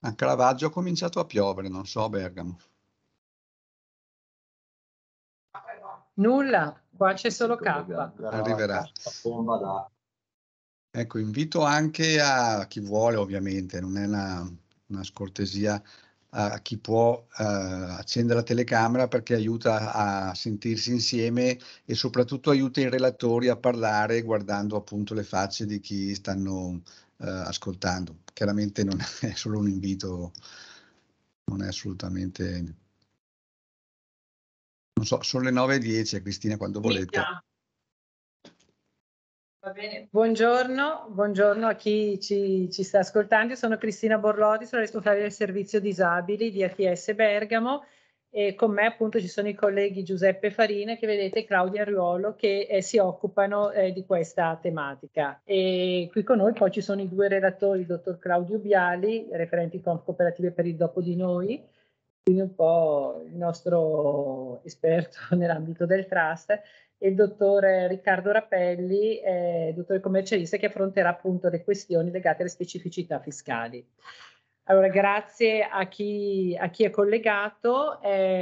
A Caravaggio ha cominciato a piovere, non so a Bergamo. Nulla, qua c'è solo K. Arriverà. Ecco, invito anche a chi vuole, ovviamente, non è una scortesia, a chi può accendere la telecamera, perché aiuta a sentirsi insieme e soprattutto aiuta i relatori a parlare guardando appunto le facce di chi stanno ascoltando. Chiaramente non è solo un invito, non è assolutamente... Non so, sono le 9:10, Cristina, quando volete. Va bene. Buongiorno a chi ci sta ascoltando. Io sono Cristina Borlodi, sono responsabile del servizio disabili di ATS Bergamo e con me appunto ci sono i colleghi Giuseppe Farina, che vedete, e Claudia Riolo, che si occupano di questa tematica. E qui con noi poi ci sono i due relatori, il dottor Claudio Biali, referenti con cooperative per il dopo di noi, quindi un po' il nostro esperto nell'ambito del trust, e il dottor Riccardo Rapelli, dottore commercialista, che affronterà appunto le questioni legate alle specificità fiscali. Allora, grazie a chi è collegato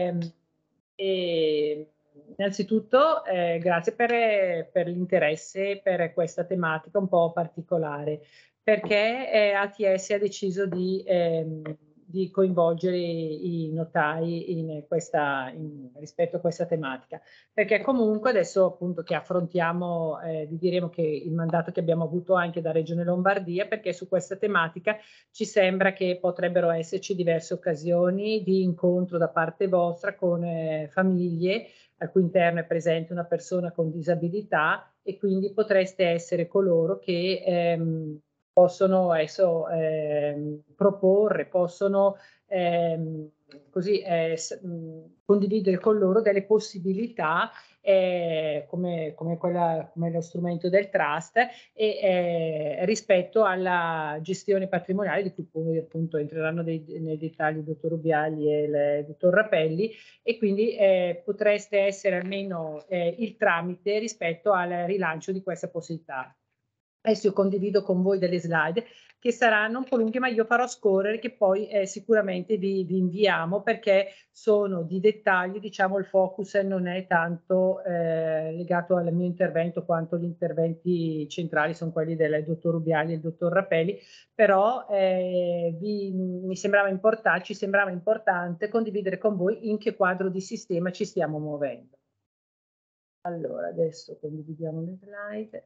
e innanzitutto grazie per l'interesse per questa tematica un po' particolare, perché ATS ha deciso di coinvolgere i notai rispetto a questa tematica, perché comunque adesso appunto che affrontiamo, vi diremo che il mandato che abbiamo avuto anche da Regione Lombardia, perché su questa tematica ci sembra che potrebbero esserci diverse occasioni di incontro da parte vostra con famiglie al cui interno è presente una persona con disabilità, e quindi potreste essere coloro che possono adesso proporre, possono così condividere con loro delle possibilità come lo strumento del trust rispetto alla gestione patrimoniale, di cui poi appunto entreranno nei dettagli il dottor Rubiali e il dottor Rapelli, e quindi potreste essere almeno il tramite rispetto al rilancio di questa possibilità. Adesso io condivido con voi delle slide che saranno un po' lunghe, ma io farò scorrere, che poi sicuramente vi inviamo, perché sono di dettaglio. Diciamo, il focus non è tanto legato al mio intervento, quanto gli interventi centrali sono quelli del dottor Rubiali e del dottor Rapelli, però ci sembrava importante condividere con voi in che quadro di sistema ci stiamo muovendo. Allora, adesso condividiamo le slide.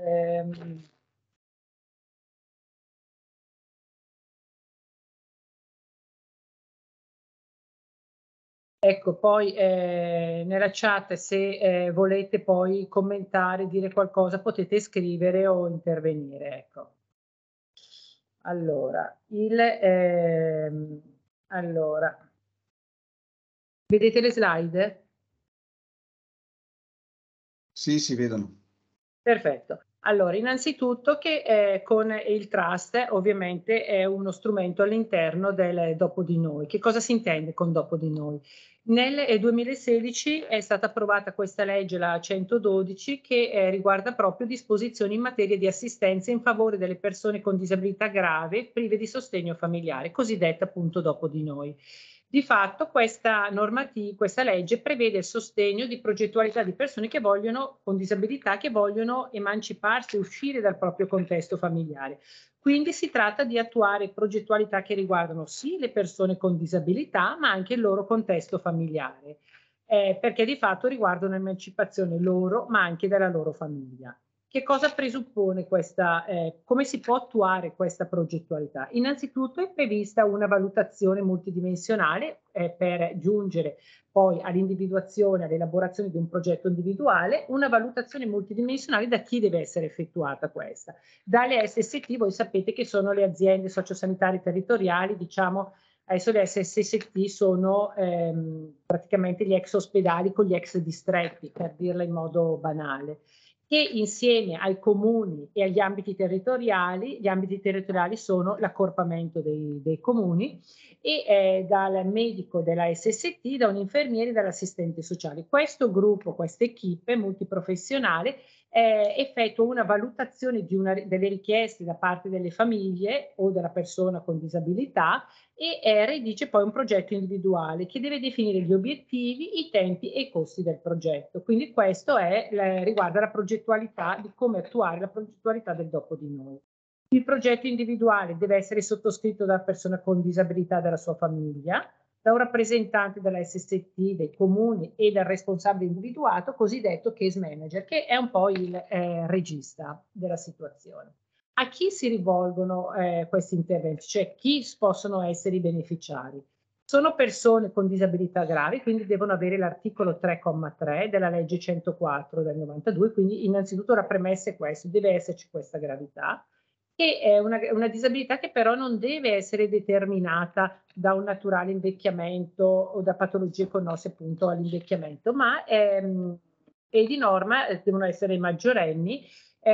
Ecco, poi nella chat, se volete poi commentare, dire qualcosa, potete scrivere o intervenire. Ecco. Allora, vedete le slide? Sì, si vedono. Perfetto. Allora, innanzitutto che con il trust ovviamente è uno strumento all'interno del dopo di noi. Che cosa si intende con dopo di noi? Nel 2016 è stata approvata questa legge, la 112, che riguarda proprio disposizioni in materia di assistenza in favore delle persone con disabilità grave prive di sostegno familiare, cosiddetta appunto dopo di noi. Di fatto questa legge prevede il sostegno di progettualità di persone con disabilità che vogliono emanciparsi, uscire dal proprio contesto familiare. Quindi si tratta di attuare progettualità che riguardano sì le persone con disabilità, ma anche il loro contesto familiare, perché di fatto riguardano l'emancipazione loro, ma anche della loro famiglia. Che cosa presuppone come si può attuare questa progettualità? Innanzitutto è prevista una valutazione multidimensionale per giungere poi all'individuazione, all'elaborazione di un progetto individuale, una valutazione multidimensionale. Da chi deve essere effettuata questa? Dalle SST. Voi sapete che sono le aziende sociosanitarie territoriali, diciamo. Adesso le SST sono praticamente gli ex ospedali con gli ex distretti, per dirla in modo banale, che insieme ai comuni e agli ambiti territoriali, gli ambiti territoriali sono l'accorpamento dei comuni, e dal medico della SST, da un infermiere e dall'assistente sociale. Questo gruppo, questa equipe multiprofessionale effettua una valutazione delle richieste da parte delle famiglie o della persona con disabilità, e redige poi un progetto individuale che deve definire gli obiettivi, i tempi e i costi del progetto. Quindi questo riguarda la progettualità, di come attuare la progettualità del dopo di noi. Il progetto individuale deve essere sottoscritto da persona con disabilità della sua famiglia, da un rappresentante della SST, dei comuni e dal responsabile individuato, cosiddetto case manager, che è un po' il regista della situazione. A chi si rivolgono questi interventi? Cioè chi possono essere i beneficiari? Sono persone con disabilità gravi, quindi devono avere l'articolo 3,3 della legge 104 del 92, quindi innanzitutto la premessa è questa, deve esserci questa gravità, che è una disabilità che però non deve essere determinata da un naturale invecchiamento o da patologie connesse appunto all'invecchiamento, ma e di norma devono essere maggiorenni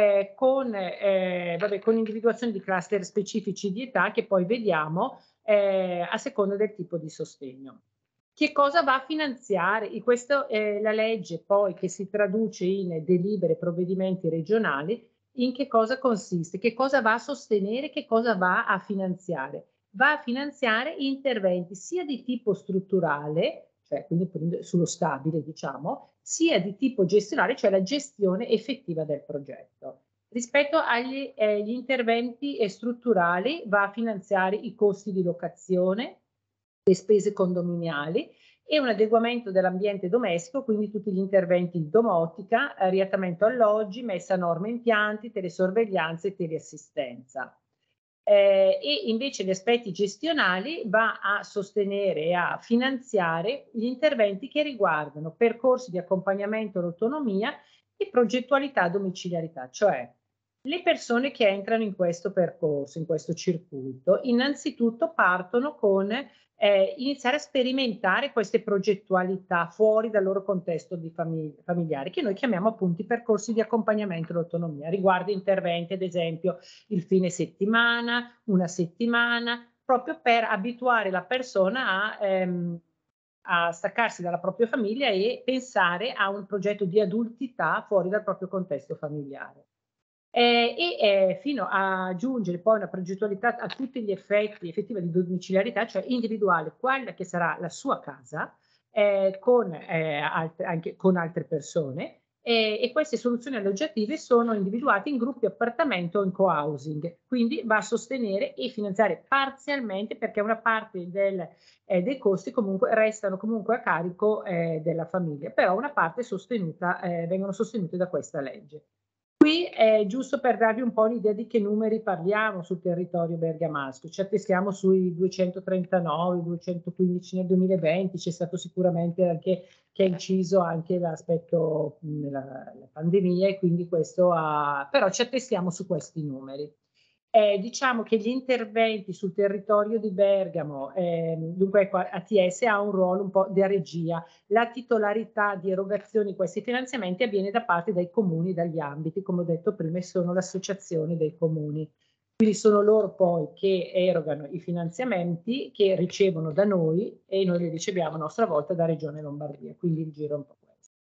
con individuazione di cluster specifici di età che poi vediamo a seconda del tipo di sostegno. Che cosa va a finanziare? E questo è la legge poi che si traduce in delibere, provvedimenti regionali, in che cosa consiste, che cosa va a sostenere, che cosa va a finanziare. Va a finanziare interventi sia di tipo strutturale, cioè quindi sullo stabile diciamo, sia di tipo gestionale, cioè la gestione effettiva del progetto. Rispetto agli interventi strutturali va a finanziare i costi di locazione, le spese condominiali e un adeguamento dell'ambiente domestico, quindi tutti gli interventi di domotica, riattamento alloggi, messa a norma impianti, telesorveglianza e teleassistenza. E invece gli aspetti gestionali va a sostenere e a finanziare gli interventi che riguardano percorsi di accompagnamento all'autonomia e progettualità domiciliarità, cioè le persone che entrano in questo percorso, in questo circuito, innanzitutto partono con iniziare a sperimentare queste progettualità fuori dal loro contesto di familiare, che noi chiamiamo appunto i percorsi di accompagnamento all'autonomia. Riguarda interventi, ad esempio, il fine settimana, una settimana, proprio per abituare la persona a staccarsi dalla propria famiglia e pensare a un progetto di adultità fuori dal proprio contesto familiare. Fino a giungere poi una progettualità a tutti gli effetti effettiva di domiciliarità, cioè individuale quella che sarà la sua casa, anche con altre persone, e queste soluzioni alloggiative sono individuate in gruppi appartamento o in co-housing, quindi va a sostenere e finanziare parzialmente, perché una parte dei costi comunque restano comunque a carico della famiglia, però una parte vengono sostenute da questa legge. Qui è giusto per darvi un po' l'idea di che numeri parliamo sul territorio bergamasco. Ci attestiamo sui 239, 215 nel 2020, c'è stato sicuramente anche che ha inciso anche l'aspetto la pandemia e quindi questo però ci attestiamo su questi numeri. Diciamo che gli interventi sul territorio di Bergamo, dunque ecco, ATS ha un ruolo un po' di regia. La titolarità di erogazione di questi finanziamenti avviene da parte dei comuni, dagli ambiti, come ho detto prima, sono l'associazione dei comuni. Quindi sono loro poi che erogano i finanziamenti che ricevono da noi e noi li riceviamo a nostra volta da Regione Lombardia, quindi il giro è un po' questo.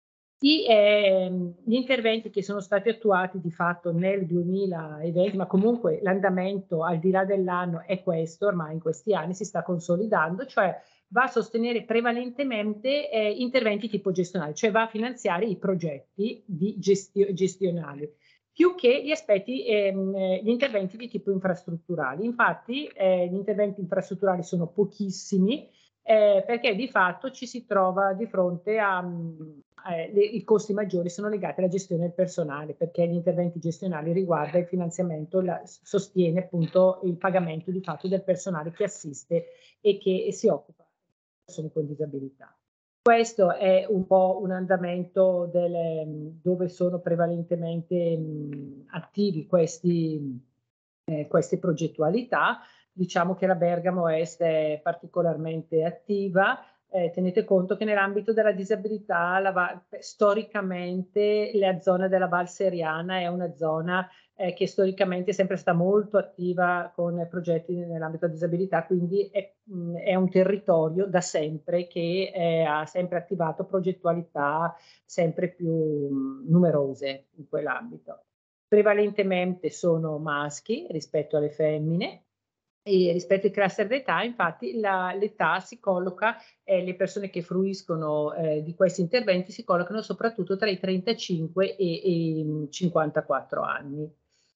Gli interventi che sono stati attuati di fatto nel 2020, ma comunque l'andamento al di là dell'anno è questo, ormai in questi anni si sta consolidando, cioè va a sostenere prevalentemente interventi tipo gestionali, cioè va a finanziare i progetti gestionali, più che gli interventi di tipo infrastrutturali. Infatti gli interventi infrastrutturali sono pochissimi, perché di fatto ci si trova di fronte i costi maggiori sono legati alla gestione del personale, perché gli interventi gestionali riguarda il finanziamento, sostiene appunto il pagamento di fatto del personale che assiste e che si occupa di persone con disabilità. Questo è un po' un andamento dove sono prevalentemente attivi queste progettualità. Diciamo che la Bergamo Est è particolarmente attiva. Tenete conto che nell'ambito della disabilità storicamente la zona della Val Seriana è una zona che storicamente è sempre stata molto attiva con progetti nell'ambito della disabilità, quindi è un territorio da sempre che ha sempre attivato progettualità sempre più numerose in quell'ambito. Prevalentemente sono maschi rispetto alle femmine, E rispetto ai cluster d'età, infatti, l'età si colloca, le persone che fruiscono di questi interventi si collocano soprattutto tra i 35 e 54 anni.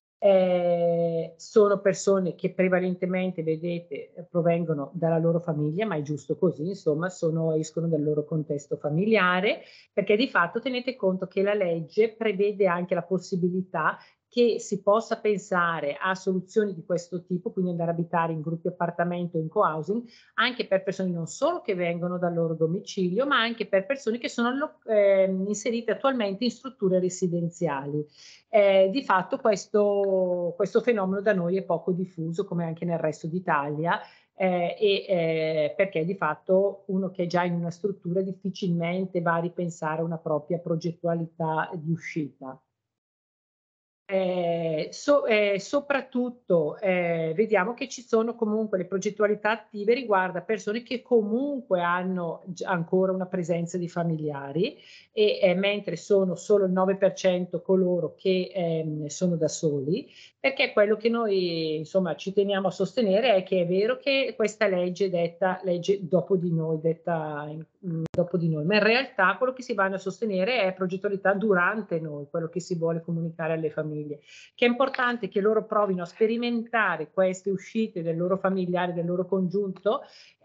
Sono persone che prevalentemente, vedete, provengono dalla loro famiglia, ma è giusto così, insomma, escono dal loro contesto familiare, perché di fatto tenete conto che la legge prevede anche la possibilità che si possa pensare a soluzioni di questo tipo, quindi andare a abitare in gruppi appartamento o in co-housing, anche per persone non solo che vengono dal loro domicilio, ma anche per persone che sono inserite attualmente in strutture residenziali. Di fatto questo fenomeno da noi è poco diffuso, come anche nel resto d'Italia, perché di fatto uno che è già in una struttura difficilmente va a ripensare una propria progettualità di uscita. Soprattutto, vediamo che ci sono comunque le progettualità attive riguarda persone che comunque hanno ancora una presenza di familiari mentre sono solo il 9% coloro che, sono da soli, perché quello che noi insomma ci teniamo a sostenere è che è vero che questa legge detta legge dopo di noi, dopo di noi, ma in realtà quello che si vanno a sostenere è progettualità durante noi, quello che si vuole comunicare alle famiglie, che è importante che loro provino a sperimentare queste uscite del loro familiare, del loro congiunto,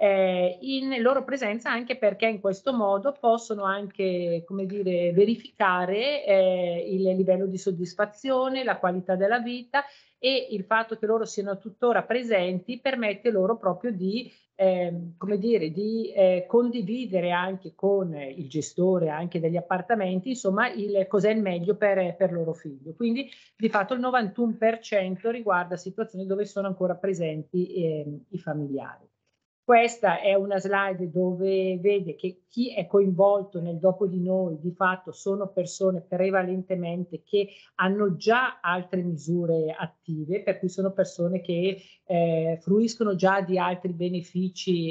in loro presenza, anche perché in questo modo possono anche, come dire, verificare il livello di soddisfazione, la qualità della vita e il fatto che loro siano tuttora presenti permette loro proprio di come dire, di condividere anche con il gestore anche degli appartamenti, insomma, cos'è il meglio per loro figlio. Quindi di fatto il 91% riguarda situazioni dove sono ancora presenti i familiari. Questa è una slide dove vede che chi è coinvolto nel dopo di noi di fatto sono persone prevalentemente che hanno già altre misure attive, per cui sono persone che fruiscono già di altri benefici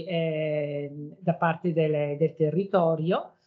da parte del territorio.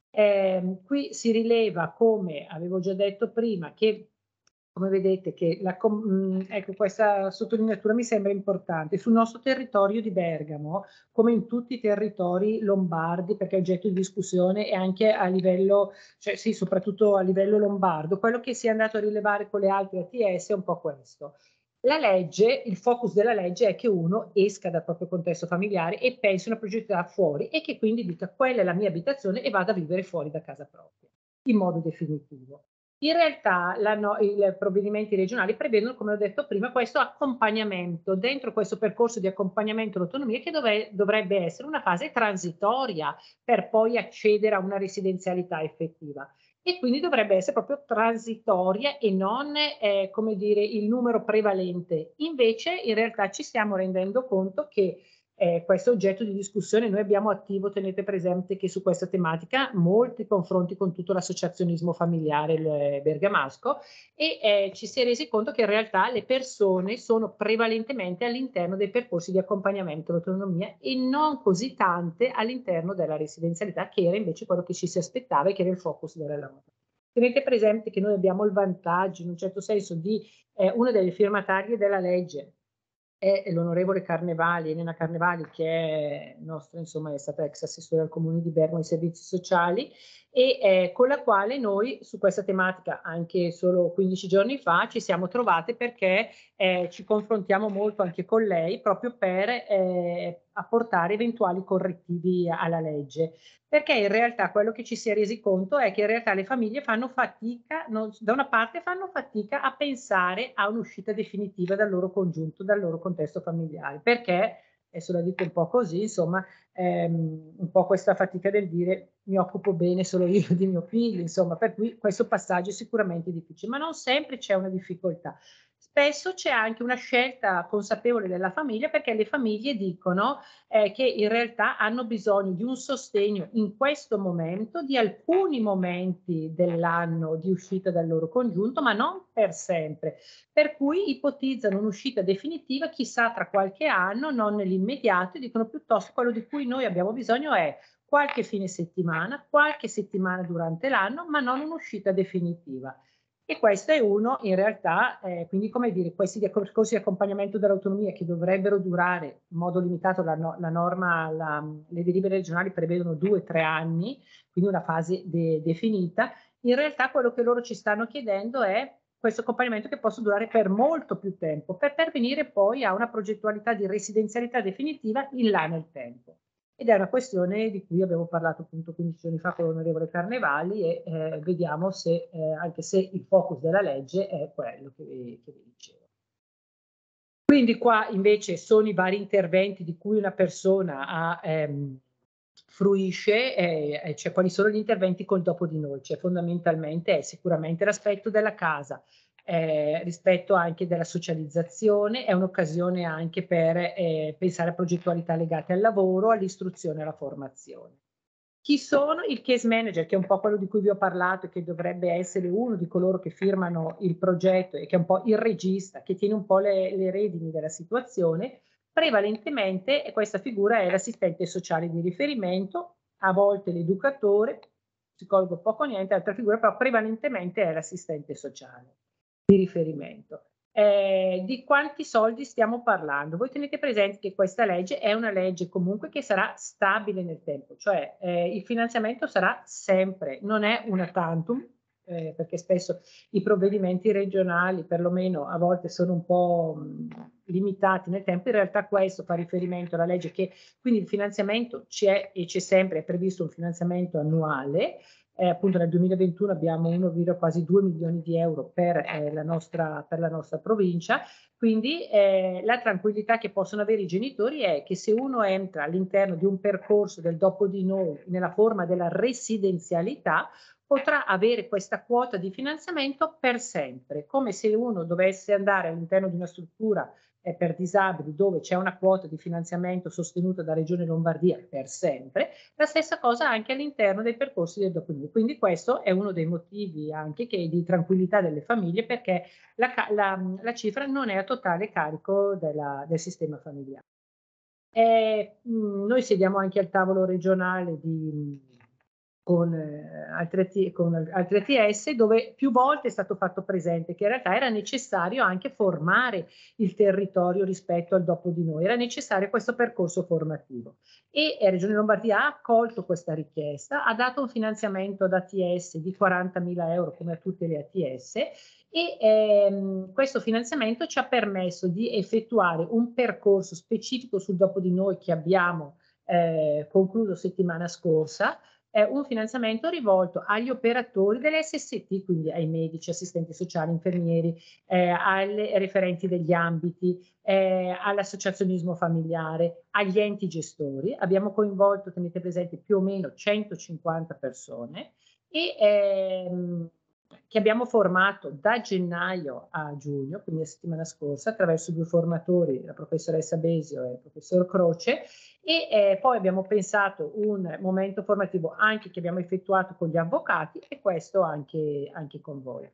Qui si rileva, come avevo già detto prima, che come vedete che ecco questa sottolineatura mi sembra importante. Sul nostro territorio di Bergamo, come in tutti i territori lombardi, perché è oggetto di discussione e anche a livello, cioè sì, soprattutto a livello lombardo, quello che si è andato a rilevare con le altre ATS è un po' questo. La legge, il focus della legge è che uno esca dal proprio contesto familiare e pensi una progettualità fuori e che quindi dica quella è la mia abitazione e vada a vivere fuori da casa propria, in modo definitivo. In realtà i provvedimenti regionali prevedono, come ho detto prima, questo accompagnamento, dentro questo percorso di accompagnamento all'autonomia che dovrebbe essere una fase transitoria per poi accedere a una residenzialità effettiva e quindi dovrebbe essere proprio transitoria e non, come dire, il numero prevalente. Invece in realtà ci stiamo rendendo conto che questo è oggetto di discussione. Noi abbiamo attivo, tenete presente che su questa tematica, molti confronti con tutto l'associazionismo familiare bergamasco e ci si è resi conto che in realtà le persone sono prevalentemente all'interno dei percorsi di accompagnamento all'autonomia e non così tante all'interno della residenzialità, che era invece quello che ci si aspettava e che era il focus della lavoro. Tenete presente che noi abbiamo il vantaggio, in un certo senso, di una delle firmatarie della legge è l'onorevole Carnevali, Elena Carnevali, che è nostra, insomma, è stata ex assessore al Comune di Bergamo ai servizi sociali e con la quale noi su questa tematica anche solo 15 giorni fa ci siamo trovate perché ci confrontiamo molto anche con lei proprio per apportare eventuali correttivi alla legge. Perché in realtà quello che ci si è resi conto è che in realtà le famiglie fanno fatica, da una parte fanno fatica a pensare a un'uscita definitiva dal loro congiunto, dal loro contesto familiare, perché, adesso la dico un po' così, insomma, un po' questa fatica del dire mi occupo bene solo io di mio figlio, insomma, per cui questo passaggio è sicuramente difficile, ma non sempre c'è una difficoltà. Spesso c'è anche una scelta consapevole della famiglia perché le famiglie dicono che in realtà hanno bisogno di un sostegno in questo momento, di alcuni momenti dell'anno di uscita dal loro congiunto, ma non per sempre. Per cui ipotizzano un'uscita definitiva, chissà tra qualche anno, non nell'immediato, e dicono piuttosto quello di cui noi abbiamo bisogno è qualche fine settimana, qualche settimana durante l'anno, ma non un'uscita definitiva. E questo è uno in realtà, quindi come dire, questi percorsi di accompagnamento dell'autonomia che dovrebbero durare in modo limitato, la norma, le delibere regionali prevedono 2-3 anni, quindi una fase definita. In realtà quello che loro ci stanno chiedendo è questo accompagnamento che possa durare per molto più tempo, per pervenire poi a una progettualità di residenzialità definitiva in là nel tempo. Ed è una questione di cui abbiamo parlato appunto 15 giorni fa con l'onorevole Carnevali e vediamo se, anche se il focus della legge è quello che vi dicevo. Quindi qua invece sono i vari interventi di cui una persona fruisce, cioè quali sono gli interventi col dopo di noi, cioè fondamentalmente è sicuramente l'aspetto della casa, rispetto anche della socializzazione, è un'occasione anche per pensare a progettualità legate al lavoro, all'istruzione e alla formazione. Chi sono? Il case manager, che è un po' quello di cui vi ho parlato e che dovrebbe essere uno di coloro che firmano il progetto e che è un po' il regista, che tiene un po' le redini della situazione. Prevalentemente questa figura è l'assistente sociale di riferimento, a volte l'educatore, psicologo poco o niente, altra figura, però prevalentemente è l'assistente sociale di riferimento. Di quanti soldi stiamo parlando? Voi tenete presente che questa legge è una legge comunque che sarà stabile nel tempo, cioè il finanziamento sarà sempre, non è una tantum, perché spesso i provvedimenti regionali perlomeno a volte sono un po' limitati nel tempo. In realtà questo fa riferimento alla legge che quindi il finanziamento c'è e c'è sempre, è previsto un finanziamento annuale. Appunto nel 2021 abbiamo quasi 2 milioni di euro per la nostra provincia, quindi la tranquillità che possono avere i genitori è che se uno entra all'interno di un percorso del dopo di noi nella forma della residenzialità, potrà avere questa quota di finanziamento per sempre, come se uno dovesse andare all'interno di una struttura per disabili dove c'è una quota di finanziamento sostenuta da Regione Lombardia per sempre, la stessa cosa anche all'interno dei percorsi del dopo di noi. Quindi questo è uno dei motivi anche di tranquillità delle famiglie, perché la cifra non è a totale carico del sistema familiare. Noi sediamo anche al tavolo regionale con altri ATS, dove più volte è stato fatto presente che in realtà era necessario anche formare il territorio rispetto al dopo di noi, era necessario questo percorso formativo. E Regione Lombardia ha accolto questa richiesta, ha dato un finanziamento ad ATS di 40.000 euro come a tutte le ATS e questo finanziamento ci ha permesso di effettuare un percorso specifico sul dopo di noi che abbiamo concluso settimana scorsa, un finanziamento rivolto agli operatori delle SST, quindi ai medici, assistenti sociali, infermieri, alle referenti degli ambiti, all'associazionismo familiare, agli enti gestori. Abbiamo coinvolto, tenete presente, più o meno 150 persone e che abbiamo formato da gennaio a giugno, quindi la settimana scorsa, attraverso 2 formatori, la professoressa Besio e il professor Croce, e poi abbiamo pensato un momento formativo anche che abbiamo effettuato con gli avvocati e questo anche con voi.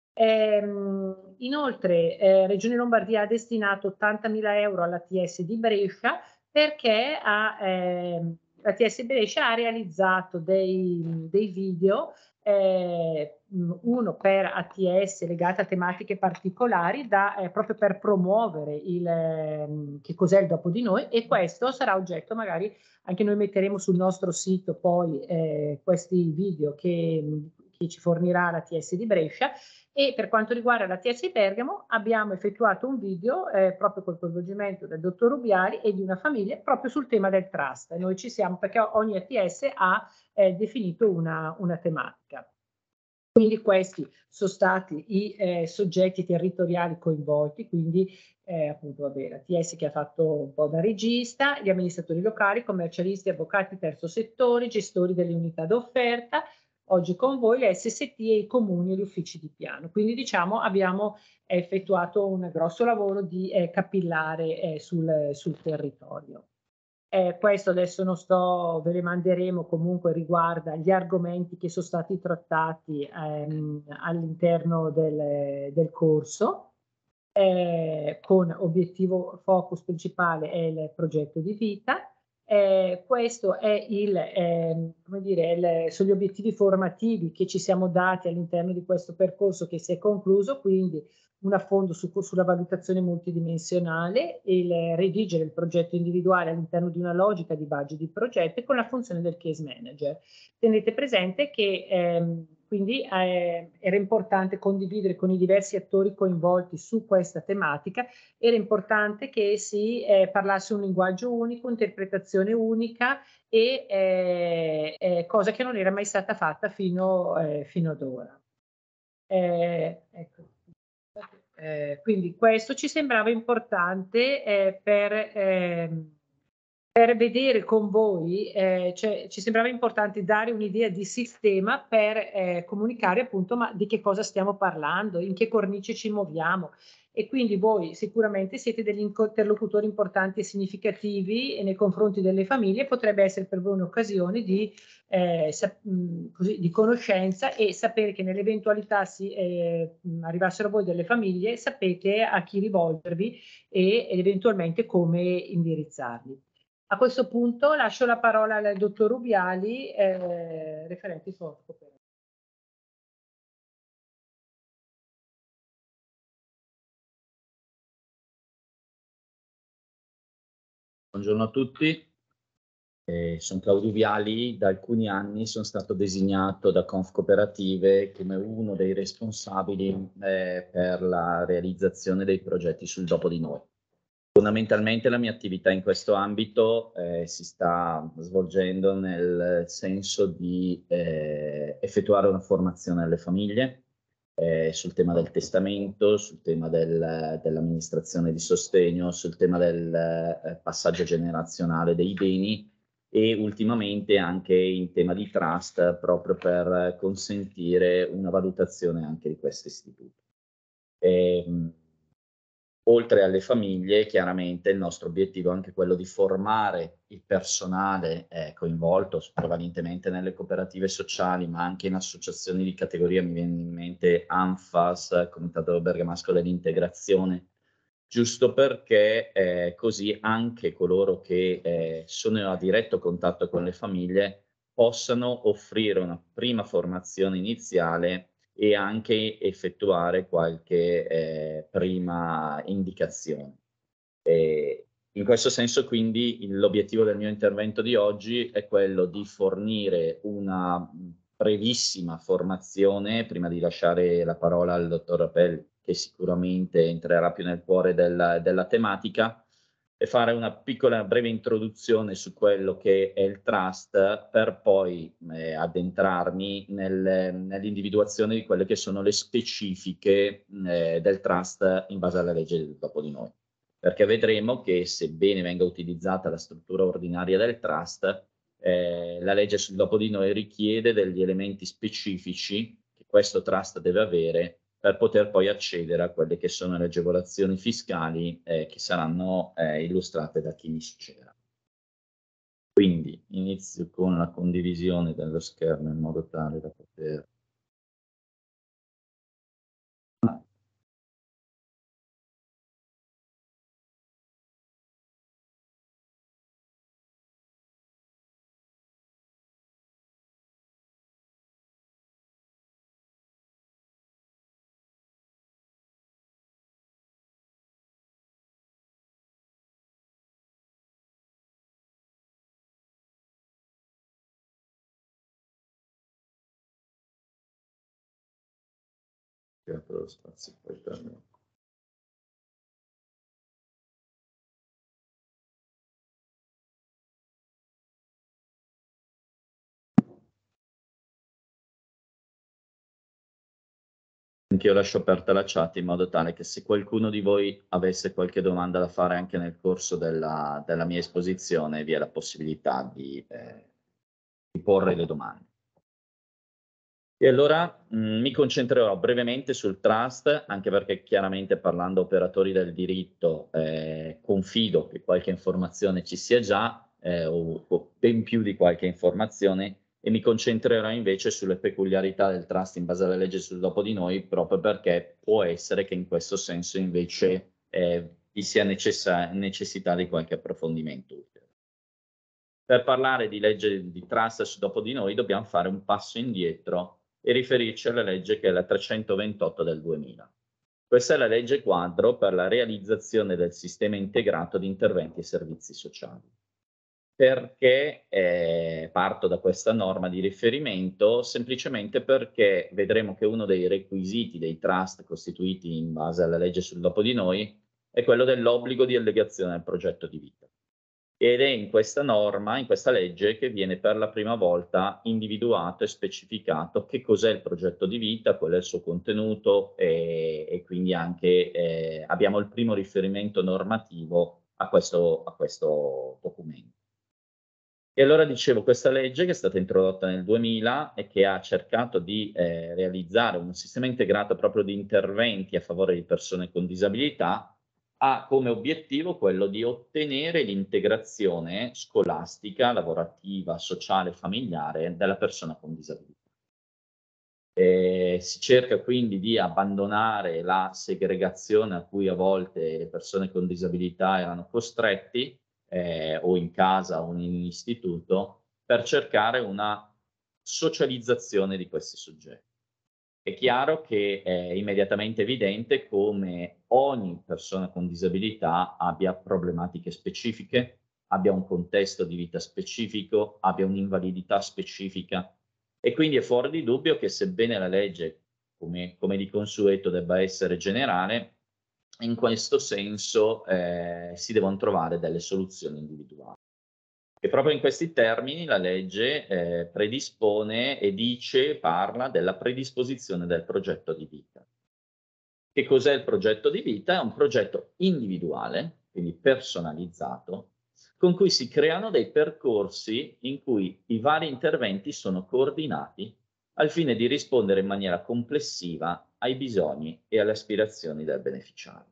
Inoltre Regione Lombardia ha destinato 80.000 euro all'ATS di Brescia perché l'ATS Brescia ha realizzato dei video, uno per ATS legate a tematiche particolari proprio per promuovere che cos'è il dopo di noi, e questo sarà oggetto, magari anche noi metteremo sul nostro sito poi questi video che ci fornirà l'ATS di Brescia. E per quanto riguarda l'ATS di Bergamo abbiamo effettuato un video proprio col coinvolgimento del dottor Rubiali e di una famiglia proprio sul tema del trust. E noi ci siamo perché ogni ATS ha definito una tematica. Quindi questi sono stati i soggetti territoriali coinvolti, quindi appunto l'ATS che ha fatto un po' da regista, gli amministratori locali, commercialisti, avvocati, terzo settore, gestori delle unità d'offerta, oggi con voi le SST e i comuni e gli uffici di piano. Quindi diciamo abbiamo effettuato un grosso lavoro di capillare sul territorio. Questo adesso non sto, ve le manderemo, comunque riguarda gli argomenti che sono stati trattati all'interno del corso, con obiettivo focus principale è il progetto di vita. Questo è come dire, sono gli obiettivi formativi che ci siamo dati all'interno di questo percorso che si è concluso, quindi un affondo sulla valutazione multidimensionale, il redigere il progetto individuale all'interno di una logica di budget di progetto e con la funzione del case manager. Tenete presente che quindi era importante condividere con i diversi attori coinvolti su questa tematica, era importante che si parlasse un linguaggio unico, interpretazione unica e cosa che non era mai stata fatta fino ad ora. Ecco. Quindi questo ci sembrava importante per vedere con voi, cioè ci sembrava importante dare un'idea di sistema per comunicare appunto ma di che cosa stiamo parlando, in che cornice ci muoviamo. E quindi voi sicuramente siete degli interlocutori importanti e significativi e nei confronti delle famiglie potrebbe essere per voi un'occasione di così, di conoscenza e sapere che nell'eventualità arrivassero a voi delle famiglie, sapete a chi rivolgervi ed eventualmente come indirizzarli. A questo punto lascio la parola al dottor Rubiali, referente Fosco. Buongiorno a tutti, sono Claudio Viali, da alcuni anni sono stato designato da Confcooperative come uno dei responsabili per la realizzazione dei progetti sul dopo di noi. Fondamentalmente la mia attività in questo ambito si sta svolgendo nel senso di effettuare una formazione alle famiglie sul tema del testamento, sul tema dell'amministrazione di sostegno, sul tema del passaggio generazionale dei beni e ultimamente anche in tema di trust proprio per consentire una valutazione anche di questo istituto. Oltre alle famiglie, chiaramente il nostro obiettivo è anche quello di formare il personale coinvolto prevalentemente nelle cooperative sociali, ma anche in associazioni di categoria, mi viene in mente ANFAS, Comitato Bergamasco dell'Integrazione, giusto perché così anche coloro che sono a diretto contatto con le famiglie possano offrire una prima formazione iniziale e anche effettuare qualche prima indicazione. In questo senso quindi l'obiettivo del mio intervento di oggi è quello di fornire una brevissima formazione, prima di lasciare la parola al dottor Rappelli, che sicuramente entrerà più nel cuore della tematica, e fare una piccola breve introduzione su quello che è il trust per poi addentrarmi nell'individuazione di quelle che sono le specifiche del trust in base alla legge del dopo di noi. Perché vedremo che sebbene venga utilizzata la struttura ordinaria del trust, la legge sul dopo di noi richiede degli elementi specifici che questo trust deve avere per poter poi accedere a quelle che sono le agevolazioni fiscali che saranno illustrate da chi mi succederà. Quindi inizio con la condivisione dello schermo in modo tale da poter... lo spazio poi per me. Anche io lascio aperta la chat in modo tale che se qualcuno di voi avesse qualche domanda da fare anche nel corso della mia esposizione, vi è la possibilità di porre le domande. E allora mi concentrerò brevemente sul trust, anche perché chiaramente parlando operatori del diritto confido che qualche informazione ci sia già, o ben più di qualche informazione, e mi concentrerò invece sulle peculiarità del trust in base alla legge sul dopo di noi, proprio perché può essere che in questo senso invece vi sia necessità di qualche approfondimento. Per parlare di legge di trust su dopo di noi dobbiamo fare un passo indietro e riferirci alla legge che è la 328 del 2000. Questa è la legge quadro per la realizzazione del sistema integrato di interventi e servizi sociali. Perché parto da questa norma di riferimento? Semplicemente perché vedremo che uno dei requisiti dei trust costituiti in base alla legge sul dopo di noi è quello dell'obbligo di allegazione al progetto di vita. Ed è in questa norma, in questa legge, che viene per la prima volta individuato e specificato che cos'è il progetto di vita, qual è il suo contenuto e quindi anche abbiamo il primo riferimento normativo a questo documento. E allora dicevo, questa legge che è stata introdotta nel 2000 e che ha cercato di realizzare un sistema integrato proprio di interventi a favore di persone con disabilità, ha come obiettivo quello di ottenere l'integrazione scolastica, lavorativa, sociale, familiare della persona con disabilità. Si cerca quindi di abbandonare la segregazione a cui a volte le persone con disabilità erano costretti, o in casa o in istituto, per cercare una socializzazione di questi soggetti. È chiaro che è immediatamente evidente come ogni persona con disabilità abbia problematiche specifiche, abbia un contesto di vita specifico, abbia un'invalidità specifica e quindi è fuori di dubbio che sebbene la legge, come di consueto, debba essere generale, in questo senso si devono trovare delle soluzioni individuali. E proprio in questi termini la legge predispone e parla della predisposizione del progetto di vita. Che cos'è il progetto di vita? È un progetto individuale, quindi personalizzato, con cui si creano dei percorsi in cui i vari interventi sono coordinati al fine di rispondere in maniera complessiva ai bisogni e alle aspirazioni del beneficiario.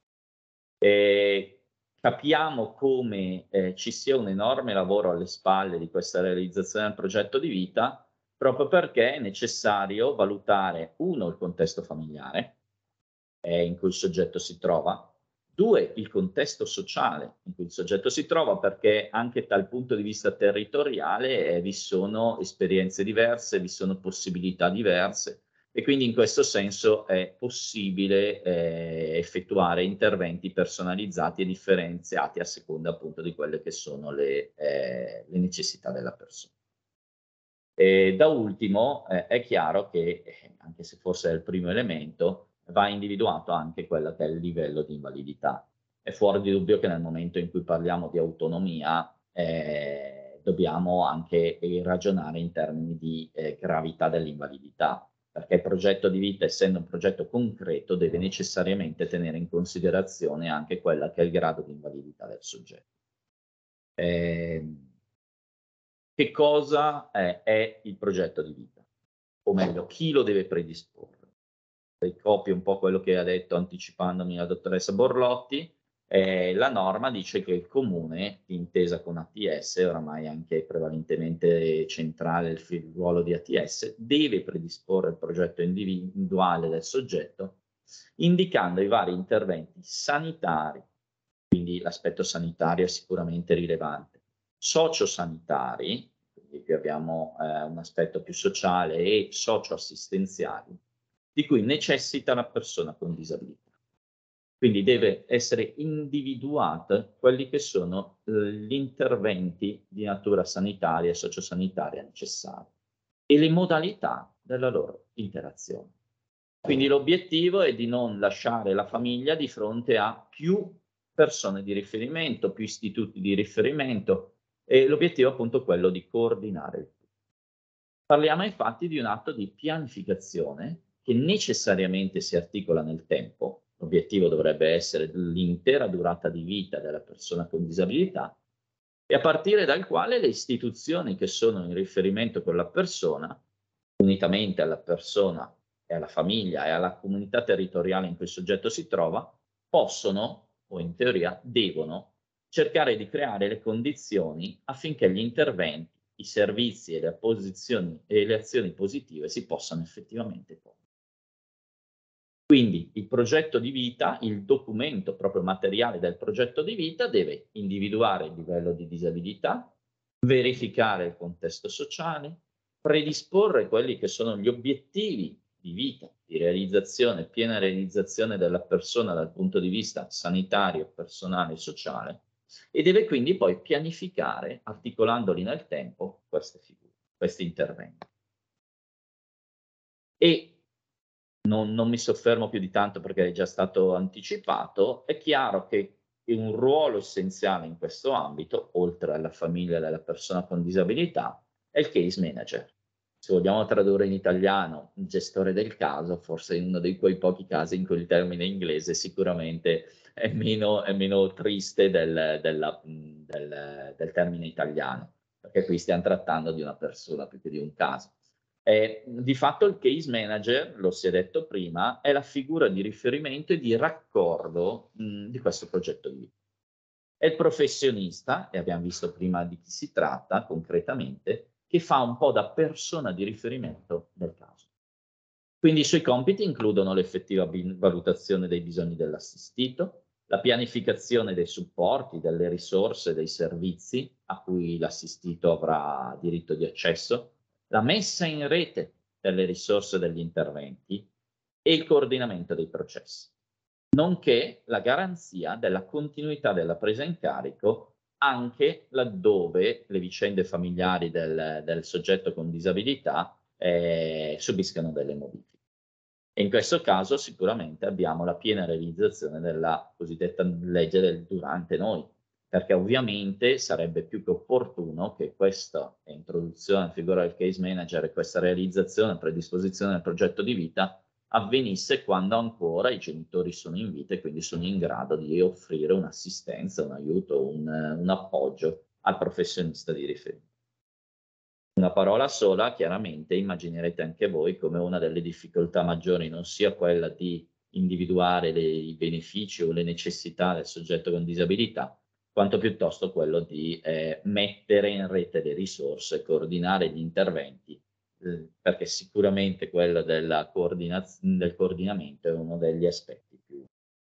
Capiamo come ci sia un enorme lavoro alle spalle di questa realizzazione del progetto di vita, proprio perché è necessario valutare, 1, il contesto familiare in cui il soggetto si trova, 2, il contesto sociale in cui il soggetto si trova, perché anche dal punto di vista territoriale vi sono esperienze diverse, vi sono possibilità diverse e quindi in questo senso è possibile effettuare interventi personalizzati e differenziati a seconda appunto di quelle che sono le necessità della persona. E da ultimo è chiaro che, anche se forse è il primo elemento, va individuato anche quello che è il livello di invalidità. È fuori di dubbio che nel momento in cui parliamo di autonomia dobbiamo anche ragionare in termini di gravità dell'invalidità, perché il progetto di vita, essendo un progetto concreto, deve necessariamente tenere in considerazione anche quella che è il grado di invalidità del soggetto. Che cosa è il progetto di vita? O meglio, chi lo deve predisporre? Ricopio un po' quello che ha detto anticipandomi la dottoressa Borlotti. La norma dice che il comune, intesa con ATS, oramai anche prevalentemente centrale il ruolo di ATS, deve predisporre il progetto individuale del soggetto, indicando i vari interventi sanitari, quindi l'aspetto sanitario è sicuramente rilevante, sociosanitari, quindi qui abbiamo un aspetto più sociale, e socioassistenziali, di cui necessita la persona con disabilità. Quindi deve essere individuata quelli che sono gli interventi di natura sanitaria e sociosanitaria necessari e le modalità della loro interazione. Quindi l'obiettivo è di non lasciare la famiglia di fronte a più persone di riferimento, più istituti di riferimento e l'obiettivo è appunto quello di coordinare il tutto. Parliamo infatti di un atto di pianificazione che necessariamente si articola nel tempo. L'obiettivo dovrebbe essere l'intera durata di vita della persona con disabilità e a partire dal quale le istituzioni che sono in riferimento con la persona, unitamente alla persona e alla famiglia e alla comunità territoriale in cui il soggetto si trova, possono, o in teoria devono, cercare di creare le condizioni affinché gli interventi, i servizi e le azioni positive si possano effettivamente porre. Quindi il progetto di vita, il documento proprio materiale del progetto di vita deve individuare il livello di disabilità, verificare il contesto sociale, predisporre quelli che sono gli obiettivi di vita, di realizzazione, piena realizzazione della persona dal punto di vista sanitario, personale e sociale, e deve quindi poi pianificare, articolandoli nel tempo, queste figure, questi interventi. E non mi soffermo più di tanto perché è già stato anticipato, è chiaro che un ruolo essenziale in questo ambito, oltre alla famiglia della persona con disabilità, è il case manager. Se vogliamo tradurre in italiano, il gestore del caso, forse è uno di quei pochi casi in cui il termine inglese sicuramente è meno triste del termine italiano, perché qui stiamo trattando di una persona più che di un caso. Di fatto il case manager, lo si è detto prima, è la figura di riferimento e di raccordo di questo progetto di vita. È il professionista, e abbiamo visto prima di chi si tratta concretamente, che fa un po' da persona di riferimento nel caso. Quindi i suoi compiti includono l'effettiva valutazione dei bisogni dell'assistito, la pianificazione dei supporti, delle risorse, dei servizi a cui l'assistito avrà diritto di accesso, la messa in rete delle risorse degli interventi e il coordinamento dei processi, nonché la garanzia della continuità della presa in carico anche laddove le vicende familiari del soggetto con disabilità subiscano delle modifiche. E in questo caso sicuramente abbiamo la piena realizzazione della cosiddetta legge del durante noi, perché ovviamente sarebbe più che opportuno che questa introduzione alla figura del case manager e questa realizzazione, predisposizione del progetto di vita avvenisse quando ancora i genitori sono in vita e quindi sono in grado di offrire un'assistenza, un aiuto, un appoggio al professionista di riferimento. Una parola sola, chiaramente immaginerete anche voi come una delle difficoltà maggiori non sia quella di individuare i benefici o le necessità del soggetto con disabilità, quanto piuttosto quello di mettere in rete le risorse, coordinare gli interventi, perché sicuramente quello del coordinamento è uno degli aspetti più.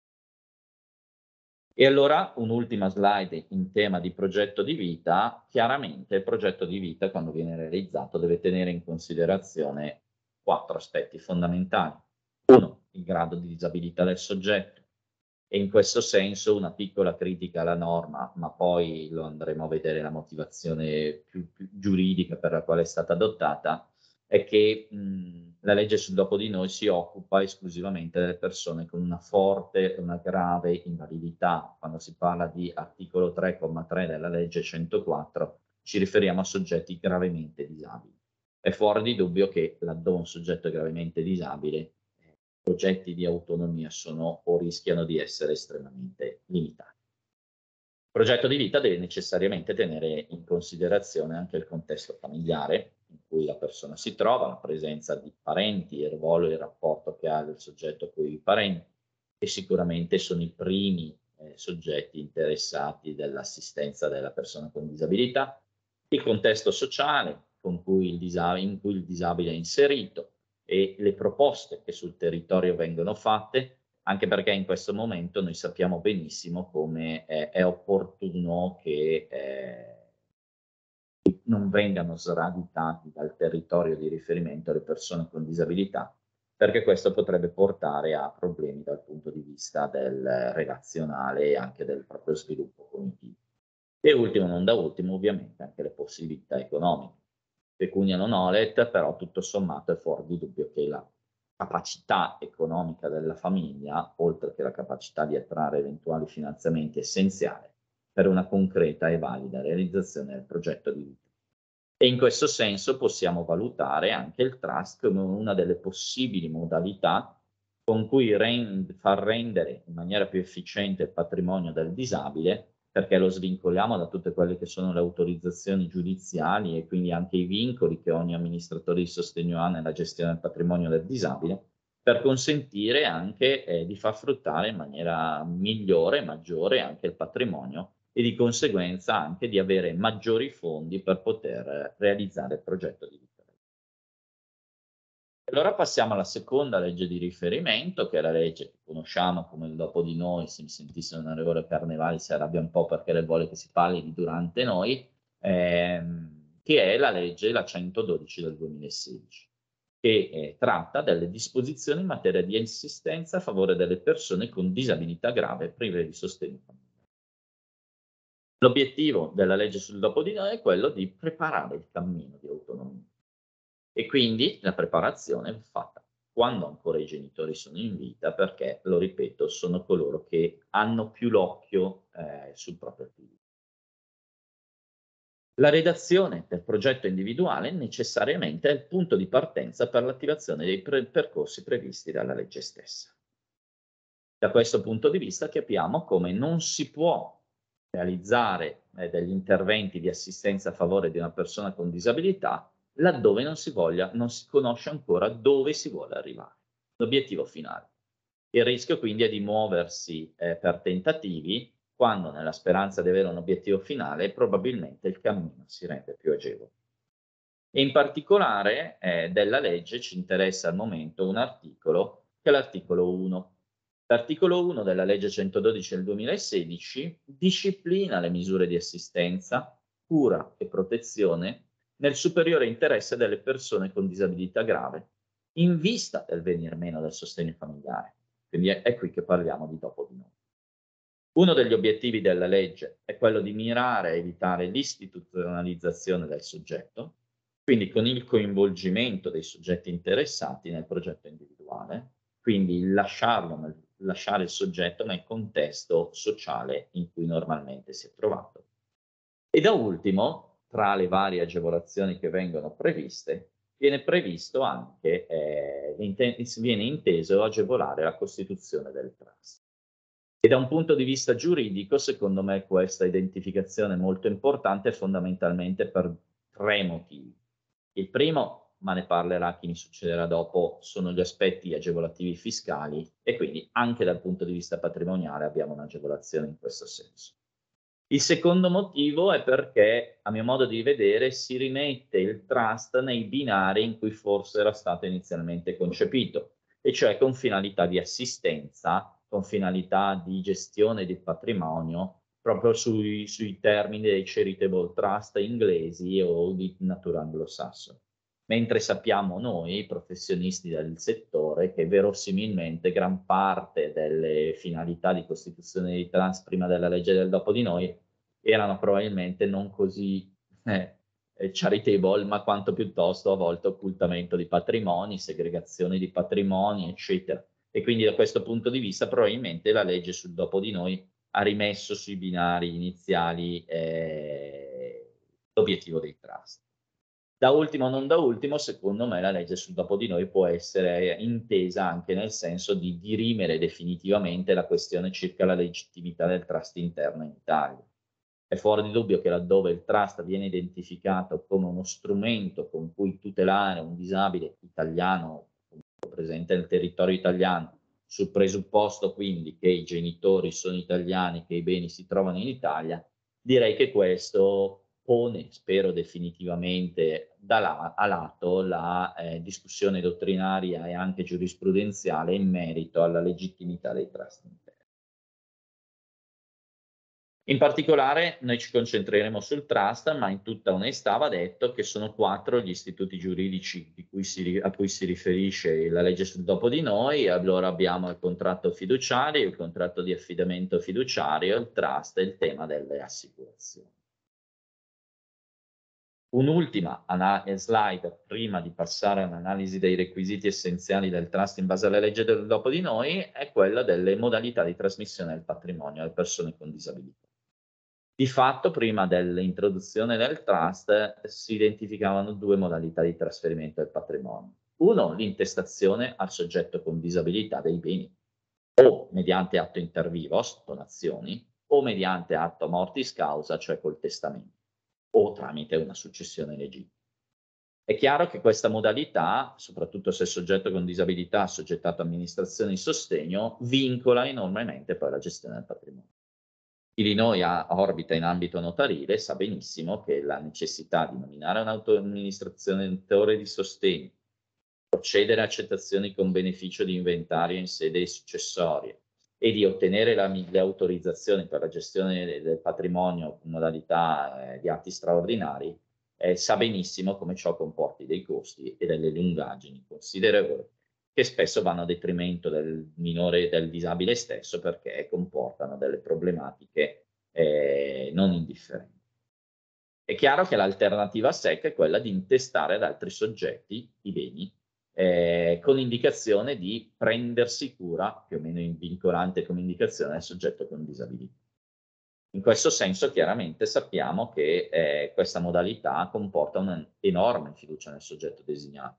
E allora un'ultima slide in tema di progetto di vita. Chiaramente il progetto di vita, quando viene realizzato, deve tenere in considerazione 4 aspetti fondamentali. 1, il grado di disabilità del soggetto, e in questo senso una piccola critica alla norma, ma poi lo andremo a vedere la motivazione più giuridica per la quale è stata adottata, è che la legge sul dopo di noi si occupa esclusivamente delle persone con una forte e una grave invalidità. Quando si parla di articolo 3,3 della legge 104, ci riferiamo a soggetti gravemente disabili. È fuori di dubbio che laddove un soggetto è gravemente disabile, progetti di autonomia sono o rischiano di essere estremamente limitati. Il progetto di vita deve necessariamente tenere in considerazione anche il contesto familiare in cui la persona si trova, la presenza di parenti, il ruolo e il rapporto che ha il soggetto con i parenti, che sicuramente sono i primi soggetti interessati dell'assistenza della persona con disabilità, il contesto sociale in cui il disabile è inserito e le proposte che sul territorio vengono fatte, anche perché in questo momento noi sappiamo benissimo come è opportuno che non vengano sradicati dal territorio di riferimento le persone con disabilità, perché questo potrebbe portare a problemi dal punto di vista del relazionale e anche del proprio sviluppo cognitivo. E ultimo, non da ultimo, ovviamente anche le possibilità economiche. Pecunia non olet, però tutto sommato è fuori di dubbio che la capacità economica della famiglia, oltre che la capacità di attrarre eventuali finanziamenti, è essenziale per una concreta e valida realizzazione del progetto di vita. E in questo senso possiamo valutare anche il trust come una delle possibili modalità con cui far rendere in maniera più efficiente il patrimonio del disabile, perché lo svincoliamo da tutte quelle che sono le autorizzazioni giudiziali e quindi anche i vincoli che ogni amministratore di sostegno ha nella gestione del patrimonio del disabile, per consentire anche di far fruttare in maniera migliore e maggiore anche il patrimonio e di conseguenza anche di avere maggiori fondi per poter realizzare il progetto di vita. Allora passiamo alla seconda legge di riferimento, che è la legge che conosciamo come il dopo di noi. Se mi sentisse l'onorevole Carnevali si arrabbia un po' perché lei vuole che si parli di durante noi. che è la legge, la 112 del 2016, che tratta delle disposizioni in materia di assistenza a favore delle persone con disabilità grave prive di sostegno familiare. L'obiettivo della legge sul dopo di noi è quello di preparare il cammino di autonomia e quindi la preparazione va fatta quando ancora i genitori sono in vita, perché, lo ripeto, sono coloro che hanno più l'occhio sul proprio figlio. La redazione del progetto individuale necessariamente è il punto di partenza per l'attivazione dei percorsi previsti dalla legge stessa. Da questo punto di vista capiamo come non si può realizzare degli interventi di assistenza a favore di una persona con disabilità laddove non si conosce ancora dove si vuole arrivare, l'obiettivo finale. Il rischio quindi è di muoversi per tentativi, quando nella speranza di avere un obiettivo finale probabilmente il cammino si rende più agevole. E in particolare della legge ci interessa al momento un articolo, che è l'articolo 1. L'articolo 1 della legge 112 del 2016 disciplina le misure di assistenza, cura e protezione nel superiore interesse delle persone con disabilità grave, in vista del venir meno del sostegno familiare. Quindi è qui che parliamo di dopo di noi. Uno degli obiettivi della legge è quello di mirare a evitare l'istituzionalizzaziare del soggetto, quindi con il coinvolgimento dei soggetti interessati nel progetto individuale, quindi lasciare il soggetto nel contesto sociale in cui normalmente si è trovato. E da ultimo, tra le varie agevolazioni che vengono previste, viene previsto anche, viene inteso agevolare la costituzione del trust. E da un punto di vista giuridico, secondo me, questa identificazione è molto importante fondamentalmente per 3 motivi. Il primo, ma ne parlerà chi mi succederà dopo, sono gli aspetti agevolativi fiscali e quindi anche dal punto di vista patrimoniale abbiamo un'agevolazione in questo senso. Il secondo motivo è perché, a mio modo di vedere, si rimette il trust nei binari in cui forse era stato inizialmente concepito, e cioè con finalità di assistenza, con finalità di gestione del patrimonio, proprio sui termini dei charitable trust inglesi o di natura anglosassone. Mentre sappiamo noi, professionisti del settore, che verosimilmente gran parte delle finalità di costituzione di trust prima della legge del dopo di noi erano probabilmente non così charitable, ma quanto piuttosto a volte occultamento di patrimoni, segregazione di patrimoni, eccetera. E quindi da questo punto di vista probabilmente la legge sul dopo di noi ha rimesso sui binari iniziali l'obiettivo dei trust. Da ultimo, non da ultimo, secondo me la legge sul dopo di noi può essere intesa anche nel senso di dirimere definitivamente la questione circa la legittimità del trust interno in Italia. È fuori di dubbio che laddove il trust viene identificato come uno strumento con cui tutelare un disabile italiano presente nel territorio italiano, sul presupposto quindi che i genitori sono italiani, che i beni si trovano in Italia, direi che questo pone, spero definitivamente, a lato la discussione dottrinaria e anche giurisprudenziale in merito alla legittimità dei trust interni. In particolare noi ci concentreremo sul trust, ma in tutta onestà va detto che sono 4 gli istituti giuridici a cui si riferisce la legge sul dopo di noi. Allora abbiamo il contratto fiduciario, il contratto di affidamento fiduciario, il trust e il tema delle assicurazioni. Un'ultima slide prima di passare all'analisi dei requisiti essenziali del trust in base alla legge del dopo di noi è quella delle modalità di trasmissione del patrimonio alle persone con disabilità. Di fatto, prima dell'introduzione del trust, si identificavano 2 modalità di trasferimento del patrimonio. Uno, l'intestazione al soggetto con disabilità dei beni, o mediante atto inter vivos, donazioni, o mediante atto mortis causa, cioè col testamento, o tramite una successione legittima. È chiaro che questa modalità, soprattutto se il soggetto con disabilità assoggettato a amministrazione di sostegno, vincola enormemente poi la gestione del patrimonio. Chi di noi orbita in ambito notarile sa benissimo che la necessità di nominare un autoamministratore di sostegno, procedere a accettazioni con beneficio di inventario in sede successoria, e di ottenere le autorizzazioni per la gestione del patrimonio in modalità di atti straordinari, sa benissimo come ciò comporti dei costi e delle lungaggini considerevoli, che spesso vanno a detrimento del minore, del disabile stesso, perché comportano delle problematiche non indifferenti. È chiaro che l'alternativa secca è quella di intestare ad altri soggetti i beni, con indicazione di prendersi cura, più o meno vincolante come indicazione, del soggetto con disabilità. In questo senso chiaramente sappiamo che questa modalità comporta un'enorme fiducia nel soggetto designato.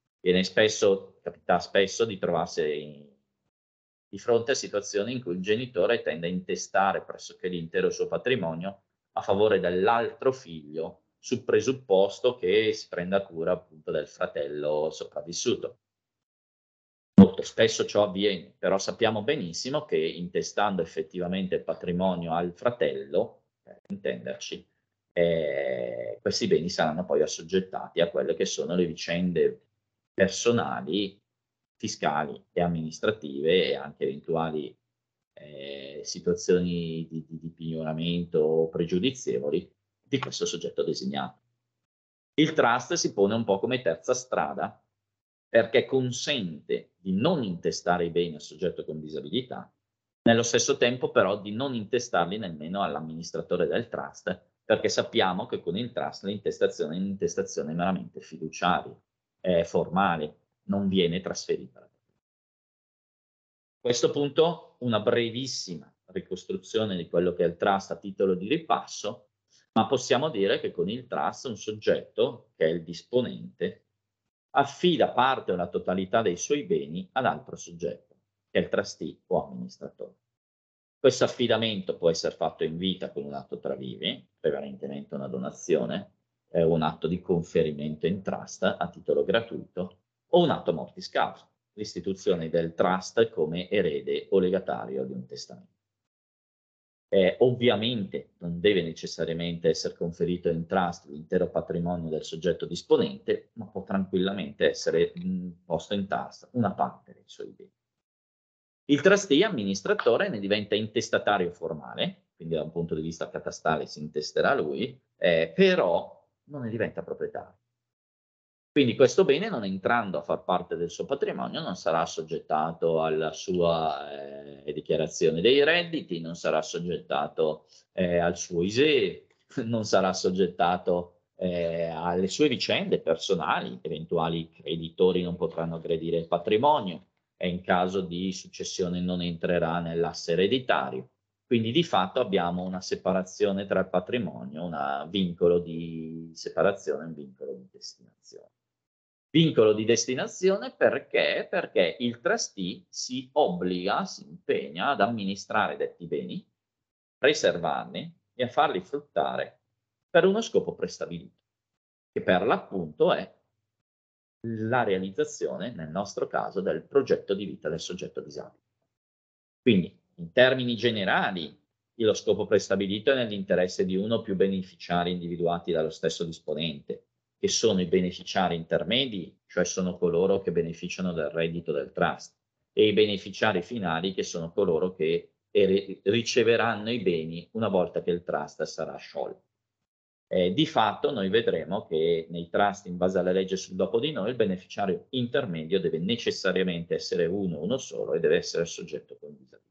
Capita spesso di trovarsi di fronte a situazioni in cui il genitore tende a intestare pressoché l'intero suo patrimonio a favore dell'altro figlio, sul presupposto che si prenda cura appunto del fratello sopravvissuto. Molto spesso ciò avviene, però sappiamo benissimo che intestando effettivamente il patrimonio al fratello, per intenderci, questi beni saranno poi assoggettati a quelle che sono le vicende personali, fiscali e amministrative e anche eventuali situazioni di pignoramento o pregiudizievoli di questo soggetto designato. Il trust si pone un po' come terza strada perché consente di non intestare i beni al soggetto con disabilità, nello stesso tempo però di non intestarli nemmeno all'amministratore del trust, perché sappiamo che con il trust l'intestazione è un'intestazione meramente fiduciaria, formale, non viene trasferita. A questo punto una brevissima ricostruzione di quello che è il trust a titolo di ripasso, ma possiamo dire che con il trust un soggetto, che è il disponente, affida parte o la totalità dei suoi beni ad altro soggetto, che è il trustee o amministratore. Questo affidamento può essere fatto in vita con un atto tra vivi, prevalentemente una donazione, un atto di conferimento in trust a titolo gratuito, o un atto mortis causa, l'istituzione del trust come erede o legatario di un testamento. Ovviamente non deve necessariamente essere conferito in trust l'intero patrimonio del soggetto disponente, ma può tranquillamente essere posto in trust una parte dei suoi beni. Il trustee amministratore ne diventa intestatario formale, quindi da un punto di vista catastale si intesterà lui, però non ne diventa proprietario. Quindi questo bene, non entrando a far parte del suo patrimonio, non sarà assoggettato alla sua dichiarazione dei redditi, non sarà assoggettato al suo ISEE, non sarà assoggettato alle sue vicende personali, eventuali creditori non potranno aggredire il patrimonio e in caso di successione non entrerà nell'asse ereditario. Quindi di fatto abbiamo una separazione tra il patrimonio, un vincolo di separazione e un vincolo di destinazione. Vincolo di destinazione perché? Perché il trustee si obbliga, si impegna ad amministrare detti beni, preservarli e a farli fruttare per uno scopo prestabilito, che per l'appunto è la realizzazione, nel nostro caso, del progetto di vita del soggetto disabile. Quindi, in termini generali, lo scopo prestabilito è nell'interesse di uno o più beneficiari individuati dallo stesso disponente, che sono i beneficiari intermedi, cioè sono coloro che beneficiano del reddito del trust, e i beneficiari finali, che sono coloro che riceveranno i beni una volta che il trust sarà sciolto. Di fatto noi vedremo che nei trust, in base alla legge sul dopo di noi, il beneficiario intermedio deve necessariamente essere uno solo e deve essere soggetto con disabilità.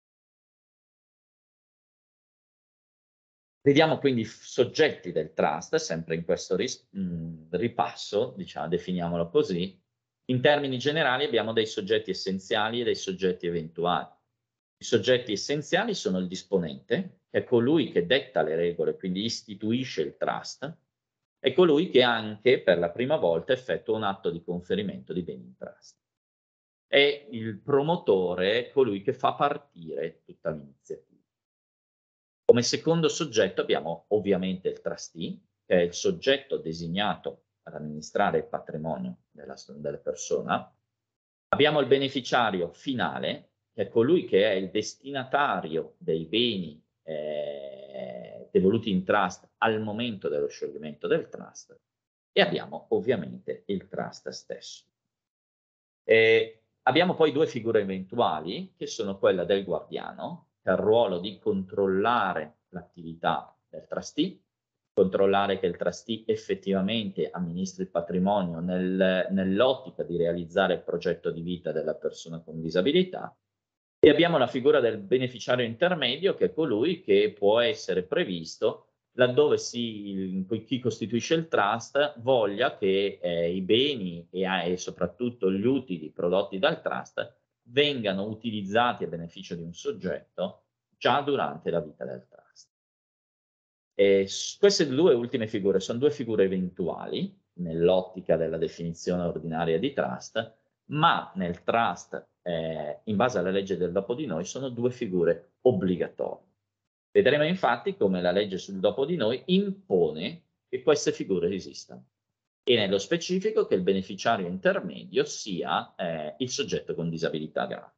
Vediamo quindi i soggetti del trust, sempre in questo ripasso, diciamo, definiamolo così. In termini generali abbiamo dei soggetti essenziali e dei soggetti eventuali. I soggetti essenziali sono il disponente, che è colui che detta le regole, quindi istituisce il trust, e colui che anche per la prima volta effettua un atto di conferimento di beni in trust. È il promotore, colui che fa partire tutta l'iniziativa. Come secondo soggetto abbiamo ovviamente il trustee, che è il soggetto designato ad amministrare il patrimonio della persona. Abbiamo il beneficiario finale, che è colui che è il destinatario dei beni devoluti in trust al momento dello scioglimento del trust, e abbiamo ovviamente il trust stesso. Abbiamo poi due figure eventuali, che sono quella del guardiano, che ha il ruolo di controllare l'attività del trustee, controllare che il trustee effettivamente amministri il patrimonio nell'ottica di realizzare il progetto di vita della persona con disabilità. E abbiamo la figura del beneficiario intermedio, che è colui che può essere previsto laddove chi costituisce il trust voglia che i beni e soprattutto gli utili prodotti dal trust vengano utilizzati a beneficio di un soggetto già durante la vita del trust. Queste due ultime figure sono due figure eventuali nell'ottica della definizione ordinaria di trust, ma nel trust, in base alla legge del dopo di noi, sono due figure obbligatorie. Vedremo infatti come la legge sul dopo di noi impone che queste figure esistano e nello specifico che il beneficiario intermedio sia il soggetto con disabilità grave.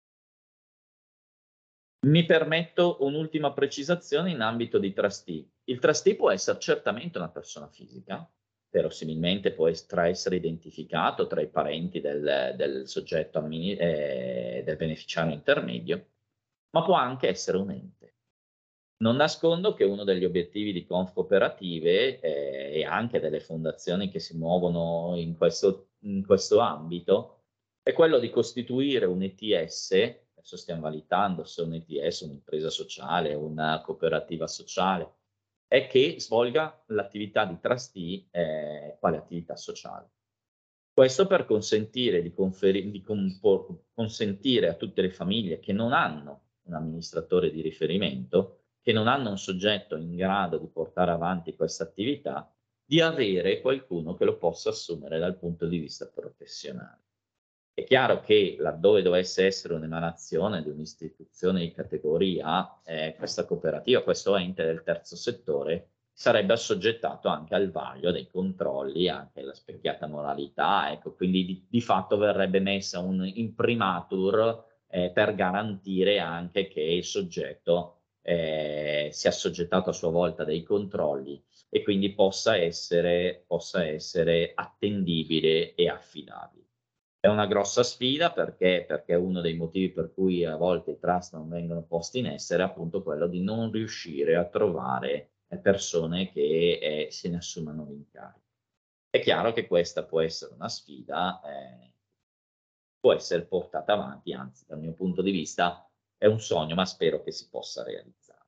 Mi permetto un'ultima precisazione in ambito di trustee. Il trustee può essere certamente una persona fisica, verosimilmente può essere identificato tra i parenti del soggetto del beneficiario intermedio, ma può anche essere un ente. Non nascondo che uno degli obiettivi di Confcooperative e anche delle fondazioni che si muovono in questo ambito è quello di costituire un ETS, adesso stiamo valutando se un ETS, un'impresa sociale, una cooperativa sociale, è che svolga l'attività di trustee quale attività sociale. Questo per consentire consentire a tutte le famiglie che non hanno un amministratore di riferimento, che non hanno un soggetto in grado di portare avanti questa attività, di avere qualcuno che lo possa assumere dal punto di vista professionale. È chiaro che laddove dovesse essere un'emanazione di un'istituzione di categoria, questa cooperativa, questo ente del terzo settore, sarebbe assoggettato anche al vaglio dei controlli, anche alla specchiata moralità, ecco, quindi di fatto verrebbe messa un imprimatur per garantire anche che il soggetto sia assoggettato a sua volta a dei controlli e quindi possa essere attendibile e affidabile. È una grossa sfida perché uno dei motivi per cui a volte i trust non vengono posti in essere è appunto quello di non riuscire a trovare persone che se ne assumano l'incarico. È chiaro che questa può essere una sfida, può essere portata avanti, anzi dal mio punto di vista è un sogno, ma spero che si possa realizzare.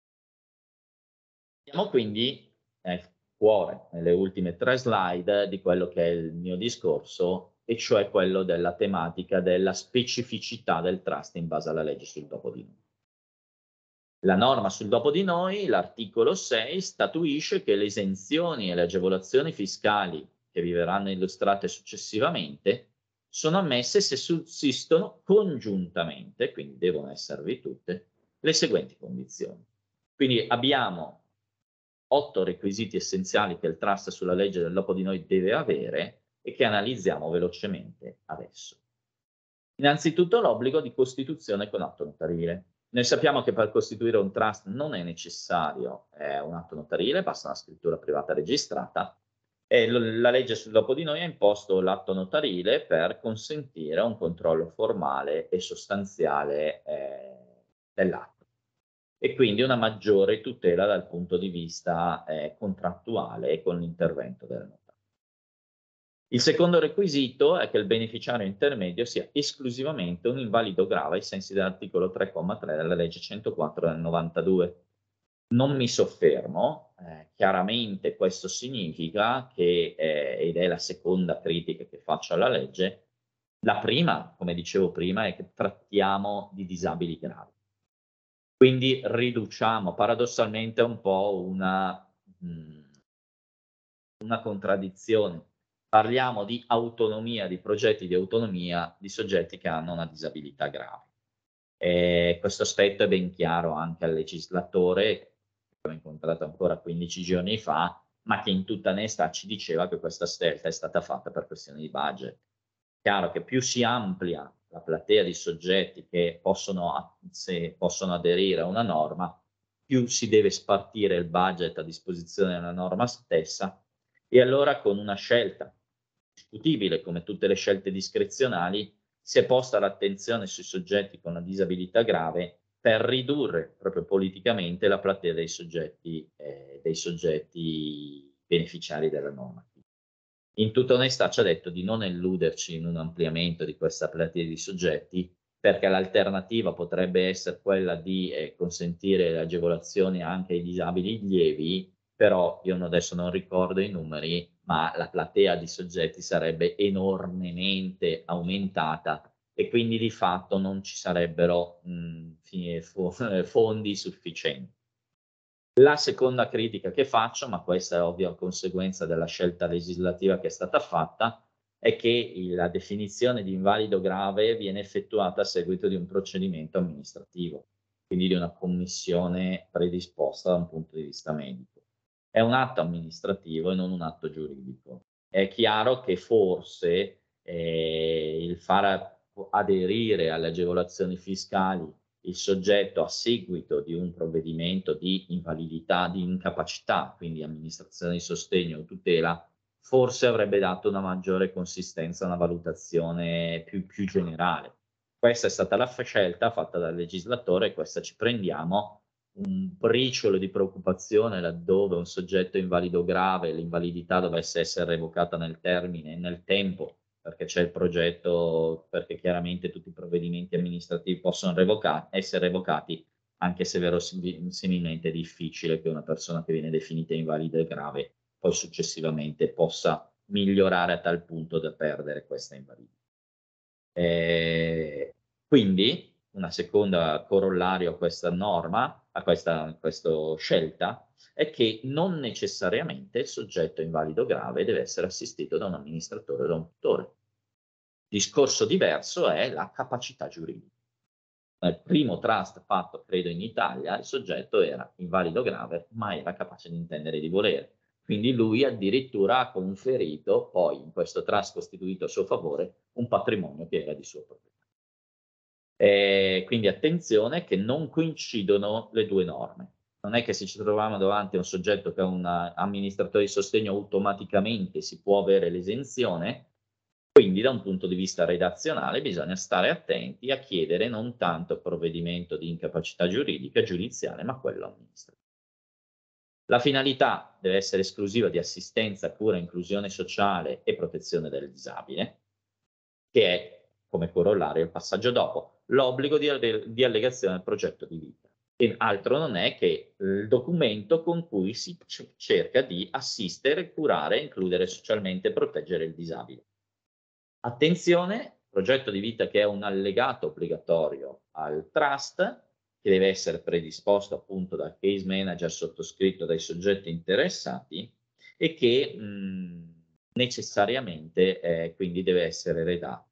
Siamo quindi nel cuore, nelle ultime 3 slide, di quello che è il mio discorso, e cioè quello della tematica della specificità del trust in base alla legge sul dopo di noi. La norma sul dopo di noi, l'articolo 6, statuisce che le esenzioni e le agevolazioni fiscali che vi verranno illustrate successivamente sono ammesse se sussistono congiuntamente, quindi devono esservi tutte, le seguenti condizioni. Quindi abbiamo 8 requisiti essenziali che il trust sulla legge del dopo di noi deve avere e che analizziamo velocemente adesso. Innanzitutto l'obbligo di costituzione con atto notarile. Noi sappiamo che per costituire un trust non è necessario un atto notarile, basta una scrittura privata registrata e la legge sul dopo di noi ha imposto l'atto notarile per consentire un controllo formale e sostanziale dell'atto e quindi una maggiore tutela dal punto di vista contrattuale e con l'intervento del notaio. Il secondo requisito è che il beneficiario intermedio sia esclusivamente un invalido grave ai sensi dell'articolo 3,3 della legge 104 del 92. Non mi soffermo, chiaramente questo significa che, ed è la seconda critica che faccio alla legge, la prima, come dicevo prima, è che trattiamo di disabili gravi. Quindi riduciamo paradossalmente un po' una contraddizione. Parliamo di autonomia, di progetti di autonomia di soggetti che hanno una disabilità grave. Questo aspetto è ben chiaro anche al legislatore, che abbiamo incontrato ancora 15 giorni fa, ma che in tutta onestà ci diceva che questa scelta è stata fatta per questioni di budget. Chiaro che più si amplia la platea di soggetti che possono aderire a una norma, più si deve spartire il budget a disposizione della norma stessa e allora con una scelta discutibile, come tutte le scelte discrezionali, si è posta l'attenzione sui soggetti con una disabilità grave per ridurre proprio politicamente la platea dei soggetti beneficiari della norma. In tutta onestà ci ha detto di non illuderci in un ampliamento di questa platea di soggetti, perché l'alternativa potrebbe essere quella di consentire le agevolazioni anche ai disabili lievi, però io adesso non ricordo i numeri, ma la platea di soggetti sarebbe enormemente aumentata e quindi di fatto non ci sarebbero fondi sufficienti. La seconda critica che faccio, ma questa è ovvia conseguenza della scelta legislativa che è stata fatta, è che la definizione di invalido grave viene effettuata a seguito di un procedimento amministrativo, quindi di una commissione predisposta da un punto di vista medico. È un atto amministrativo e non un atto giuridico. È chiaro che forse il far aderire alle agevolazioni fiscali il soggetto a seguito di un provvedimento di invalidità, di incapacità, quindi amministrazione di sostegno o tutela, forse avrebbe dato una maggiore consistenza, una valutazione più generale. Questa è stata la scelta fatta dal legislatore e questa ci prendiamo. Un briciolo di preoccupazione laddove un soggetto invalido grave, l'invalidità dovesse essere revocata nel termine, nel tempo, perché c'è il progetto, perché chiaramente tutti i provvedimenti amministrativi possono essere revocati, anche se verosimilmente è difficile che una persona che viene definita invalida e grave poi successivamente possa migliorare a tal punto da perdere questa invalidità. Quindi una seconda corollario a questa norma, a questa scelta, è che non necessariamente il soggetto invalido grave deve essere assistito da un amministratore o da un tutore. Discorso diverso è la capacità giuridica. Nel primo trust fatto, credo, in Italia, il soggetto era invalido grave, ma era capace di intendere e di volere. Quindi lui addirittura ha conferito poi in questo trust costituito a suo favore un patrimonio che era di sua proprietà. Quindi attenzione che non coincidono le due norme. Non è che se ci troviamo davanti a un soggetto che è un amministratore di sostegno automaticamente si può avere l'esenzione, quindi da un punto di vista redazionale bisogna stare attenti a chiedere non tanto provvedimento di incapacità giuridica giudiziale, ma quello amministrativo. La finalità deve essere esclusiva di assistenza, cura, inclusione sociale e protezione del disabile, che è come corollario il passaggio dopo, l'obbligo di allegazione al progetto di vita. E altro non è che il documento con cui si cerca di assistere, curare, includere socialmente e proteggere il disabile. Attenzione, progetto di vita che è un allegato obbligatorio al trust, che deve essere predisposto appunto dal case manager sottoscritto dai soggetti interessati e che necessariamente quindi deve essere redatto.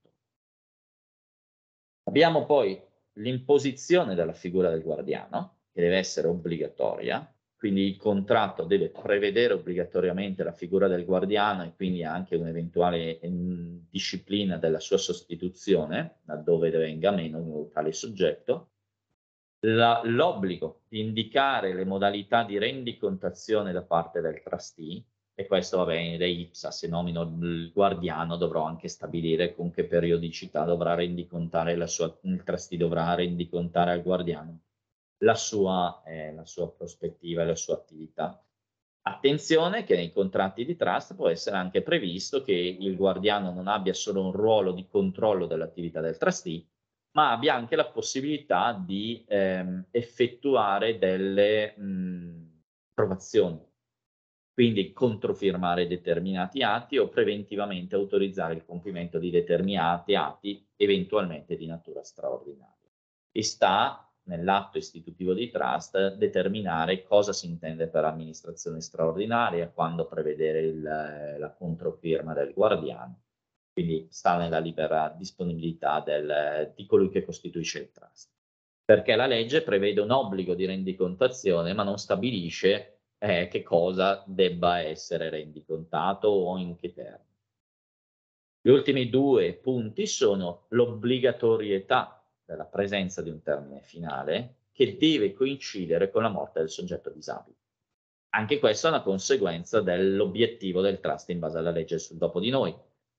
Abbiamo poi l'imposizione della figura del guardiano, che deve essere obbligatoria, quindi il contratto deve prevedere obbligatoriamente la figura del guardiano e quindi anche un'eventuale disciplina della sua sostituzione, laddove venga meno tale soggetto. L'obbligo di indicare le modalità di rendicontazione da parte del trustee, e questo va bene, da IPSA, se nomino il guardiano dovrò anche stabilire con che periodicità dovrà rendicontare il trustee dovrà rendicontare al guardiano la sua prospettiva e la sua attività. Attenzione che nei contratti di trust può essere anche previsto che il guardiano non abbia solo un ruolo di controllo dell'attività del trustee, ma abbia anche la possibilità di effettuare delle approvazioni, quindi controfirmare determinati atti o preventivamente autorizzare il compimento di determinati atti, eventualmente di natura straordinaria. E sta nell'atto istitutivo di trust determinare cosa si intende per amministrazione straordinaria, quando prevedere la controfirma del guardiano. Quindi sta nella libera disponibilità di colui che costituisce il trust. Perché la legge prevede un obbligo di rendicontazione, ma non stabilisce che cosa debba essere rendicontato o in che termini. Gli ultimi due punti sono l'obbligatorietà della presenza di un termine finale che deve coincidere con la morte del soggetto disabile. Anche questa è una conseguenza dell'obiettivo del trust in base alla legge sul dopo di noi.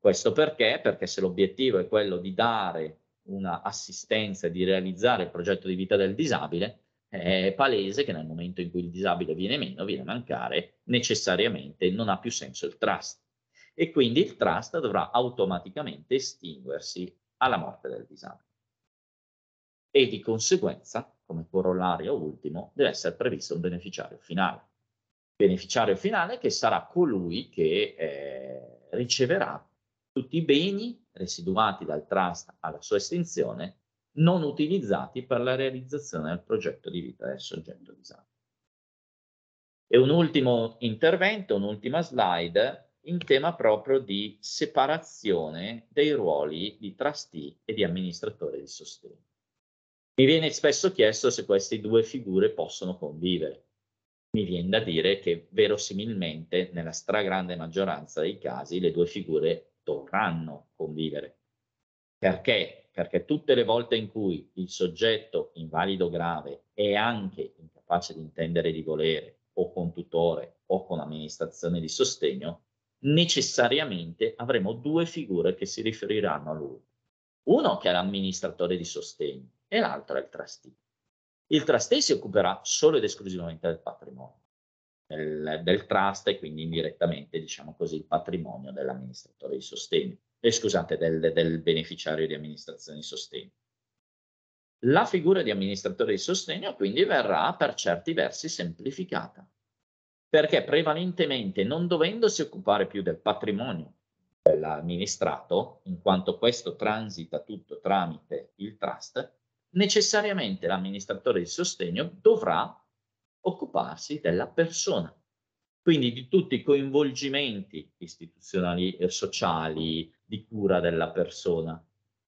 Questo perché? Perché se l'obiettivo è quello di dare una assistenza e di realizzare il progetto di vita del disabile, è palese che nel momento in cui il disabile viene meno, viene a mancare, necessariamente non ha più senso il trust. E quindi il trust dovrà automaticamente estinguersi alla morte del disabile. E di conseguenza, come corollario ultimo, deve essere previsto un beneficiario finale. Beneficiario finale che sarà colui che riceverà tutti i beni residuati dal trust alla sua estinzione non utilizzati per la realizzazione del progetto di vita del soggetto disabile. E un ultimo intervento, un'ultima slide, in tema proprio di separazione dei ruoli di trustee e di amministratore di sostegno. Mi viene spesso chiesto se queste due figure possono convivere. Mi viene da dire che verosimilmente, nella stragrande maggioranza dei casi, le due figure dovranno convivere. Perché? Perché tutte le volte in cui il soggetto invalido grave è anche incapace di intendere e di volere, o con tutore o con amministrazione di sostegno, necessariamente avremo due figure che si riferiranno a lui. Uno che è l'amministratore di sostegno e l'altro è il trustee. Il trustee si occuperà solo ed esclusivamente del patrimonio del trust e quindi indirettamente, diciamo così, il patrimonio dell'amministratore di sostegno, scusate, del beneficiario di amministrazione di sostegno. La figura di amministratore di sostegno quindi verrà per certi versi semplificata, perché prevalentemente non dovendosi occupare più del patrimonio dell'amministrato, in quanto questo transita tutto tramite il trust, necessariamente l'amministratore di sostegno dovrà occuparsi della persona, quindi di tutti i coinvolgimenti istituzionali e sociali di cura della persona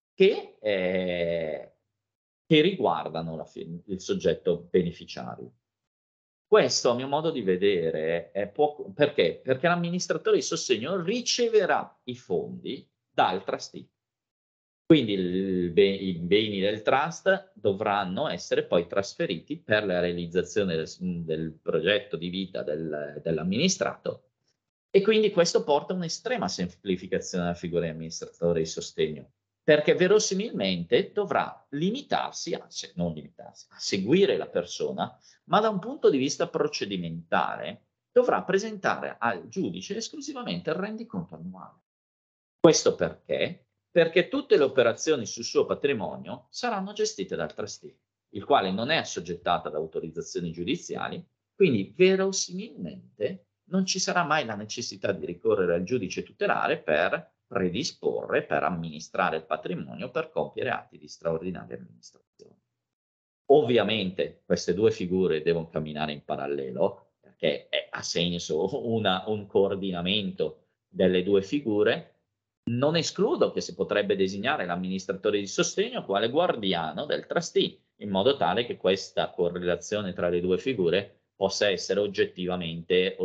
che riguardano il soggetto beneficiario. Questo, a mio modo di vedere, è poco. Perché? Perché l'amministratore di sostegno riceverà i fondi dal trustee. Quindi i beni del trust dovranno essere poi trasferiti per la realizzazione del progetto di vita dell'amministrato e quindi questo porta a un'estrema semplificazione della figura di amministratore di sostegno, perché verosimilmente dovrà limitarsi, non limitarsi, a seguire la persona, ma da un punto di vista procedimentale dovrà presentare al giudice esclusivamente il rendiconto annuale. Questo perché? Perché tutte le operazioni sul suo patrimonio saranno gestite dal trustee, il quale non è assoggettato ad autorizzazioni giudiziali, quindi verosimilmente non ci sarà mai la necessità di ricorrere al giudice tutelare per predisporre, per amministrare il patrimonio, per compiere atti di straordinaria amministrazione. Ovviamente queste due figure devono camminare in parallelo, perché ha senso un coordinamento delle due figure. Non escludo che si potrebbe designare l'amministratore di sostegno quale guardiano del trustee, in modo tale che questa correlazione tra le due figure possa essere oggettivamente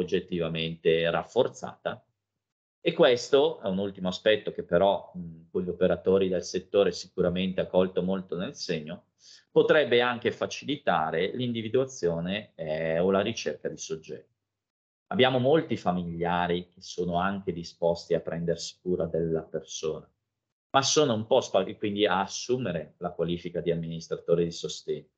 rafforzata. E questo è un ultimo aspetto che però con gli operatori del settore sicuramente ha colto molto nel segno, potrebbe anche facilitare l'individuazione o la ricerca di soggetti. Abbiamo molti familiari che sono anche disposti a prendersi cura della persona, ma sono un po' quindi a assumere la qualifica di amministratore di sostegno,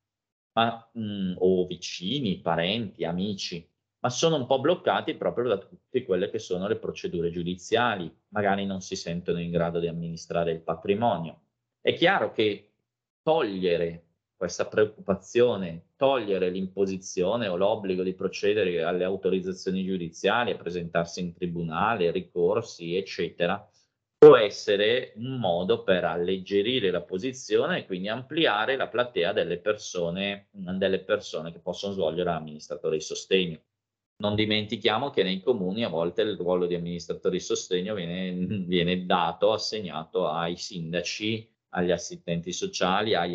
o vicini, parenti, amici, ma sono un po' bloccati proprio da tutte quelle che sono le procedure giudiziali, magari non si sentono in grado di amministrare il patrimonio. È chiaro che togliere questa preoccupazione, togliere l'imposizione o l'obbligo di procedere alle autorizzazioni giudiziali, a presentarsi in tribunale, ricorsi, eccetera, può essere un modo per alleggerire la posizione e quindi ampliare la platea delle persone che possono svolgere l'amministratore di sostegno. Non dimentichiamo che nei comuni a volte il ruolo di amministratore di sostegno viene dato, assegnato ai sindaci, agli assistenti sociali, agli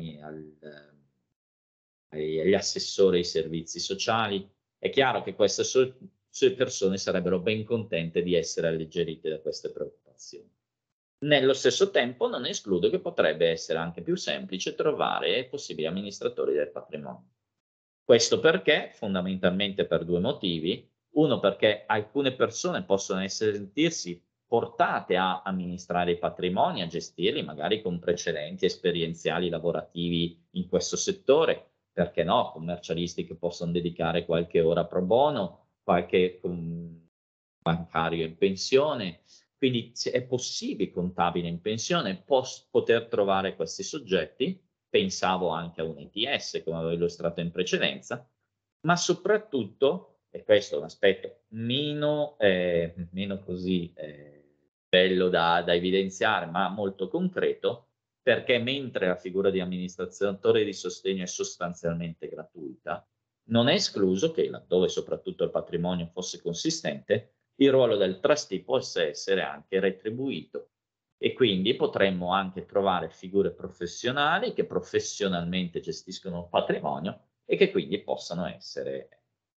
assessori ai servizi sociali. È chiaro che queste persone sarebbero ben contente di essere alleggerite da queste preoccupazioni. Nello stesso tempo non escludo che potrebbe essere anche più semplice trovare possibili amministratori del patrimonio. Questo perché? Fondamentalmente per due motivi. Uno, perché alcune persone possono sentirsi portate a amministrare i patrimoni, a gestirli magari con precedenti esperienziali lavorativi in questo settore, perché no, commercialisti che possono dedicare qualche ora pro bono, qualche bancario in pensione, quindi è possibile, contabile in pensione, poter trovare questi soggetti. Pensavo anche a un ETS, come avevo illustrato in precedenza, ma soprattutto, e questo è un aspetto meno così bello da evidenziare, ma molto concreto, perché mentre la figura di amministratore di sostegno è sostanzialmente gratuita, non è escluso che, laddove soprattutto il patrimonio fosse consistente, il ruolo del trustee possa essere anche retribuito. E quindi potremmo anche trovare figure professionali che professionalmente gestiscono il patrimonio e che quindi possano essere.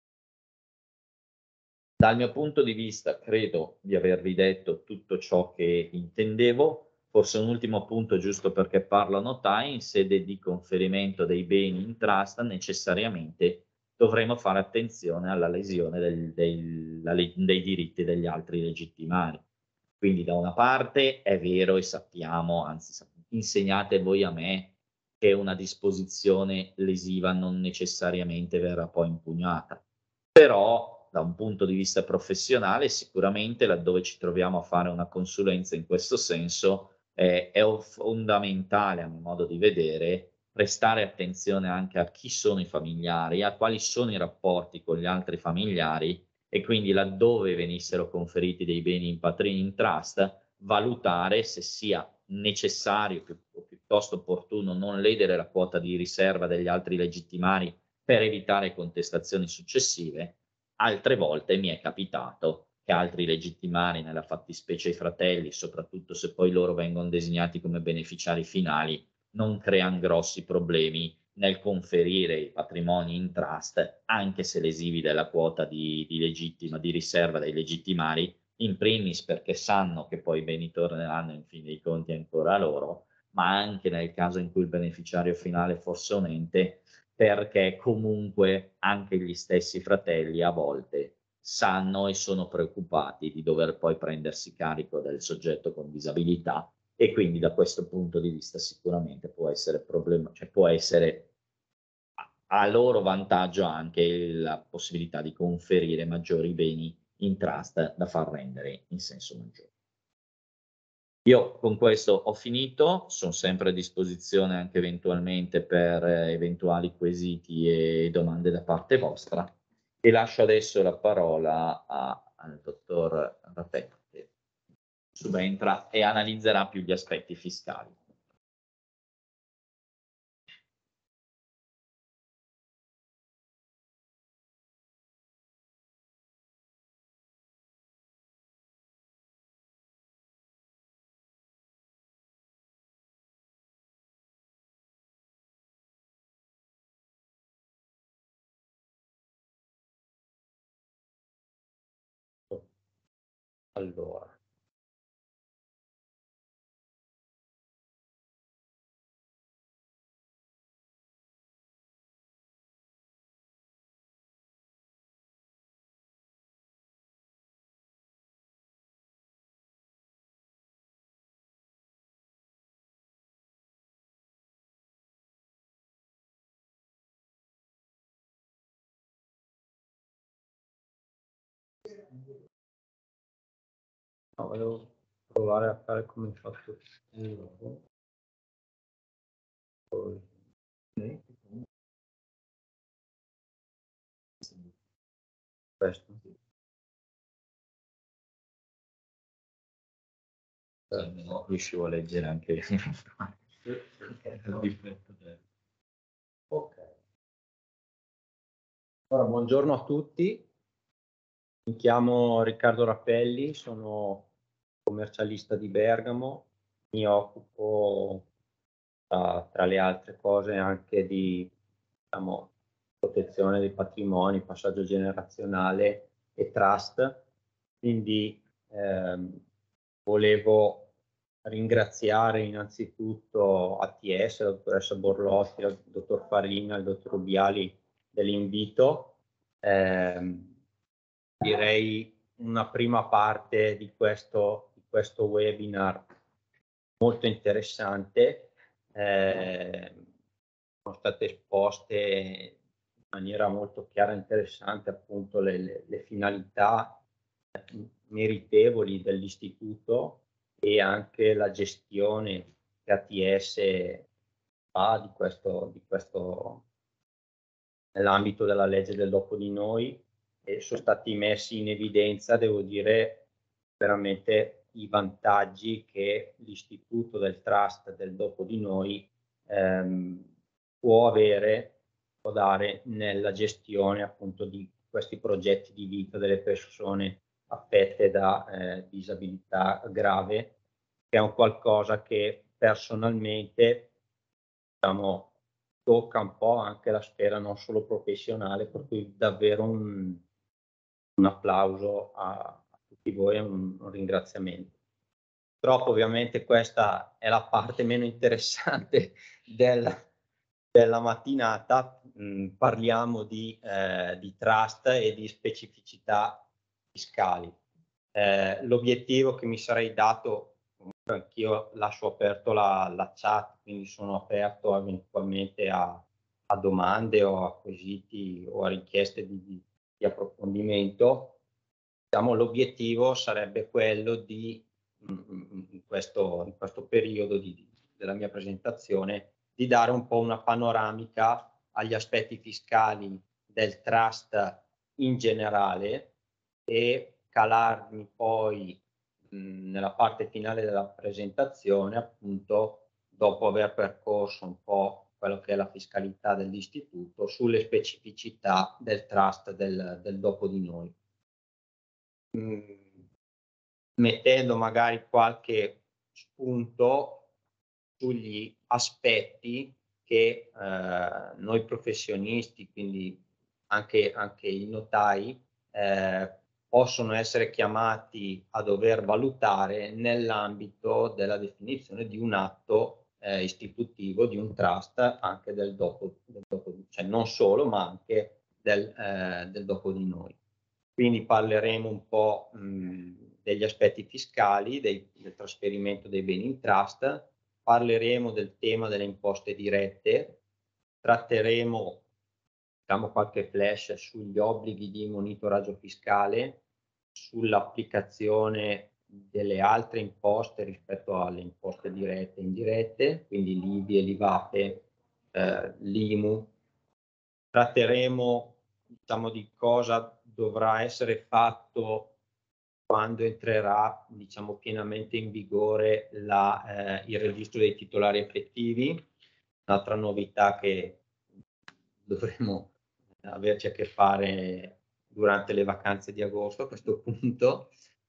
Dal mio punto di vista credo di avervi detto tutto ciò che intendevo. Forse un ultimo punto, giusto perché parlo a notai: in sede di conferimento dei beni in trust necessariamente dovremo fare attenzione alla lesione dei diritti degli altri legittimari. Quindi da una parte è vero e sappiamo, anzi insegnate voi a me, che una disposizione lesiva non necessariamente verrà poi impugnata. Però da un punto di vista professionale sicuramente laddove ci troviamo a fare una consulenza in questo senso è fondamentale, a mio modo di vedere, prestare attenzione anche a chi sono i familiari, a quali sono i rapporti con gli altri familiari e quindi laddove venissero conferiti dei beni in trust, valutare se sia necessario o piuttosto opportuno non ledere la quota di riserva degli altri legittimari per evitare contestazioni successive. Altre volte mi è capitato che altri legittimari, nella fattispecie i fratelli, soprattutto se poi loro vengono designati come beneficiari finali, non creano grossi problemi nel conferire i patrimoni in trust, anche se lesivi della quota di legittima, di riserva dei legittimari, in primis perché sanno che poi i beni torneranno in fin dei conti ancora a loro, ma anche nel caso in cui il beneficiario finale fosse un ente, perché comunque anche gli stessi fratelli a volte sanno e sono preoccupati di dover poi prendersi carico del soggetto con disabilità e quindi da questo punto di vista sicuramente può essere cioè può essere a loro vantaggio anche la possibilità di conferire maggiori beni in trust da far rendere in senso maggiore. Io con questo ho finito, sono sempre a disposizione anche eventualmente per eventuali quesiti e domande da parte vostra e lascio adesso la parola al dottor Raffetto che subentra e analizzerà più gli aspetti fiscali. Allora. No, volevo provare a fare come ho fatto questo. No, riuscivo a leggere anche ok. Allora, buongiorno a tutti. Mi chiamo Riccardo Rappelli, sono commercialista di Bergamo, mi occupo tra le altre cose anche di protezione dei patrimoni, passaggio generazionale e trust, quindi volevo ringraziare innanzitutto ATS, la dottoressa Borlotti, il dottor Farina, il dottor Rubiali dell'invito. Direi una prima parte di questo questo webinar molto interessante. Sono state esposte in maniera molto chiara e interessante appunto le finalità meritevoli dell'istituto e anche la gestione che ATS fa di questo nell'ambito della legge del dopo di noi, e sono stati messi in evidenza, devo dire, veramente i vantaggi che l'istituto del trust del dopo di noi può dare nella gestione appunto di questi progetti di vita delle persone affette da disabilità grave, che è un qualcosa che personalmente, diciamo, tocca un po' anche la sfera non solo professionale, per cui davvero un applauso a tutti voi e un ringraziamento. Purtroppo ovviamente questa è la parte meno interessante della mattinata. Parliamo di trust e di specificità fiscali. L'obiettivo che mi sarei dato, comunque anch'io lascio aperto la chat, quindi sono aperto eventualmente a domande o a quesiti o a richieste di approfondimento. Diciamo, l'obiettivo sarebbe quello di in questo periodo della mia presentazione, di dare un po' una panoramica agli aspetti fiscali del trust in generale e calarmi poi nella parte finale della presentazione, appunto, dopo aver percorso un po' quello che è la fiscalità dell'istituto, sulle specificità del trust del dopo di noi. Mettendo magari qualche spunto sugli aspetti che noi professionisti, quindi anche i notai, possono essere chiamati a dover valutare nell'ambito della definizione di un atto istitutivo, di un trust, anche del dopo, cioè non solo, ma anche del dopo di noi. Quindi parleremo un po' degli aspetti fiscali, del trasferimento dei beni in trust, parleremo del tema delle imposte dirette, tratteremo, diciamo, qualche flash sugli obblighi di monitoraggio fiscale, sull'applicazione delle altre imposte rispetto alle imposte dirette e indirette, quindi l'IVI e l'IVAPE, l'IMU. Tratteremo, diciamo, di cosa dovrà essere fatto quando entrerà, diciamo, pienamente in vigore il registro dei titolari effettivi, un'altra novità che dovremo averci a che fare durante le vacanze di agosto a questo punto,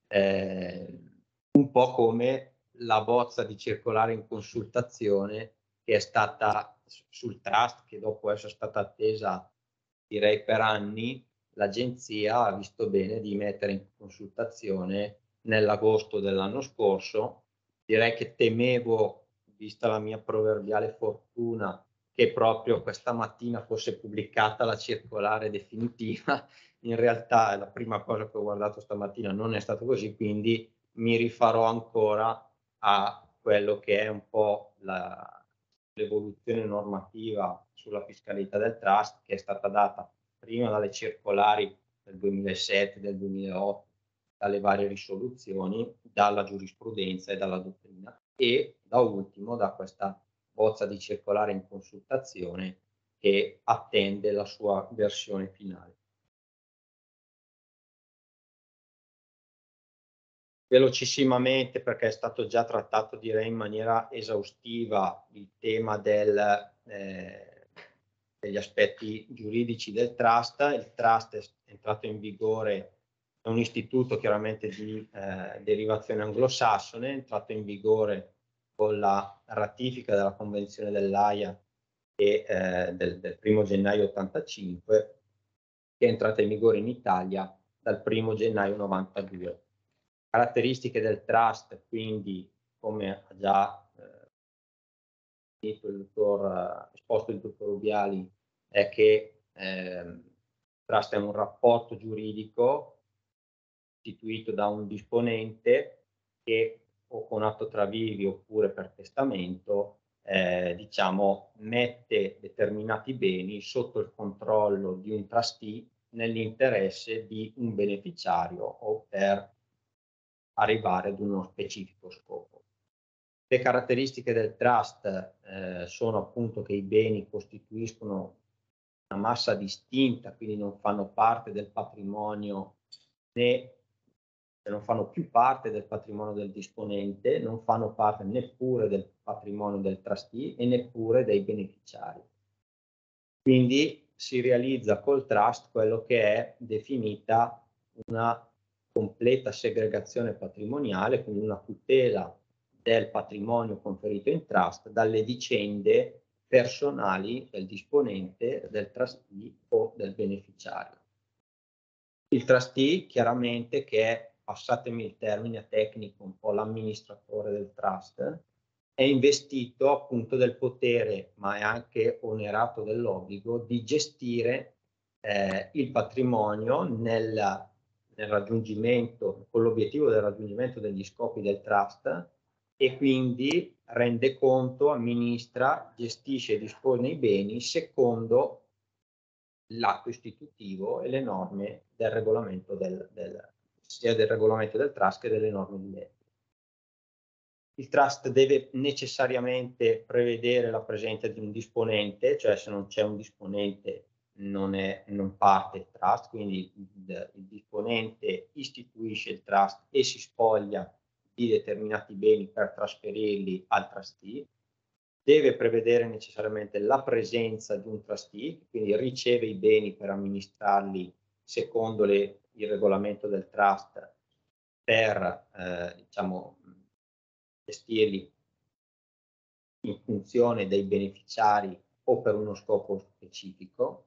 un po' come la bozza di circolare in consultazione che è stata sul trust, che dopo essere stata attesa direi per anni, l'agenzia ha visto bene di mettere in consultazione nell'agosto dell'anno scorso. Direi che temevo, vista la mia proverbiale fortuna, che proprio questa mattina fosse pubblicata la circolare definitiva. In realtà la prima cosa che ho guardato stamattina non è stato così, quindi mi rifarò ancora a quello che è un po' l'evoluzione normativa sulla fiscalità del trust, che è stata data prima dalle circolari del 2007, del 2008, dalle varie risoluzioni, dalla giurisprudenza e dalla dottrina, e da ultimo da questa bozza di circolare in consultazione che attende la sua versione finale. Velocissimamente, perché è stato già trattato, direi, in maniera esaustiva il tema degli aspetti giuridici del trust. Il trust è entrato in vigore, è un istituto chiaramente di derivazione anglosassone, è entrato in vigore con la ratifica della Convenzione dell'Aia del 1° gennaio 85, che è entrata in vigore in Italia dal 1° gennaio 92. Caratteristiche del trust, quindi, come ha già esposto il dottor Rubiali, è che il trust è un rapporto giuridico istituito da un disponente che o con atto tra vivi oppure per testamento, diciamo, mette determinati beni sotto il controllo di un trustee nell'interesse di un beneficiario o per arrivare ad uno specifico scopo. Le caratteristiche del trust sono appunto che i beni costituiscono una massa distinta, quindi non fanno parte del patrimonio né non fanno più parte del patrimonio del disponente, non fanno parte neppure del patrimonio del trustee e neppure dei beneficiari. Quindi si realizza col trust quello che è definita una completa segregazione patrimoniale, quindi una tutela del patrimonio conferito in trust dalle vicende personali del disponente, del trustee o del beneficiario. Il trustee chiaramente, che è, passatemi il termine tecnico, un po' l'amministratore del trust, è investito appunto del potere, ma è anche onerato dell'obbligo di gestire il patrimonio nel raggiungimento, con l'obiettivo del raggiungimento degli scopi del trust, e quindi rende conto, amministra, gestisce e dispone i beni secondo l'atto istitutivo e le norme del regolamento sia del regolamento del trust che delle norme di legge. Il trust deve necessariamente prevedere la presenza di un disponente, cioè se non c'è un disponente non parte il trust, quindi il disponente istituisce il trust e si spoglia di determinati beni per trasferirli al trustee. Deve prevedere necessariamente la presenza di un trustee, quindi riceve i beni per amministrarli secondo il regolamento del trust per diciamo, gestirli in funzione dei beneficiari o per uno scopo specifico.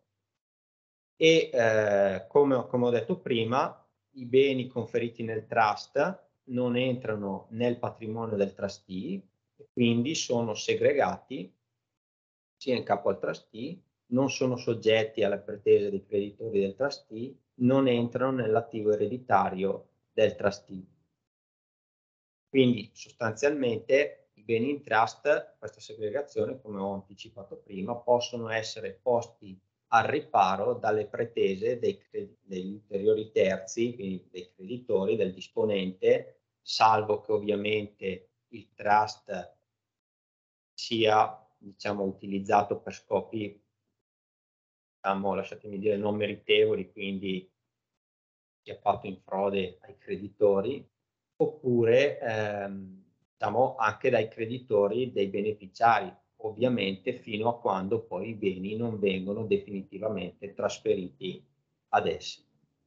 E come ho detto prima, i beni conferiti nel trust non entrano nel patrimonio del trustee, quindi sono segregati sia in capo al trustee, non sono soggetti alle pretese dei creditori del trustee, non entrano nell'attivo ereditario del trustee. Quindi sostanzialmente i beni in trust, questa segregazione, come ho anticipato prima, possono essere posti al riparo dalle pretese degli ulteriori terzi, quindi dei creditori, del disponente, salvo che ovviamente il trust sia, diciamo, utilizzato per scopi, diciamo, lasciatemi dire, non meritevoli, quindi sia fatto in frode ai creditori, oppure diciamo anche dai creditori dei beneficiari, ovviamente fino a quando poi i beni non vengono definitivamente trasferiti ad essi.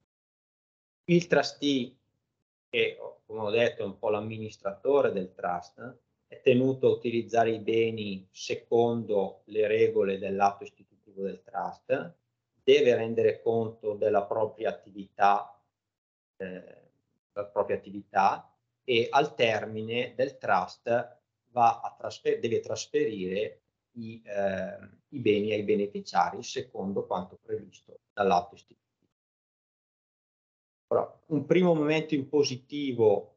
Il trustee, che come ho detto è un po' l'amministratore del trust, è tenuto a utilizzare i beni secondo le regole dell'atto istitutivo del trust, deve rendere conto della propria attività e al termine del trust deve trasferire i beni ai beneficiari secondo quanto previsto dall'atto istitutivo. Ora, un primo momento in positivo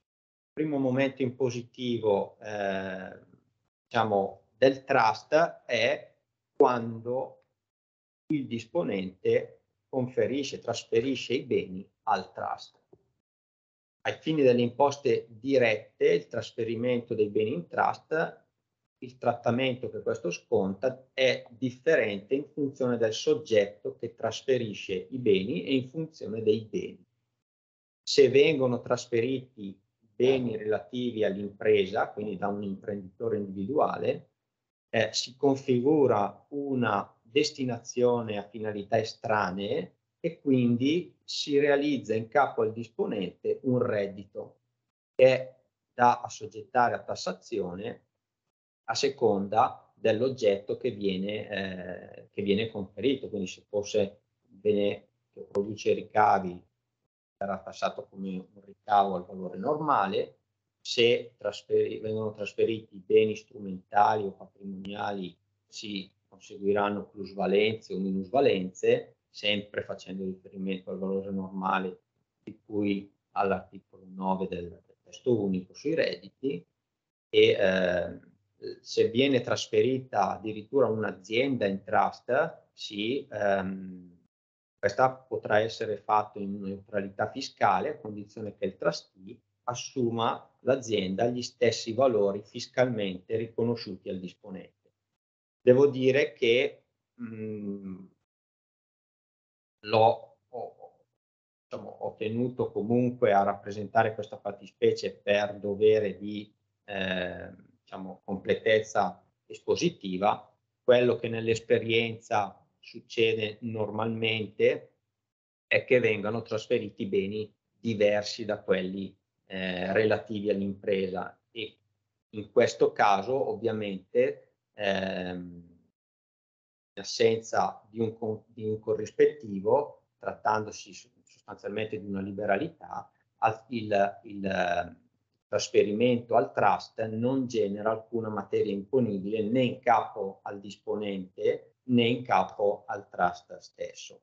diciamo, del trust è quando il disponente trasferisce i beni al trust. Ai fini delle imposte dirette, il trasferimento dei beni in trust, il trattamento che questo sconta è differente in funzione del soggetto che trasferisce i beni e in funzione dei beni. Se vengono trasferiti beni relativi all'impresa, quindi da un imprenditore individuale, si configura una destinazione a finalità estranee e quindi si realizza in capo al disponente un reddito che è da assoggettare a tassazione a seconda dell'oggetto che viene conferito. Quindi se fosse un bene che produce ricavi sarà tassato come un ricavo al valore normale. Se vengono trasferiti beni strumentali o patrimoniali si conseguiranno plusvalenze o minusvalenze, sempre facendo riferimento al valore normale di cui all'articolo 9 del testo unico sui redditi e se viene trasferita addirittura un'azienda in trust, questa potrà essere fatta in neutralità fiscale a condizione che il trustee assuma l'azienda gli stessi valori fiscalmente riconosciuti al disponente. Devo dire che ho tenuto comunque a rappresentare questa fattispecie per dovere di completezza espositiva. Quello che nell'esperienza succede normalmente è che vengano trasferiti beni diversi da quelli relativi all'impresa e in questo caso ovviamente in assenza di un corrispettivo, trattandosi sostanzialmente di una liberalità, il trasferimento al trust non genera alcuna materia imponibile né in capo al disponente né in capo al trust stesso.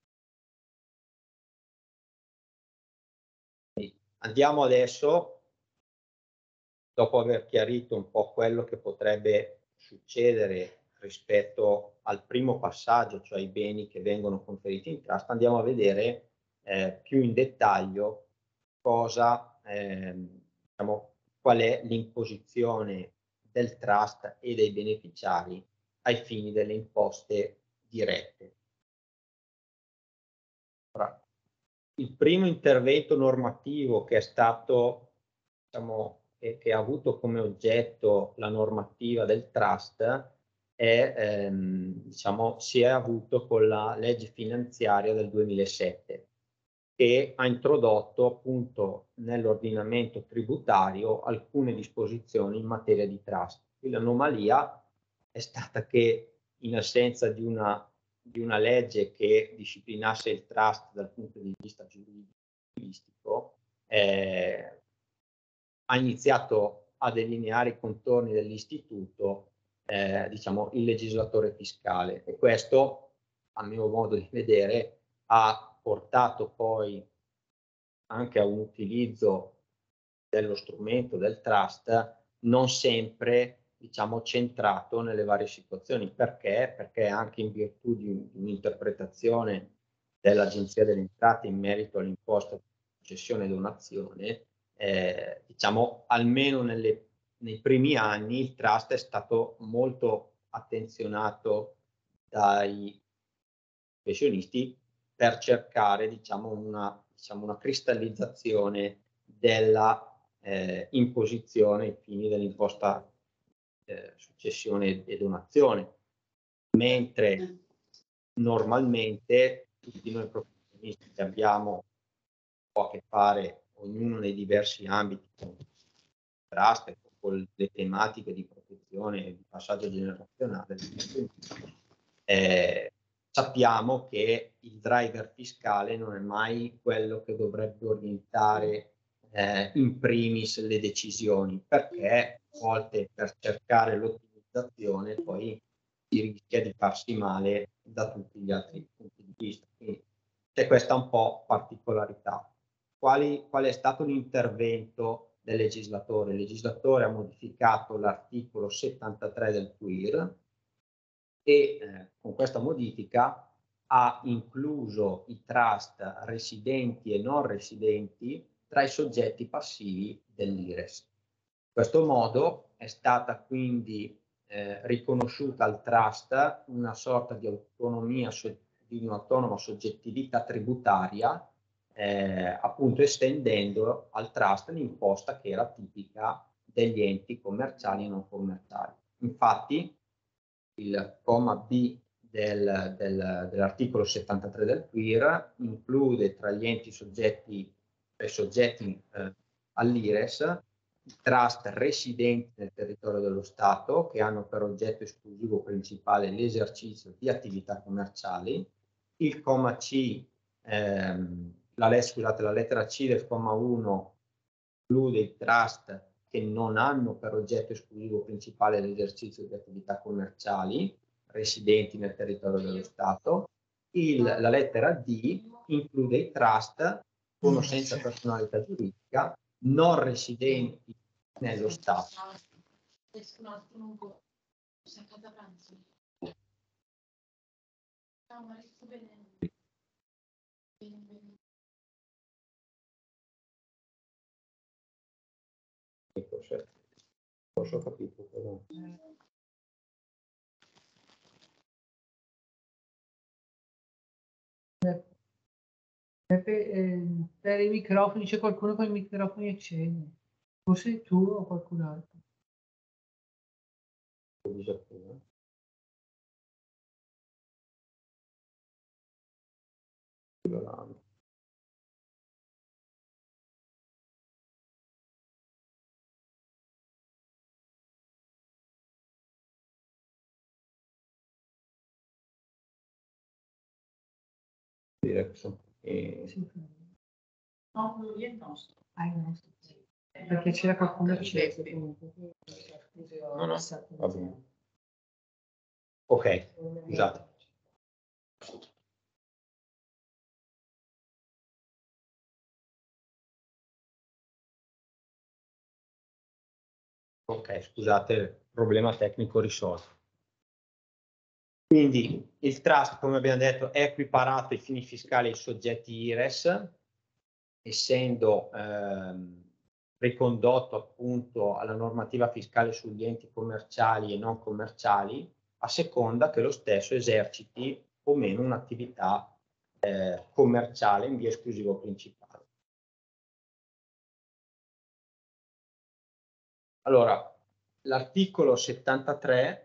Andiamo adesso, dopo aver chiarito un po' quello che potrebbe succedere rispetto al primo passaggio, cioè i beni che vengono conferiti in trust, andiamo a vedere più in dettaglio qual è l'imposizione del trust e dei beneficiari ai fini delle imposte dirette. Ora, il primo intervento normativo che è stato, che ha avuto come oggetto la normativa del trust si è avuto con la legge finanziaria del 2007, che ha introdotto appunto nell'ordinamento tributario alcune disposizioni in materia di trust. L'anomalia è stata che in assenza di una legge che disciplinasse il trust dal punto di vista giuridico, ha iniziato a delineare i contorni dell'istituto il legislatore fiscale, e questo, a mio modo di vedere, ha portato poi anche a un utilizzo dello strumento del trust non sempre centrato nelle varie situazioni. Perché anche in virtù di un'interpretazione dell'Agenzia delle Entrate in merito all'imposta di successione e donazione, almeno nei primi anni il trust è stato molto attenzionato dai professionisti per cercare una cristallizzazione della imposizione ai fini dell'imposta successione e donazione, mentre normalmente tutti noi professionisti che abbiamo un po' a che fare, ognuno nei diversi ambiti con trust, con le tematiche di protezione e di passaggio generazionale, sappiamo che il driver fiscale non è mai quello che dovrebbe orientare in primis le decisioni, perché a volte per cercare l'ottimizzazione poi si rischia di farsi male da tutti gli altri punti di vista. Quindi c'è questa un po' particolarità. Qual è stato l'intervento del legislatore? Il legislatore ha modificato l'articolo 73 del TUIR e con questa modifica ha incluso i trust residenti e non residenti tra i soggetti passivi dell'IRES. In questo modo è stata quindi riconosciuta al trust una sorta di autonomia, di un'autonoma soggettività tributaria, appunto estendendo al trust l'imposta che era tipica degli enti commerciali e non commerciali. Infatti il comma B dell'articolo 73 del TUIR include tra gli enti soggetti all'IRES i trust residenti nel territorio dello Stato che hanno per oggetto esclusivo principale l'esercizio di attività commerciali. Il comma C, la lettera C del comma 1 include i trust che non hanno per oggetto esclusivo principale l'esercizio di attività commerciali residenti nel territorio dello Stato. La lettera D include i trust con o senza personalità giuridica non residenti nello Stato. Esco un attimo un po'. Sei a casa pranzo? Ciao, ma resto bene. Bene. Forse ho capito però. Per i microfoni c'è qualcuno con i microfoni accesi, forse tu o qualcun altro. No, quello lì è il nostro. Il nostro. Perché c'era qualcuno acceso comunque. No, va bene. Ok, scusate. Ok, scusate, problema tecnico risolto. Quindi il trust, come abbiamo detto, è equiparato ai fini fiscali ai soggetti IRES, essendo ricondotto appunto alla normativa fiscale sugli enti commerciali e non commerciali, a seconda che lo stesso eserciti o meno un'attività commerciale in via esclusivo principale. Allora, l'articolo 73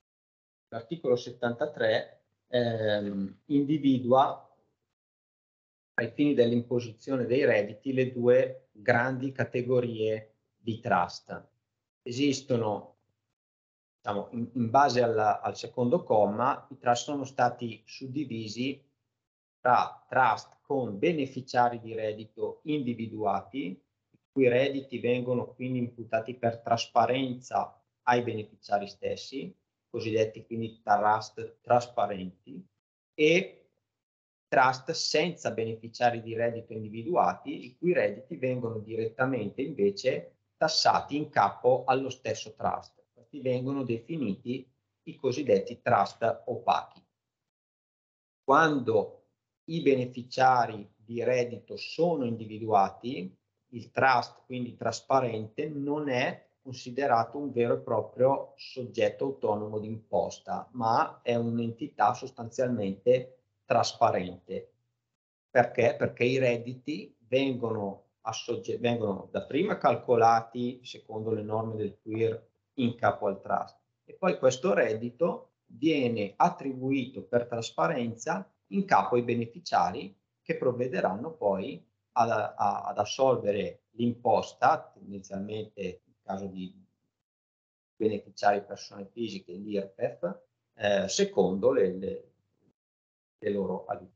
individua ai fini dell'imposizione dei redditi le due grandi categorie di trust. Esistono, diciamo, in base al secondo comma, i trust sono stati suddivisi tra trust con beneficiari di reddito individuati, i cui redditi vengono quindi imputati per trasparenza ai beneficiari stessi, cosiddetti quindi trust trasparenti, e trust senza beneficiari di reddito individuati, i cui redditi vengono direttamente invece tassati in capo allo stesso trust. Questi vengono definiti i cosiddetti trust opachi. Quando i beneficiari di reddito sono individuati, il trust, quindi trasparente, non è considerato un vero e proprio soggetto autonomo d'imposta, ma è un'entità sostanzialmente trasparente. Perché? Perché i redditi vengono dapprima calcolati secondo le norme del QIR in capo al trust e poi questo reddito viene attribuito per trasparenza in capo ai beneficiari che provvederanno poi ad assolvere l'imposta, tendenzialmente in caso di beneficiari persone fisiche, l'IRPEF, secondo le loro aliquote.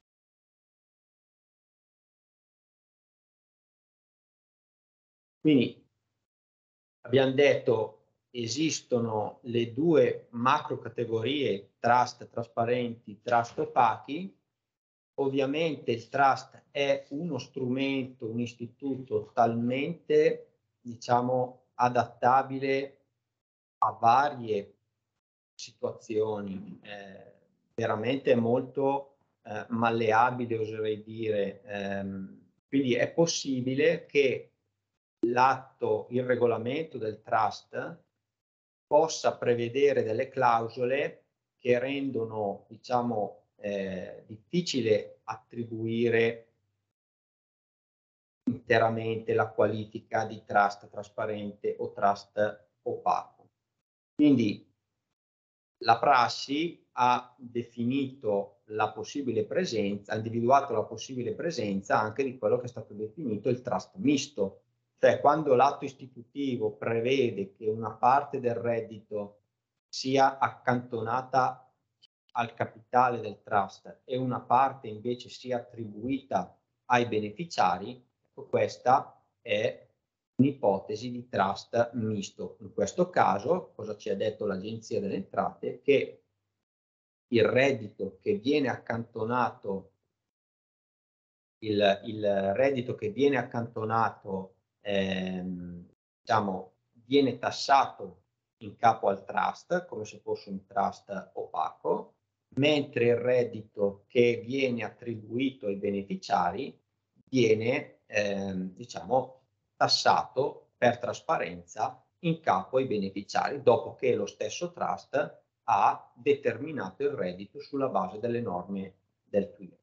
Quindi abbiamo detto esistono le due macro categorie, trust trasparenti, trust opachi. Ovviamente il trust è uno strumento, un istituto talmente, diciamo, adattabile a varie situazioni, veramente molto malleabile, oserei dire. Quindi è possibile che il regolamento del trust possa prevedere delle clausole che rendono, diciamo, difficile attribuire interamente la qualifica di trust trasparente o trust opaco. Quindi la prassi ha definito la possibile presenza, ha individuato la possibile presenza anche di quello che è stato definito il trust misto, cioè quando l'atto istitutivo prevede che una parte del reddito sia accantonata al capitale del trust e una parte invece sia attribuita ai beneficiari, questa è un'ipotesi di trust misto. In questo caso, cosa ci ha detto l'Agenzia delle Entrate? Che il reddito che viene accantonato, diciamo, viene tassato in capo al trust come se fosse un trust opaco, mentre il reddito che viene attribuito ai beneficiari viene diciamo tassato per trasparenza in capo ai beneficiari dopo che lo stesso trust ha determinato il reddito sulla base delle norme del TUIR.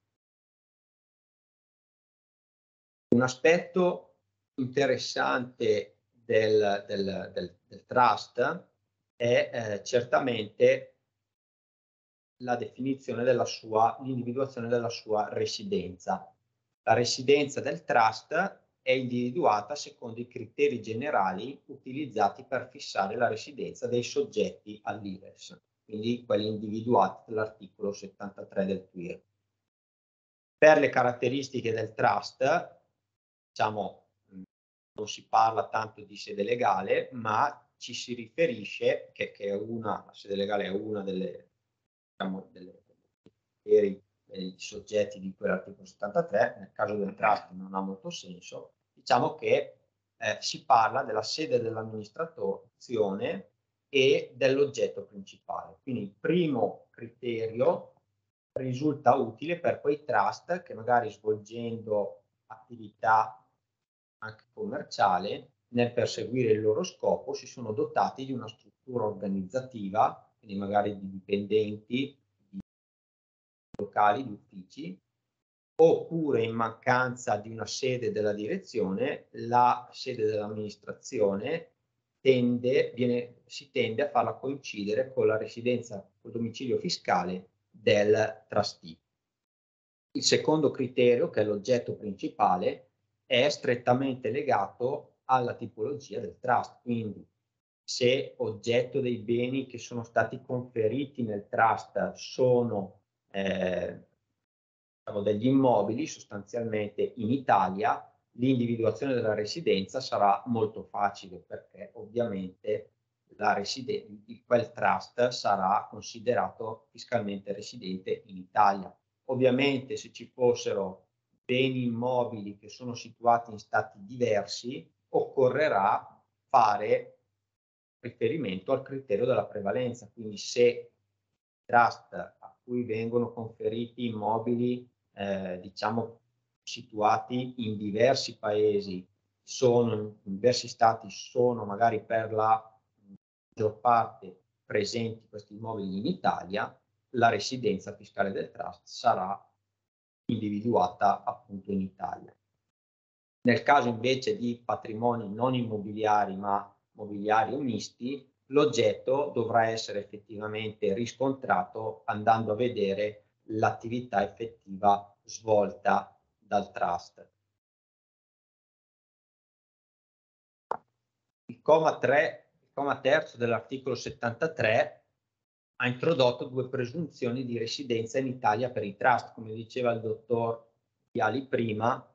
Un aspetto interessante del trust è certamente la definizione l'individuazione della sua residenza. La residenza del trust è individuata secondo i criteri generali utilizzati per fissare la residenza dei soggetti all'IRES, quindi quelli individuati dall'articolo 73 del TUIR. Per le caratteristiche del trust, diciamo, non si parla tanto di sede legale, ma ci si riferisce che la sede legale è una delle dei soggetti di quell'articolo 73, nel caso del trust non ha molto senso, diciamo che si parla della sede dell'amministrazione e dell'oggetto principale. Quindi il primo criterio risulta utile per quei trust che magari svolgendo attività anche commerciale, nel perseguire il loro scopo, si sono dotati di una struttura organizzativa, quindi magari di dipendenti, di locali, di uffici, oppure in mancanza di una sede della direzione, la sede dell'amministrazione si tende a farla coincidere con la residenza, col domicilio fiscale del trustee. Il secondo criterio, che è l'oggetto principale, è strettamente legato alla tipologia del trust, quindi se oggetto dei beni che sono stati conferiti nel trust sono degli immobili sostanzialmente in Italia, l'individuazione della residenza sarà molto facile perché ovviamente quel trust sarà considerato fiscalmente residente in Italia. Ovviamente se ci fossero beni immobili che sono situati in stati diversi, occorrerà fare riferimento al criterio della prevalenza, quindi se trust a cui vengono conferiti immobili diciamo situati in diversi paesi, in diversi stati, sono magari per la maggior parte presenti questi immobili in Italia, la residenza fiscale del trust sarà individuata appunto in Italia. Nel caso invece di patrimoni non immobiliari ma mobiliari o misti, l'oggetto dovrà essere effettivamente riscontrato andando a vedere l'attività effettiva svolta dal trust. Il comma terzo dell'articolo 73 ha introdotto due presunzioni di residenza in Italia per i trust. Come diceva il dottor Viali prima,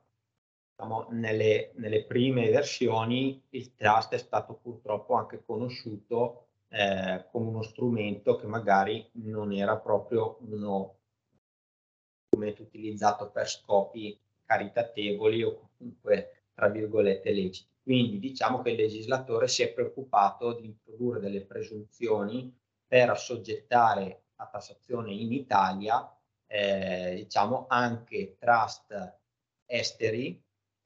nelle prime versioni il trust è stato purtroppo anche conosciuto come uno strumento che magari non era proprio uno strumento utilizzato per scopi caritatevoli o comunque tra virgolette leciti. Quindi diciamo che il legislatore si è preoccupato di introdurre delle presunzioni per assoggettare a tassazione in Italia diciamo anche trust esteri,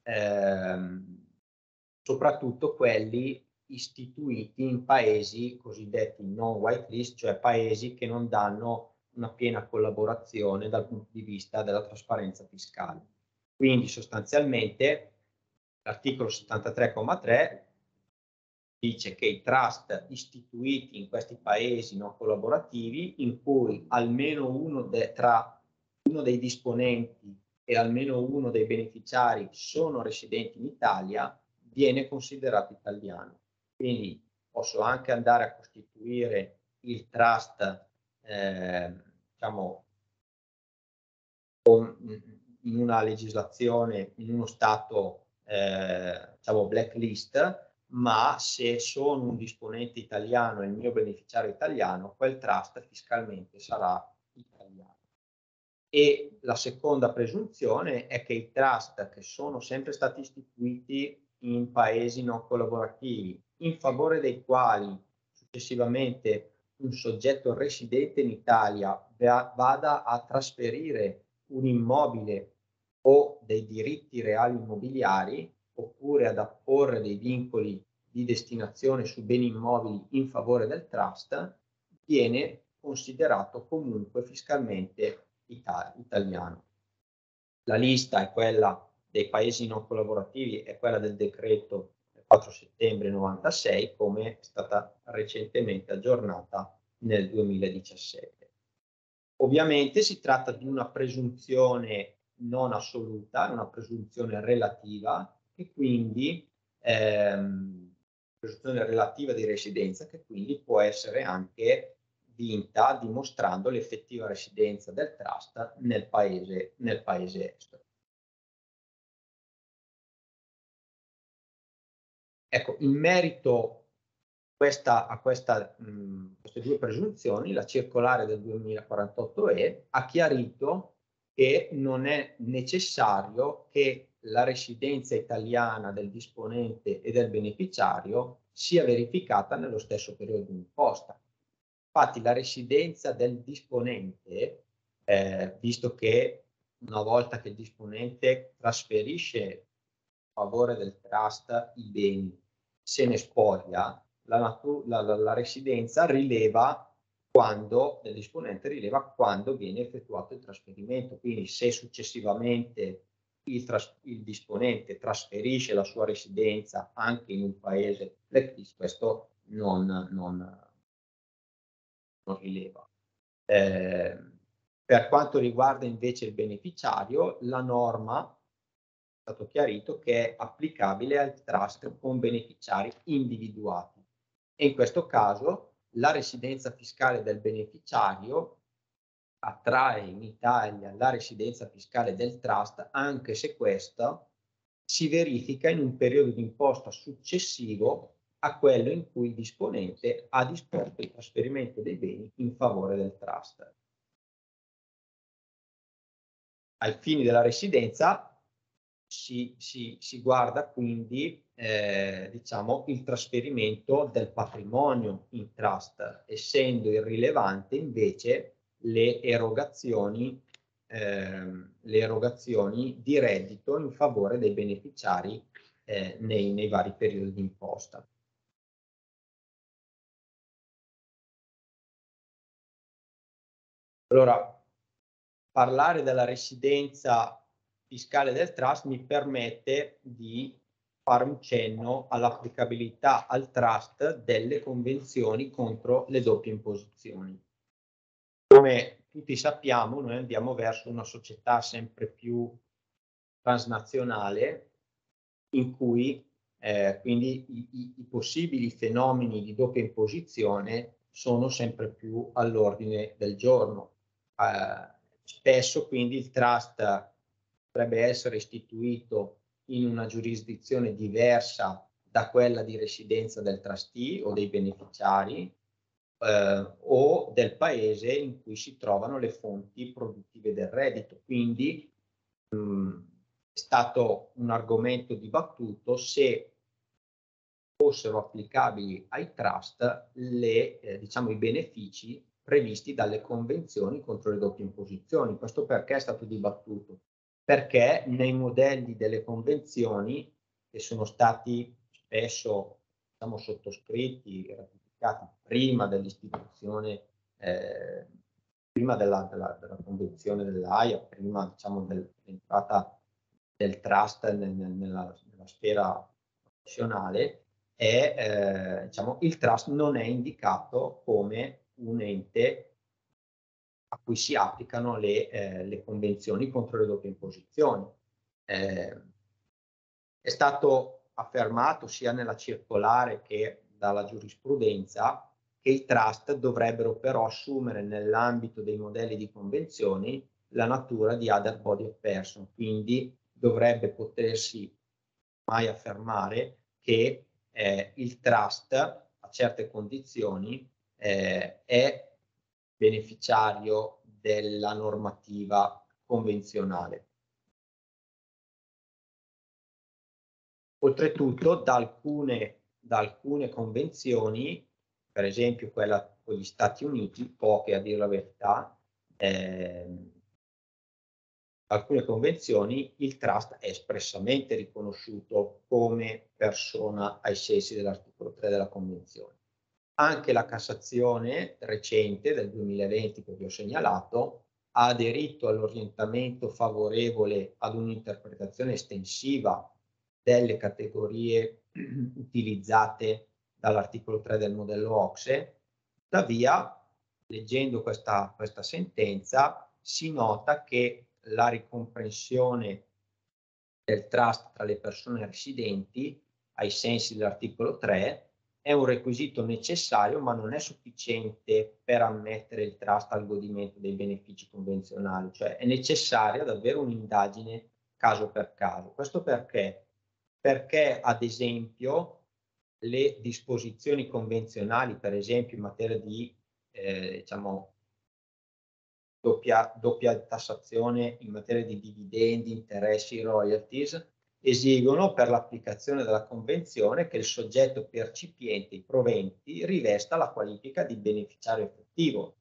soprattutto quelli istituiti in paesi cosiddetti non whitelist, cioè paesi che non danno una piena collaborazione dal punto di vista della trasparenza fiscale. Quindi sostanzialmente l'articolo 73,3 dice che i trust istituiti in questi paesi non collaborativi, in cui almeno uno dei disponenti e almeno uno dei beneficiari sono residenti in Italia, viene considerato italiano. Quindi posso anche andare a costituire il trust diciamo in una legislazione, in uno stato diciamo blacklist, ma se sono un disponente italiano e il mio beneficiario italiano, quel trust fiscalmente sarà italiano. E la seconda presunzione è che i trust che sono sempre stati istituiti in paesi non collaborativi, in favore dei quali successivamente un soggetto residente in Italia vada a trasferire un immobile o dei diritti reali immobiliari, oppure ad apporre dei vincoli di destinazione su beni immobili in favore del trust, viene considerato comunque fiscalmente italiano. La lista è quella dei paesi non collaborativi, è quella del decreto 4 settembre 96, come è stata recentemente aggiornata nel 2017. Ovviamente si tratta di una presunzione non assoluta, è una presunzione relativa, e quindi presunzione relativa di residenza, che quindi può essere anche vinta dimostrando l'effettiva residenza del trust nel paese estero. Ecco, in merito a queste due presunzioni, la circolare del 2048E ha chiarito che non è necessario che la residenza italiana del disponente e del beneficiario sia verificata nello stesso periodo di imposta. Infatti la residenza del disponente, visto che una volta che il disponente trasferisce a favore del trust i beni, se ne spoglia, la residenza rileva quando, del disponente rileva quando viene effettuato il trasferimento. Quindi se successivamente il disponente trasferisce la sua residenza anche in un paese blacklist, questo non rileva. Per quanto riguarda invece il beneficiario, la norma è stato chiarito che è applicabile al trust con beneficiari individuati, e in questo caso la residenza fiscale del beneficiario attrae in Italia la residenza fiscale del trust anche se questa si verifica in un periodo di imposta successivo a quello in cui il disponente ha disposto il trasferimento dei beni in favore del trust. Ai fini della residenza si guarda quindi diciamo il trasferimento del patrimonio in trust, essendo irrilevante invece le erogazioni di reddito in favore dei beneficiari nei vari periodi di imposta. Allora, parlare della residenza fiscale del trust mi permette di fare un cenno all'applicabilità al trust delle convenzioni contro le doppie imposizioni. Come tutti sappiamo, noi andiamo verso una società sempre più transnazionale, in cui quindi i possibili fenomeni di doppia imposizione sono sempre più all'ordine del giorno. Spesso quindi il trust potrebbe essere istituito in una giurisdizione diversa da quella di residenza del trustee o dei beneficiari o del paese in cui si trovano le fonti produttive del reddito. Quindi è stato un argomento dibattuto se fossero applicabili ai trust diciamo, i benefici previsti dalle convenzioni contro le doppie imposizioni. Questo perché è stato dibattuto? Perché nei modelli delle convenzioni, che sono stati spesso diciamo, sottoscritti e ratificati prima dell'istituzione, prima della convenzione dell'AIA, prima diciamo, dell'entrata del trust nella sfera professionale, diciamo, il trust non è indicato come un ente a cui si applicano le convenzioni contro le doppie imposizioni. È stato affermato sia nella circolare che dalla giurisprudenza che i trust dovrebbero però assumere nell'ambito dei modelli di convenzioni la natura di other body of person, quindi dovrebbe potersi mai affermare che il trust a certe condizioni è beneficiario della normativa convenzionale. oltretutto da alcune convenzioni, per esempio quella con gli Stati Uniti, poche a dire la verità, alcune convenzioni il trust è espressamente riconosciuto come persona ai sensi dell'articolo 3 della convenzione. Anche la Cassazione recente del 2020 che vi ho segnalato ha aderito all'orientamento favorevole ad un'interpretazione estensiva delle categorie utilizzate dall'articolo 3 del modello OCSE. Tuttavia, leggendo questa sentenza, si nota che la ricomprensione del trust tra le persone residenti ai sensi dell'articolo 3 è un requisito necessario, ma non è sufficiente per ammettere il trust al godimento dei benefici convenzionali, cioè è necessaria davvero un'indagine caso per caso. Questo perché? Perché, ad esempio, le disposizioni convenzionali, per esempio in materia di doppia tassazione in materia di dividendi, interessi, royalties, esigono per l'applicazione della convenzione che il soggetto percipiente i proventi rivesta la qualifica di beneficiario effettivo.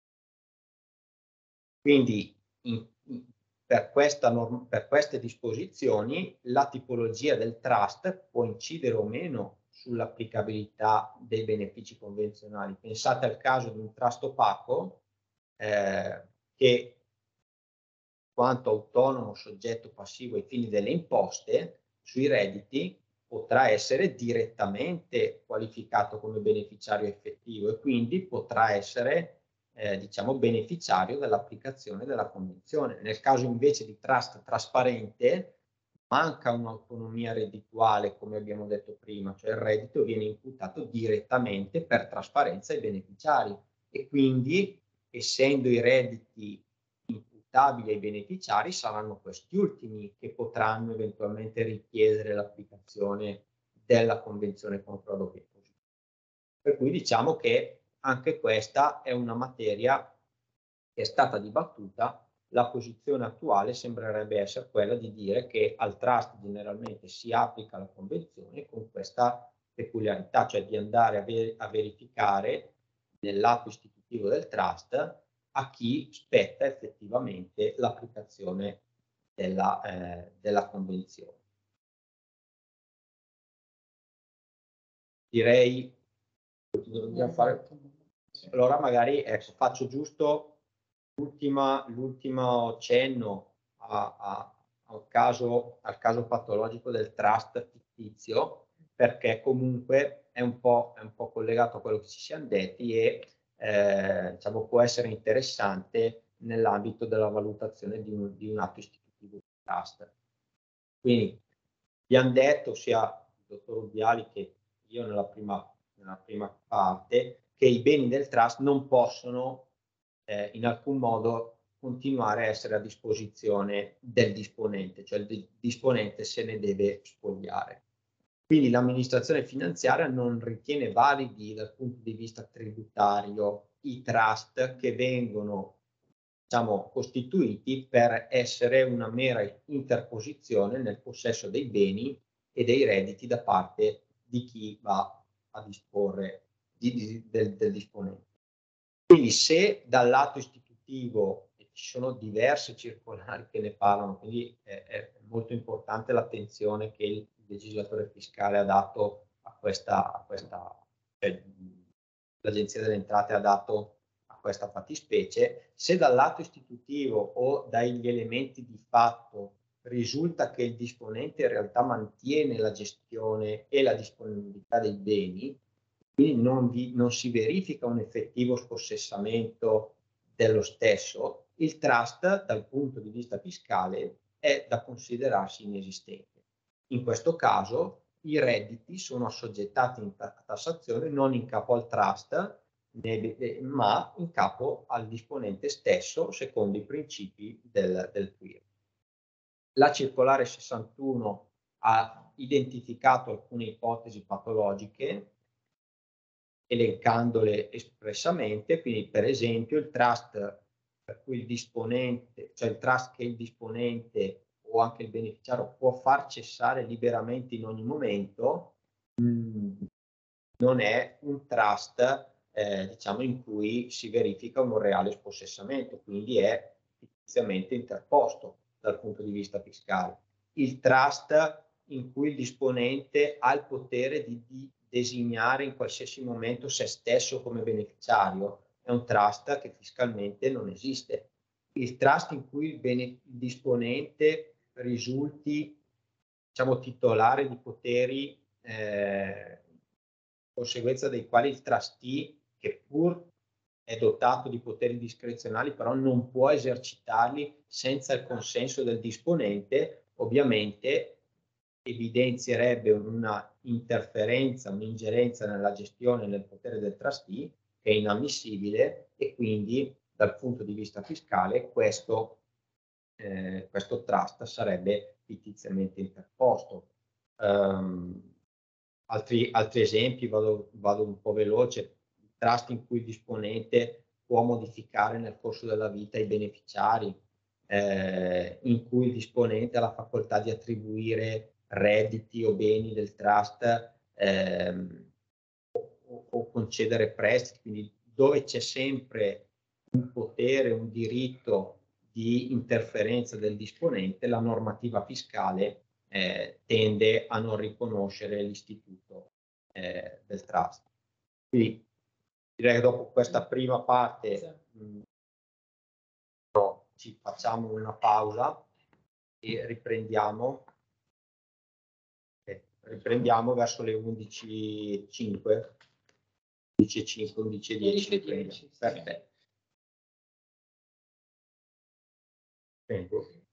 Quindi per queste disposizioni la tipologia del trust può incidere o meno sull'applicabilità dei benefici convenzionali. Pensate al caso di un trust opaco che, quanto autonomo soggetto passivo ai fini delle imposte sui redditi, potrà essere direttamente qualificato come beneficiario effettivo e quindi potrà essere beneficiario dell'applicazione della convenzione. Nel caso invece di trust trasparente manca un'autonomia reddituale, come abbiamo detto prima, cioè il reddito viene imputato direttamente per trasparenza ai beneficiari e quindi, essendo i redditi imputabili ai beneficiari, saranno questi ultimi che potranno eventualmente richiedere l'applicazione della convenzione controllo deposito. Per cui diciamo che anche questa è una materia che è stata dibattuta. La posizione attuale sembrerebbe essere quella di dire che al trust generalmente si applica la convenzione con questa peculiarità, cioè di andare a verificare nell'atto istitutivo del trust a chi spetta effettivamente l'applicazione della convenzione. Direi che dobbiamo fare. Allora magari faccio giusto l'ultimo cenno al caso patologico del trust fittizio, perché comunque è un po' collegato a quello che ci siamo detti e può essere interessante nell'ambito della valutazione di un atto istitutivo di trust. Quindi abbiamo detto sia il dottor Ubbiali che io nella prima parte che i beni del trust non possono in alcun modo continuare a essere a disposizione del disponente, cioè il disponente se ne deve spogliare. Quindi l'amministrazione finanziaria non ritiene validi dal punto di vista tributario i trust che vengono costituiti per essere una mera interposizione nel possesso dei beni e dei redditi da parte di chi va a disporre del disponente. Quindi se dal lato istitutivo ci sono diverse circolari che ne parlano, quindi è molto importante l'attenzione che il legislatore fiscale ha dato l'Agenzia delle Entrate ha dato a questa fattispecie. Se dal lato istitutivo o dagli elementi di fatto risulta che il disponente in realtà mantiene la gestione e la disponibilità dei beni, quindi non si verifica un effettivo spossessamento dello stesso, il trust dal punto di vista fiscale è da considerarsi inesistente. In questo caso i redditi sono assoggettati a tassazione non in capo al trust, ma in capo al disponente stesso secondo i principi del TUIR. La circolare 61 ha identificato alcune ipotesi patologiche elencandole espressamente, quindi per esempio il trust per cui il disponente, cioè il trust che il disponente o anche il beneficiario può far cessare liberamente in ogni momento, non è un trust, diciamo, in cui si verifica un reale spossessamento, quindi è fittizamente interposto dal punto di vista fiscale. Il trust in cui il disponente ha il potere di designare in qualsiasi momento se stesso come beneficiario è un trust che fiscalmente non esiste. Il trust in cui il disponente risulti, diciamo, titolare di poteri, conseguenza dei quali il trustee, che pur è dotato di poteri discrezionali, però non può esercitarli senza il consenso del disponente, ovviamente evidenzierebbe una interferenza, un'ingerenza nella gestione e nel potere del trustee che è inammissibile, e quindi dal punto di vista fiscale questo trust sarebbe fittiziamente interposto. Altri esempi, vado un po' veloce: trust in cui il disponente può modificare nel corso della vita i beneficiari, in cui il disponente ha la facoltà di attribuire redditi o beni del trust, o concedere prestiti, quindi dove c'è sempre un potere, un diritto di interferenza del disponente, la normativa fiscale tende a non riconoscere l'istituto del trust. Quindi direi che dopo questa prima parte ci facciamo una pausa e riprendiamo verso le 11:05, 11:05, 11:10. Perfetto. Prego.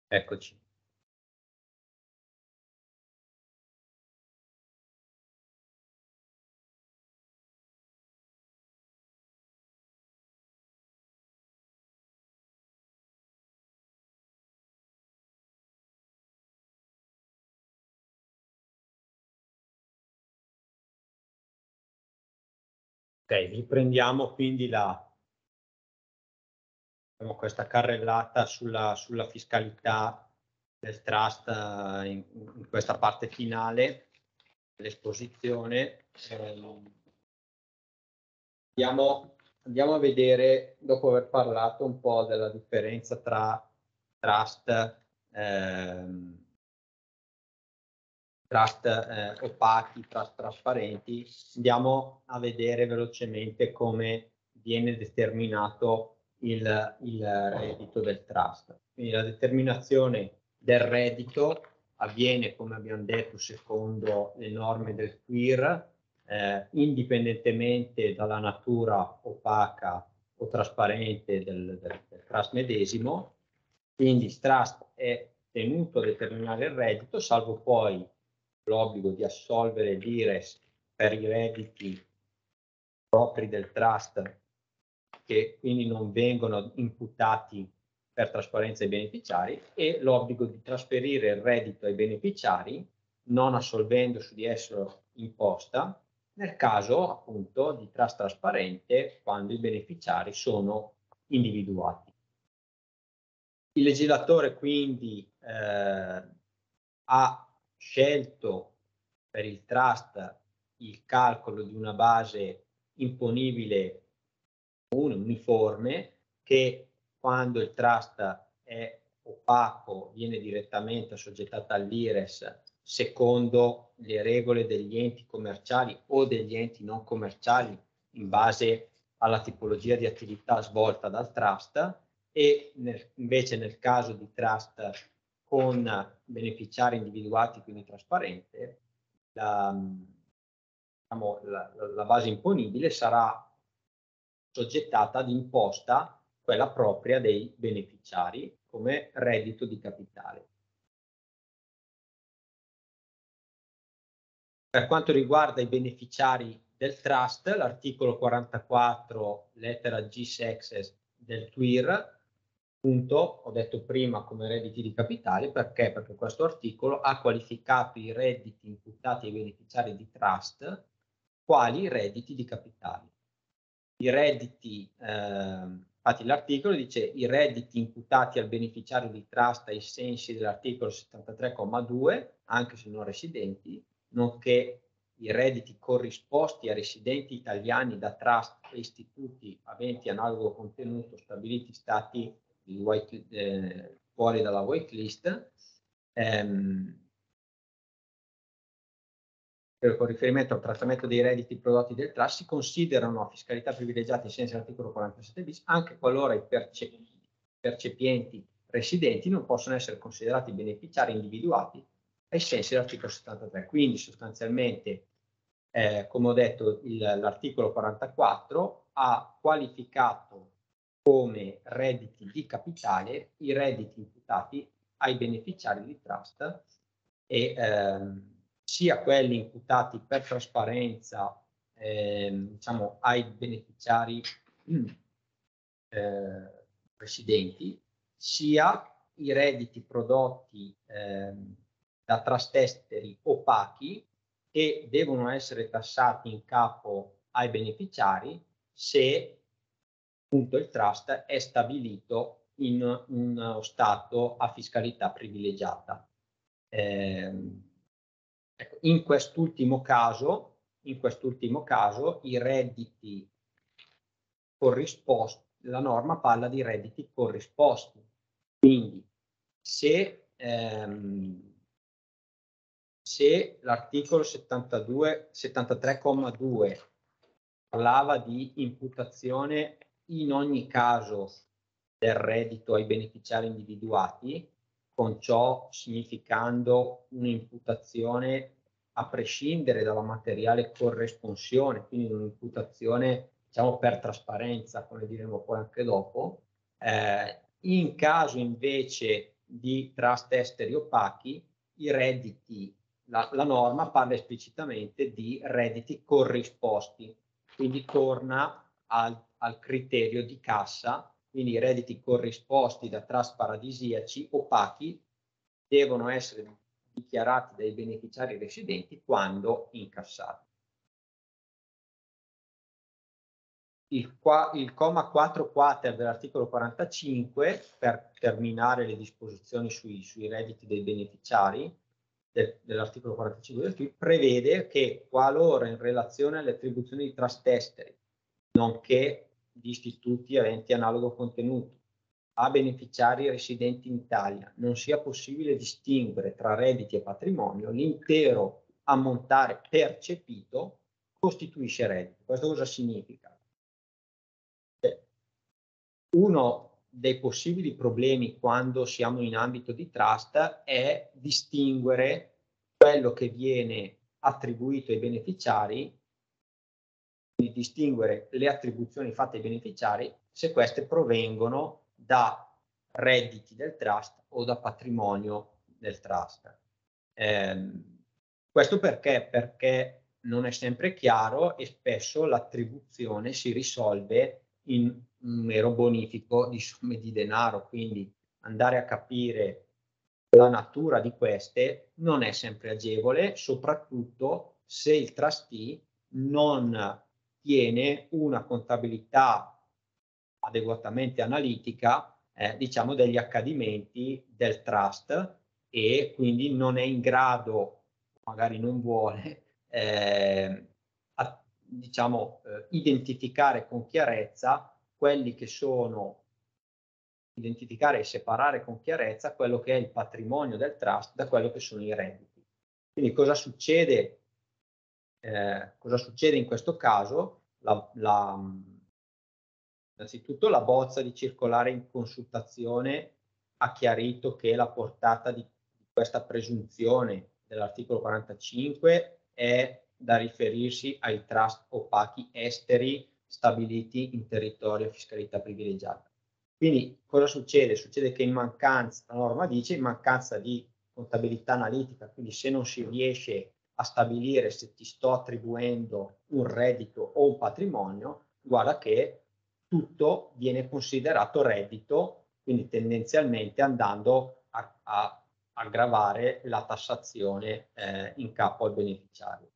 Eccoci. Ok, riprendiamo quindi questa carrellata sulla fiscalità del trust in questa parte finale dell'esposizione. Andiamo a vedere, dopo aver parlato un po' della differenza tra trust opachi, trust trasparenti, andiamo a vedere velocemente come viene determinato il reddito del trust. Quindi la determinazione del reddito avviene, come abbiamo detto, secondo le norme del QIR, indipendentemente dalla natura opaca o trasparente del trust medesimo. Quindi il trust è tenuto a determinare il reddito, salvo poi l'obbligo di assolvere l'IRES per i redditi propri del trust, che quindi non vengono imputati per trasparenza ai beneficiari, e l'obbligo di trasferire il reddito ai beneficiari non assolvendo su di esso imposta nel caso appunto di trust trasparente, quando i beneficiari sono individuati. Il legislatore quindi ha scelto per il trust il calcolo di una base imponibile uniforme, che quando il trust è opaco viene direttamente assoggettata all'IRES secondo le regole degli enti commerciali o degli enti non commerciali in base alla tipologia di attività svolta dal trust, e invece nel caso di trust con beneficiari individuati, quindi trasparente, la base imponibile sarà soggettata ad imposta, quella propria dei beneficiari, come reddito di capitale. Per quanto riguarda i beneficiari del trust, l'articolo 44, lettera G sexes del TWIR, appunto, ho detto prima come redditi di capitale, perché questo articolo ha qualificato i redditi imputati ai beneficiari di trust quali redditi di capitale. I redditi, infatti l'articolo dice i redditi imputati al beneficiario di trust ai sensi dell'articolo 73,2, anche se non residenti, nonché i redditi corrisposti a residenti italiani da trust e istituti aventi analogo contenuto stabiliti stati fuori dalla whitelist, con riferimento al trattamento dei redditi prodotti del trust, si considerano a fiscalità privilegiata in senso dell'articolo 47 bis anche qualora i percepienti residenti non possono essere considerati beneficiari individuati ai sensi dell'articolo 73. Quindi sostanzialmente, come ho detto, l'articolo 44 ha qualificato come redditi di capitale i redditi imputati ai beneficiari di trust, e sia quelli imputati per trasparenza diciamo ai beneficiari residenti, sia i redditi prodotti da trust esteri opachi, che devono essere tassati in capo ai beneficiari se appunto il trust è stabilito in uno stato a fiscalità privilegiata. Ecco, in quest'ultimo caso i redditi corrisposti, la norma parla di redditi corrisposti. Quindi se l'articolo 73,2 parlava di imputazione in ogni caso del reddito ai beneficiari individuati, con ciò significando un'imputazione a prescindere dalla materiale corresponsione, quindi un'imputazione diciamo per trasparenza, come diremo poi anche dopo. In caso invece di trust esteri opachi, i redditi, la norma parla esplicitamente di redditi corrisposti, quindi torna al criterio di cassa, quindi i redditi corrisposti da trust paradisiaci opachi devono essere dichiarati dai beneficiari residenti quando incassati. Il comma 4 quater dell'articolo 45, per terminare le disposizioni sui redditi dei beneficiari dell'articolo 45 del TUI, prevede che qualora in relazione alle attribuzioni di trust esteri, nonché di istituti aventi analogo contenuto, a beneficiari residenti in Italia non sia possibile distinguere tra redditi e patrimonio, l'intero ammontare percepito costituisce reddito. Questo cosa significa? Uno dei possibili problemi quando siamo in ambito di trust è distinguere quello che viene attribuito ai beneficiari, quindi distinguere le attribuzioni fatte ai beneficiari se queste provengono da redditi del trust o da patrimonio del trust. Questo perché? Perché non è sempre chiaro e spesso l'attribuzione si risolve in un mero bonifico di somme di denaro, quindi andare a capire la natura di queste non è sempre agevole, soprattutto se il trustee non tiene una contabilità adeguatamente analitica, diciamo, degli accadimenti del trust, e quindi non è in grado, magari non vuole, diciamo, identificare con chiarezza quelli che sono, identificare e separare con chiarezza quello che è il patrimonio del trust da quello che sono i redditi. Quindi cosa succede? Cosa succede in questo caso? Innanzitutto la bozza di circolare in consultazione ha chiarito che la portata di questa presunzione dell'articolo 45 è da riferirsi ai trust opachi esteri stabiliti in territorio a fiscalità privilegiata. Quindi cosa succede? Succede che in mancanza, la norma dice, in mancanza di contabilità analitica, quindi se non si riesce a stabilire se ti sto attribuendo un reddito o un patrimonio, guarda che tutto viene considerato reddito, quindi tendenzialmente andando a aggravare la tassazione in capo al beneficiario.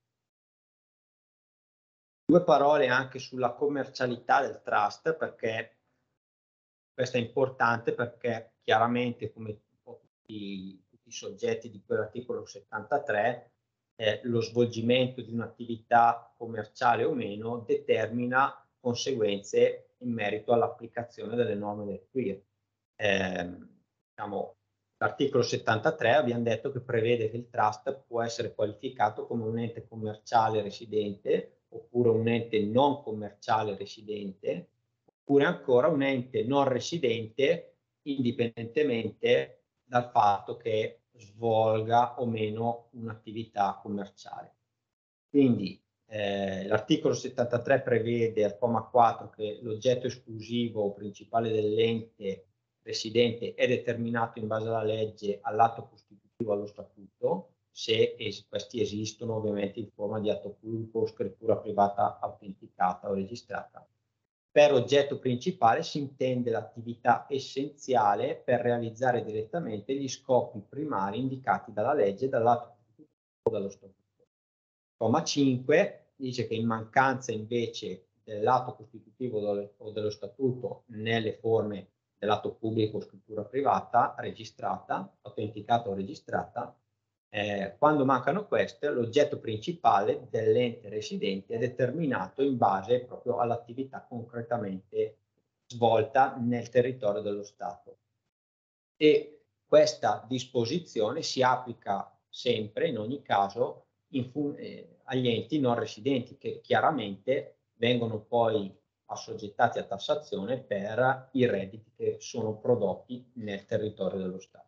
Due parole anche sulla commercialità del trust, perché questo è importante, perché chiaramente, come tutti i soggetti di quell'articolo 73, lo svolgimento di un'attività commerciale o meno determina conseguenze in merito all'applicazione delle norme del QIR. Diciamo, l'articolo 73 abbiamo detto che prevede che il trust può essere qualificato come un ente commerciale residente, oppure un ente non commerciale residente, oppure ancora un ente non residente, indipendentemente dal fatto che svolga o meno un'attività commerciale. Quindi l'articolo 73 prevede al comma 4 che l'oggetto esclusivo o principale dell'ente residente è determinato in base alla legge, all'atto costitutivo, allo statuto, se questi esistono ovviamente in forma di atto pubblico o scrittura privata autenticata o registrata. Per oggetto principale si intende l'attività essenziale per realizzare direttamente gli scopi primari indicati dalla legge, dall'atto costitutivo o dallo statuto. Comma 5 dice che in mancanza invece dell'atto costitutivo o dello statuto nelle forme dell'atto pubblico o scrittura privata registrata, autenticata o registrata, quando mancano queste, l'oggetto principale dell'ente residente è determinato in base proprio all'attività concretamente svolta nel territorio dello Stato. E questa disposizione si applica sempre, in ogni caso, agli enti non residenti, che chiaramente vengono poi assoggettati a tassazione per i redditi che sono prodotti nel territorio dello Stato.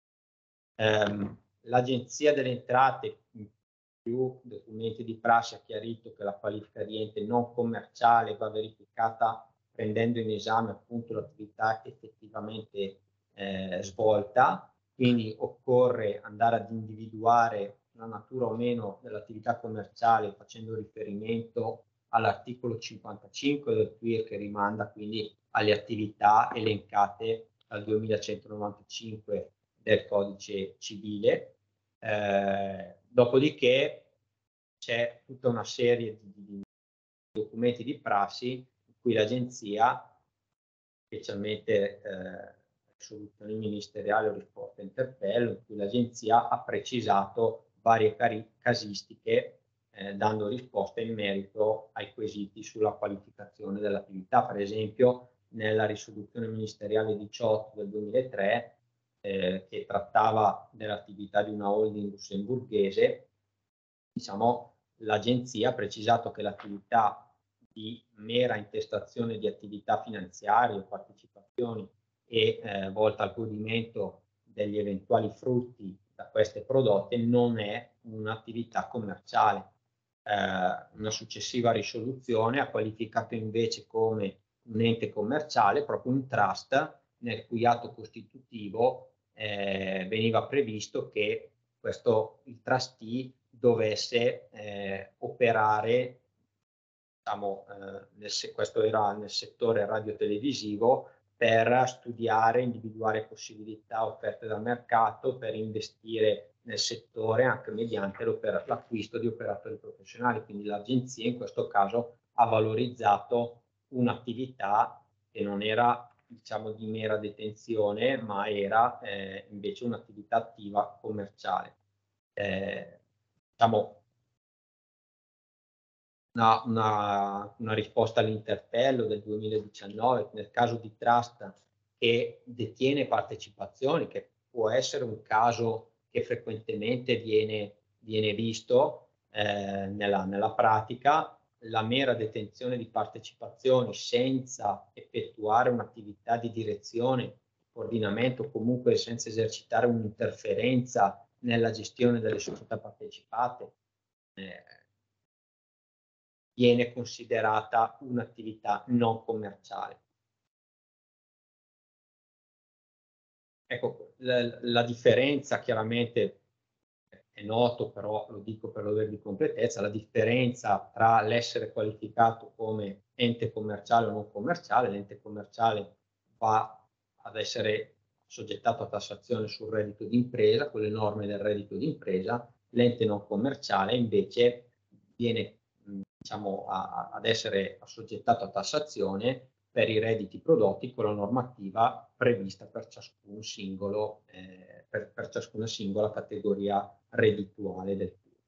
L'Agenzia delle Entrate, in più documenti di prassi, ha chiarito che la qualifica di ente non commerciale va verificata prendendo in esame appunto l'attività effettivamente svolta, quindi occorre andare ad individuare la natura o meno dell'attività commerciale facendo riferimento all'articolo 55 del TUIR, che rimanda quindi alle attività elencate dal 2195 del codice civile. Dopodiché c'è tutta una serie di documenti di prassi in cui l'agenzia, specialmente risoluzioni ministeriali o risposte a interpello, in cui l'agenzia ha precisato varie casistiche dando risposte in merito ai quesiti sulla qualificazione dell'attività. Per esempio, nella risoluzione ministeriale 18 del 2003, che trattava dell'attività di una holding lussemburghese, diciamo, l'agenzia ha precisato che l'attività di mera intestazione di attività finanziarie o partecipazioni e volta al godimento degli eventuali frutti da queste prodotte non è un'attività commerciale. Una successiva risoluzione ha qualificato invece come un ente commerciale proprio un trust nel cui atto costitutivo veniva previsto che il trustee dovesse operare, diciamo, questo era nel settore radiotelevisivo, per studiare, individuare possibilità offerte dal mercato per investire nel settore anche mediante l'acquisto di operatori professionali. Quindi l'agenzia in questo caso ha valorizzato un'attività che non era, diciamo, di mera detenzione, ma era invece un'attività attiva commerciale. Diciamo, una risposta all'interpello del 2019 nel caso di trust che detiene partecipazioni, che può essere un caso che frequentemente viene visto nella pratica. La mera detenzione di partecipazioni senza effettuare un'attività di direzione, coordinamento, comunque senza esercitare un'interferenza nella gestione delle società partecipate, viene considerata un'attività non commerciale. Ecco, la differenza chiaramente è noto, però lo dico per l'odore di completezza, la differenza tra l'essere qualificato come ente commerciale o non commerciale. L'ente commerciale va ad essere soggettato a tassazione sul reddito d'impresa, con le norme del reddito d'impresa. L'ente non commerciale invece viene, diciamo, ad essere assoggettato a tassazione per i redditi prodotti con la normativa prevista per ciascun singolo, per ciascuna singola categoria reddituale del PIL.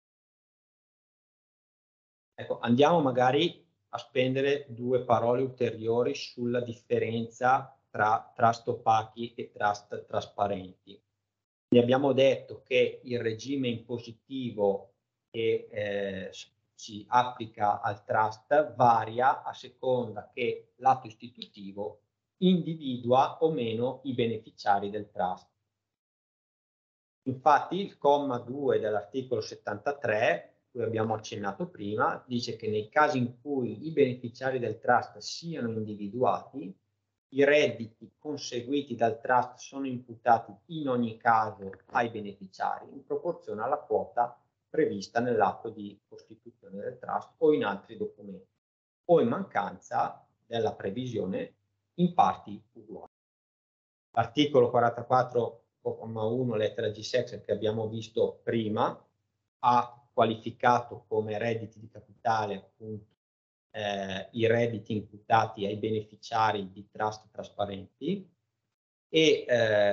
Ecco, andiamo magari a spendere due parole ulteriori sulla differenza tra trust opachi e trust trasparenti. Vi abbiamo detto che il regime impositivo che si applica al trust varia a seconda che l'atto istitutivo individua o meno i beneficiari del trust. Infatti il comma 2 dell'articolo 73, cui abbiamo accennato prima, dice che nei casi in cui i beneficiari del trust siano individuati, i redditi conseguiti dal trust sono imputati in ogni caso ai beneficiari in proporzione alla quota prevista nell'atto di costituzione del trust o in altri documenti, o in mancanza della previsione in parti uguali. L'articolo 44,1 lettera G-sex che abbiamo visto prima ha qualificato come redditi di capitale appunto i redditi imputati ai beneficiari di trust trasparenti e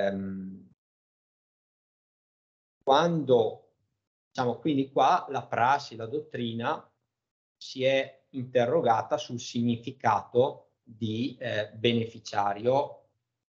quando, diciamo, quindi qua la prassi, la dottrina si è interrogata sul significato di beneficiario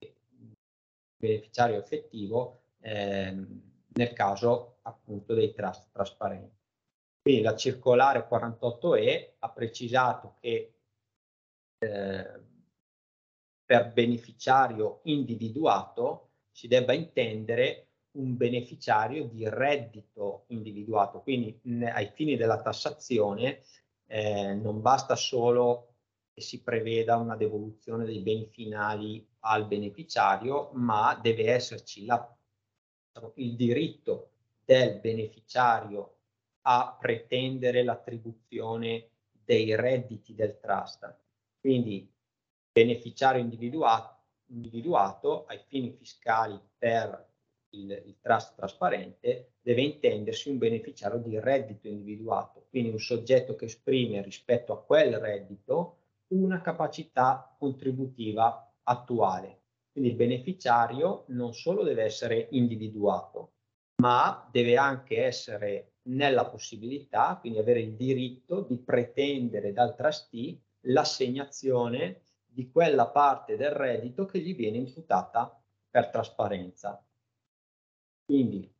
effettivo nel caso appunto dei trust trasparenti. Quindi la circolare 48E ha precisato che per beneficiario individuato si debba intendere un beneficiario di reddito individuato, quindi ai fini della tassazione non basta solo che si preveda una devoluzione dei beni finali al beneficiario, ma deve esserci la il diritto del beneficiario a pretendere l'attribuzione dei redditi del trust. Quindi beneficiario individuato ai fini fiscali per il trust trasparente deve intendersi un beneficiario di reddito individuato, quindi un soggetto che esprime rispetto a quel reddito una capacità contributiva attuale. Quindi il beneficiario non solo deve essere individuato, ma deve anche essere nella possibilità, quindi avere il diritto di pretendere dal trustee l'assegnazione di quella parte del reddito che gli viene imputata per trasparenza. Quindi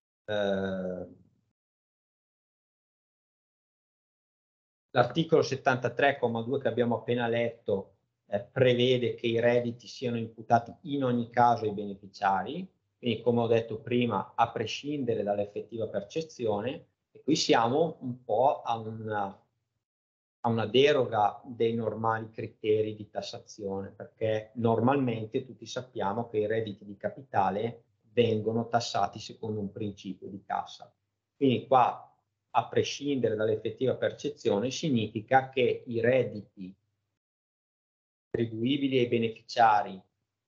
l'articolo 73,2 che abbiamo appena letto prevede che i redditi siano imputati in ogni caso ai beneficiari, quindi come ho detto prima, a prescindere dall'effettiva percezione, e qui siamo un po' a una deroga dei normali criteri di tassazione, perché normalmente tutti sappiamo che i redditi di capitale vengono tassati secondo un principio di cassa. Quindi qua, a prescindere dall'effettiva percezione, significa che i redditi attribuibili ai beneficiari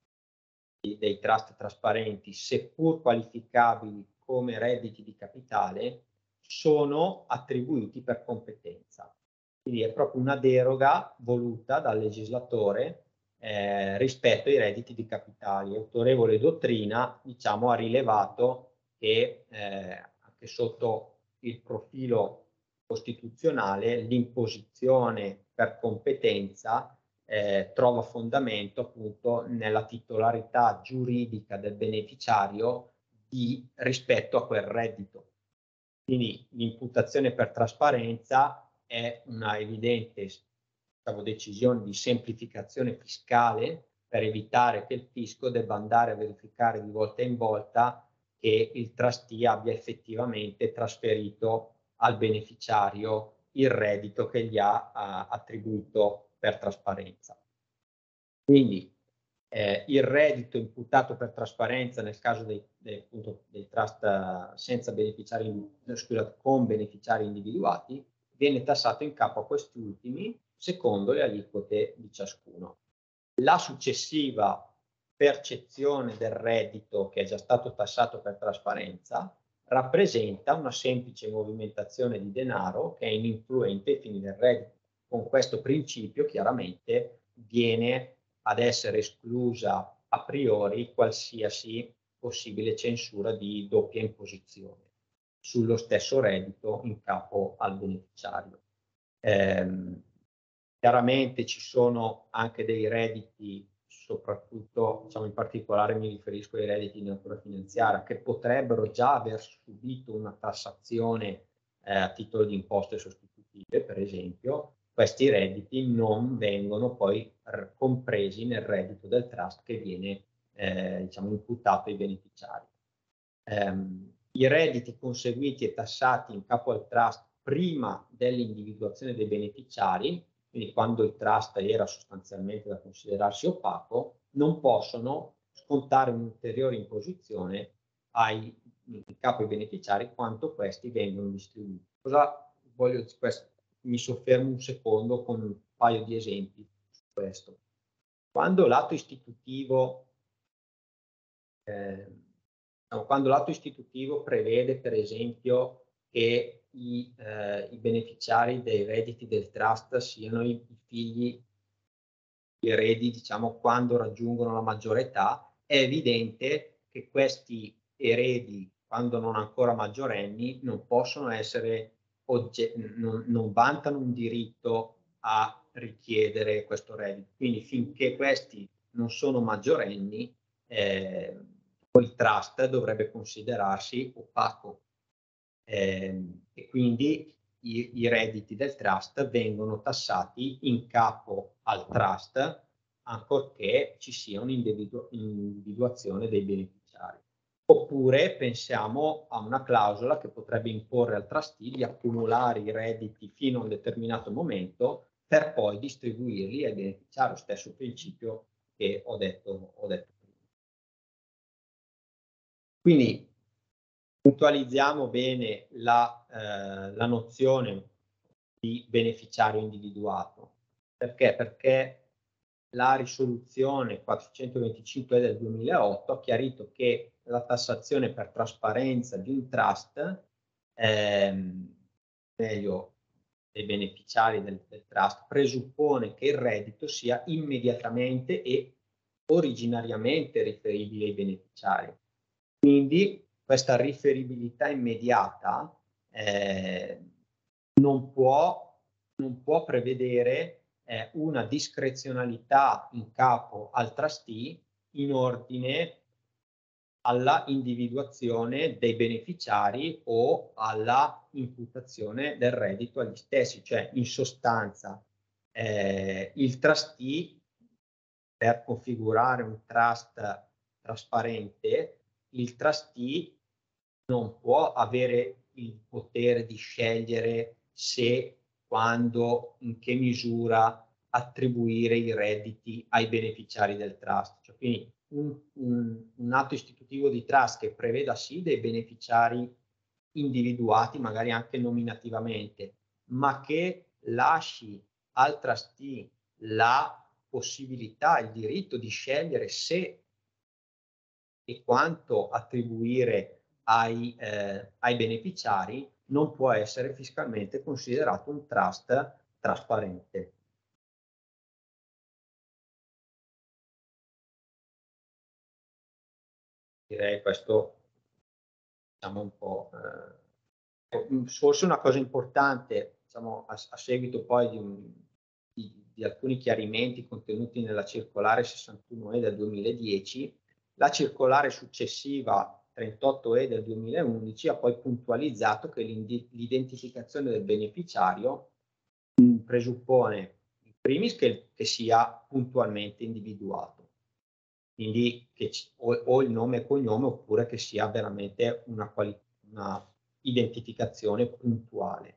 dei trust trasparenti, seppur qualificabili come redditi di capitale, sono attribuiti per competenza. Quindi è proprio una deroga voluta dal legislatore rispetto ai redditi di capitali. Autorevole dottrina, diciamo, ha rilevato che anche sotto il profilo costituzionale l'imposizione per competenza trova fondamento appunto nella titolarità giuridica del beneficiario rispetto a quel reddito. Quindi l'imputazione per trasparenza è una evidente decisione di semplificazione fiscale per evitare che il fisco debba andare a verificare di volta in volta che il trustee abbia effettivamente trasferito al beneficiario il reddito che gli ha attribuito per trasparenza. Quindi il reddito imputato per trasparenza nel caso dei trust senza beneficiari, scusate, con beneficiari individuati, viene tassato in capo a questi ultimi secondo le aliquote di ciascuno. La successiva percezione del reddito che è già stato tassato per trasparenza rappresenta una semplice movimentazione di denaro che è ininfluente ai fini del reddito. Con questo principio chiaramente viene ad essere esclusa a priori qualsiasi possibile censura di doppia imposizione sullo stesso reddito in capo al beneficiario. Chiaramente ci sono anche dei redditi, soprattutto diciamo in particolare mi riferisco ai redditi di natura finanziaria, che potrebbero già aver subito una tassazione a titolo di imposte sostitutive, per esempio. Questi redditi non vengono poi compresi nel reddito del trust che viene diciamo imputato ai beneficiari. I redditi conseguiti e tassati in capo al trust prima dell'individuazione dei beneficiari, quindi quando il trust era sostanzialmente da considerarsi opaco, non possono scontare un'ulteriore imposizione in capo ai beneficiari quanto questi vengono distribuiti. Cosa voglio questo? Mi soffermo un secondo con un paio di esempi su questo. Quando l'atto istitutivo prevede, per esempio, che i beneficiari dei redditi del trust siano i figli eredi, diciamo, quando raggiungono la maggiore età, è evidente che questi eredi, quando non ancora maggiorenni, non possono essere non vantano un diritto a richiedere questo reddito. Quindi finché questi non sono maggiorenni, il trust dovrebbe considerarsi opaco e quindi i redditi del trust vengono tassati in capo al trust ancorché ci sia un'individuazione dei beneficiari. Oppure pensiamo a una clausola che potrebbe imporre al trustee di accumulare i redditi fino a un determinato momento per poi distribuirli ai beneficiari, lo stesso principio che ho detto prima. Quindi Puntualizziamo bene la nozione di beneficiario individuato. Perché? Perché la risoluzione 425 del 2008 ha chiarito che la tassazione per trasparenza di un trust, meglio dei beneficiari del trust, presuppone che il reddito sia immediatamente e originariamente riferibile ai beneficiari. Quindi questa riferibilità immediata non può prevedere una discrezionalità in capo al trustee in ordine alla individuazione dei beneficiari o alla imputazione del reddito agli stessi. Cioè, in sostanza, il trustee, per configurare un trust trasparente, il trustee non può avere il potere di scegliere se, quando, in che misura attribuire i redditi ai beneficiari del trust. Cioè, quindi un atto istitutivo di trust che preveda sì dei beneficiari individuati, magari anche nominativamente, ma che lasci al trustee la possibilità, il diritto di scegliere se e quanto attribuire ai beneficiari, non può essere fiscalmente considerato un trust trasparente. Direi questo, diciamo, un po'. Forse una cosa importante, diciamo, a seguito poi di alcuni chiarimenti contenuti nella circolare 61E del 2010, la circolare successiva 38E del 2011 ha poi puntualizzato che l'identificazione del beneficiario presuppone in primis che sia puntualmente individuato, quindi che o il nome e cognome, oppure che sia veramente una identificazione puntuale.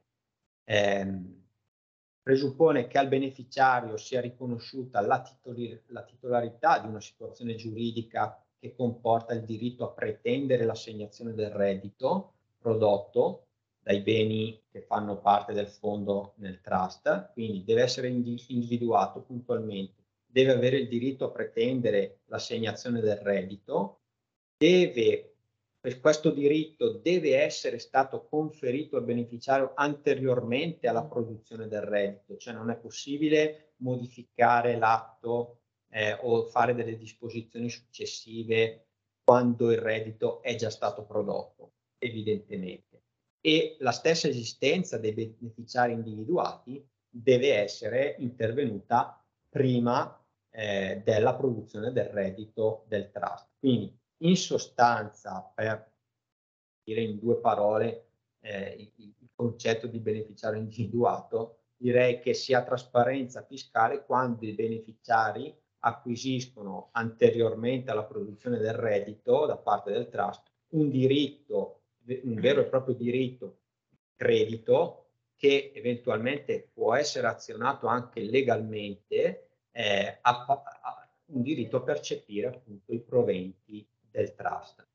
Presuppone che al beneficiario sia riconosciuta la titolarità di una situazione giuridica che comporta il diritto a pretendere l'assegnazione del reddito prodotto dai beni che fanno parte del fondo nel trust, quindi deve essere individuato puntualmente, deve avere il diritto a pretendere l'assegnazione del reddito, questo diritto deve essere stato conferito al beneficiario anteriormente alla produzione del reddito, cioè non è possibile modificare l'atto o fare delle disposizioni successive quando il reddito è già stato prodotto, evidentemente. E la stessa esistenza dei beneficiari individuati deve essere intervenuta prima della produzione del reddito del trust. Quindi, in sostanza, per dire in due parole il concetto di beneficiario individuato, direi che si ha trasparenza fiscale quando i beneficiari acquisiscono anteriormente alla produzione del reddito da parte del trust un diritto, un vero e proprio diritto credito, che eventualmente può essere azionato anche legalmente, un diritto a percepire appunto i proventi del trust.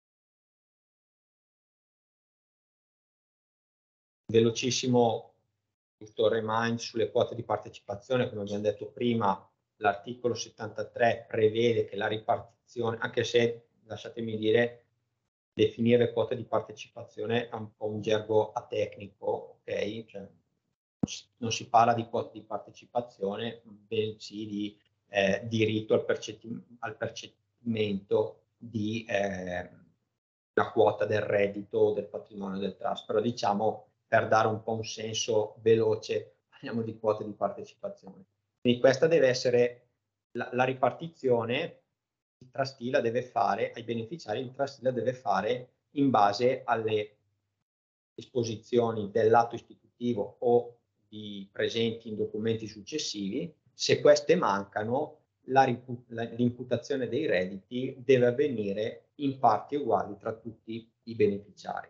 Velocissimo, giusto remind sulle quote di partecipazione. Come abbiamo detto prima, l'articolo 73 prevede che la ripartizione, anche se, lasciatemi dire, definire quote di partecipazione è un po' un gergo atecnico, ok? Cioè, non si parla di quote di partecipazione, bensì di diritto al percepimento di la quota del reddito o del patrimonio del trust. Però, diciamo, per dare un po' un senso veloce, parliamo di quote di partecipazione. Quindi questa deve essere la ripartizione. Il trustee la deve fare ai beneficiari, il trustee la deve fare in base alle disposizioni dell'atto istitutivo o presenti in documenti successivi. Se queste mancano, l'imputazione dei redditi deve avvenire in parti uguali tra tutti i beneficiari.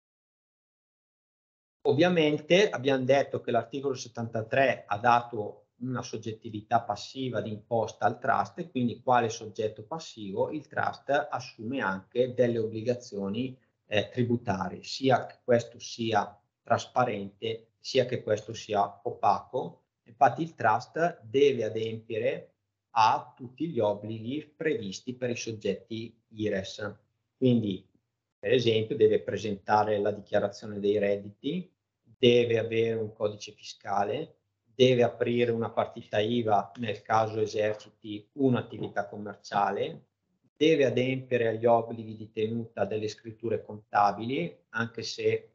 Ovviamente abbiamo detto che l'articolo 73 ha dato una soggettività passiva di imposta al trust, e quindi quale soggetto passivo il trust assume anche delle obbligazioni tributarie, sia che questo sia trasparente, sia che questo sia opaco. Infatti il trust deve adempiere a tutti gli obblighi previsti per i soggetti IRES. Quindi, per esempio, deve presentare la dichiarazione dei redditi, deve avere un codice fiscale, deve aprire una partita IVA nel caso eserciti un'attività commerciale, deve adempiere agli obblighi di tenuta delle scritture contabili, anche se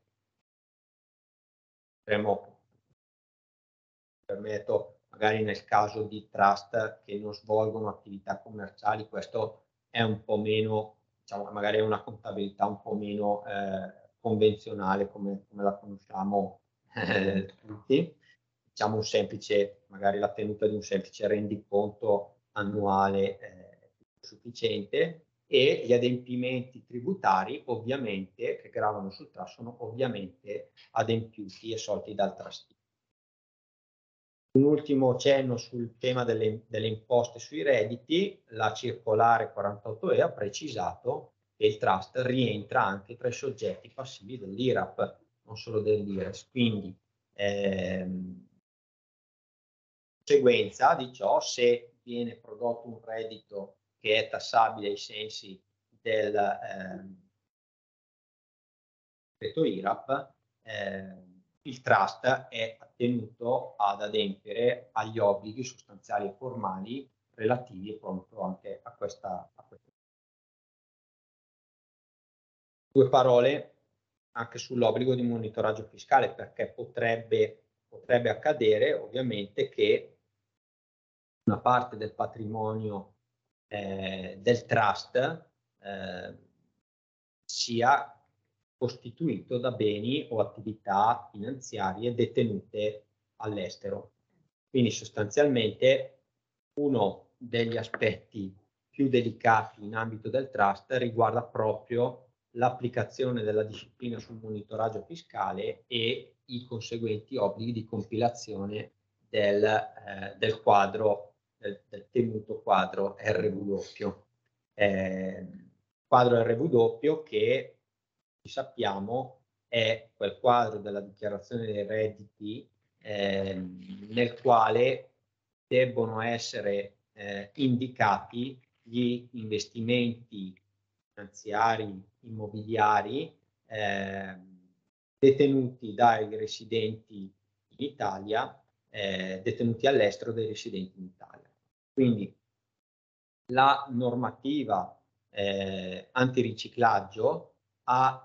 permetto, magari nel caso di trust che non svolgono attività commerciali, questo è un po' meno, diciamo, magari è una contabilità un po' meno convenzionale come la conosciamo tutti. Diciamo un semplice, magari la tenuta di un semplice rendiconto annuale sufficiente, e gli adempimenti tributari ovviamente che gravano sul trust sono ovviamente adempiuti e solti dal trustee. Un ultimo cenno sul tema delle imposte sui redditi: la circolare 48E ha precisato che il trust rientra anche tra i soggetti passivi dell'IRAP, non solo dell'IRES. Quindi conseguenza di ciò, se viene prodotto un reddito che è tassabile ai sensi del decreto IRAP, il trust è tenuto ad adempiere agli obblighi sostanziali e formali relativi proprio anche a questa. Due parole anche sull'obbligo di monitoraggio fiscale, perché potrebbe accadere ovviamente che una parte del patrimonio del trust sia costituito da beni o attività finanziarie detenute all'estero. Quindi sostanzialmente uno degli aspetti più delicati in ambito del trust riguarda proprio l'applicazione della disciplina sul monitoraggio fiscale e i conseguenti obblighi di compilazione del quadro, del temuto quadro RW. Quadro RW che sappiamo è quel quadro della dichiarazione dei redditi nel quale debbono essere indicati gli investimenti finanziari immobiliari detenuti dai residenti in Italia, detenuti all'estero dai residenti in Italia. Quindi la normativa antiriciclaggio ha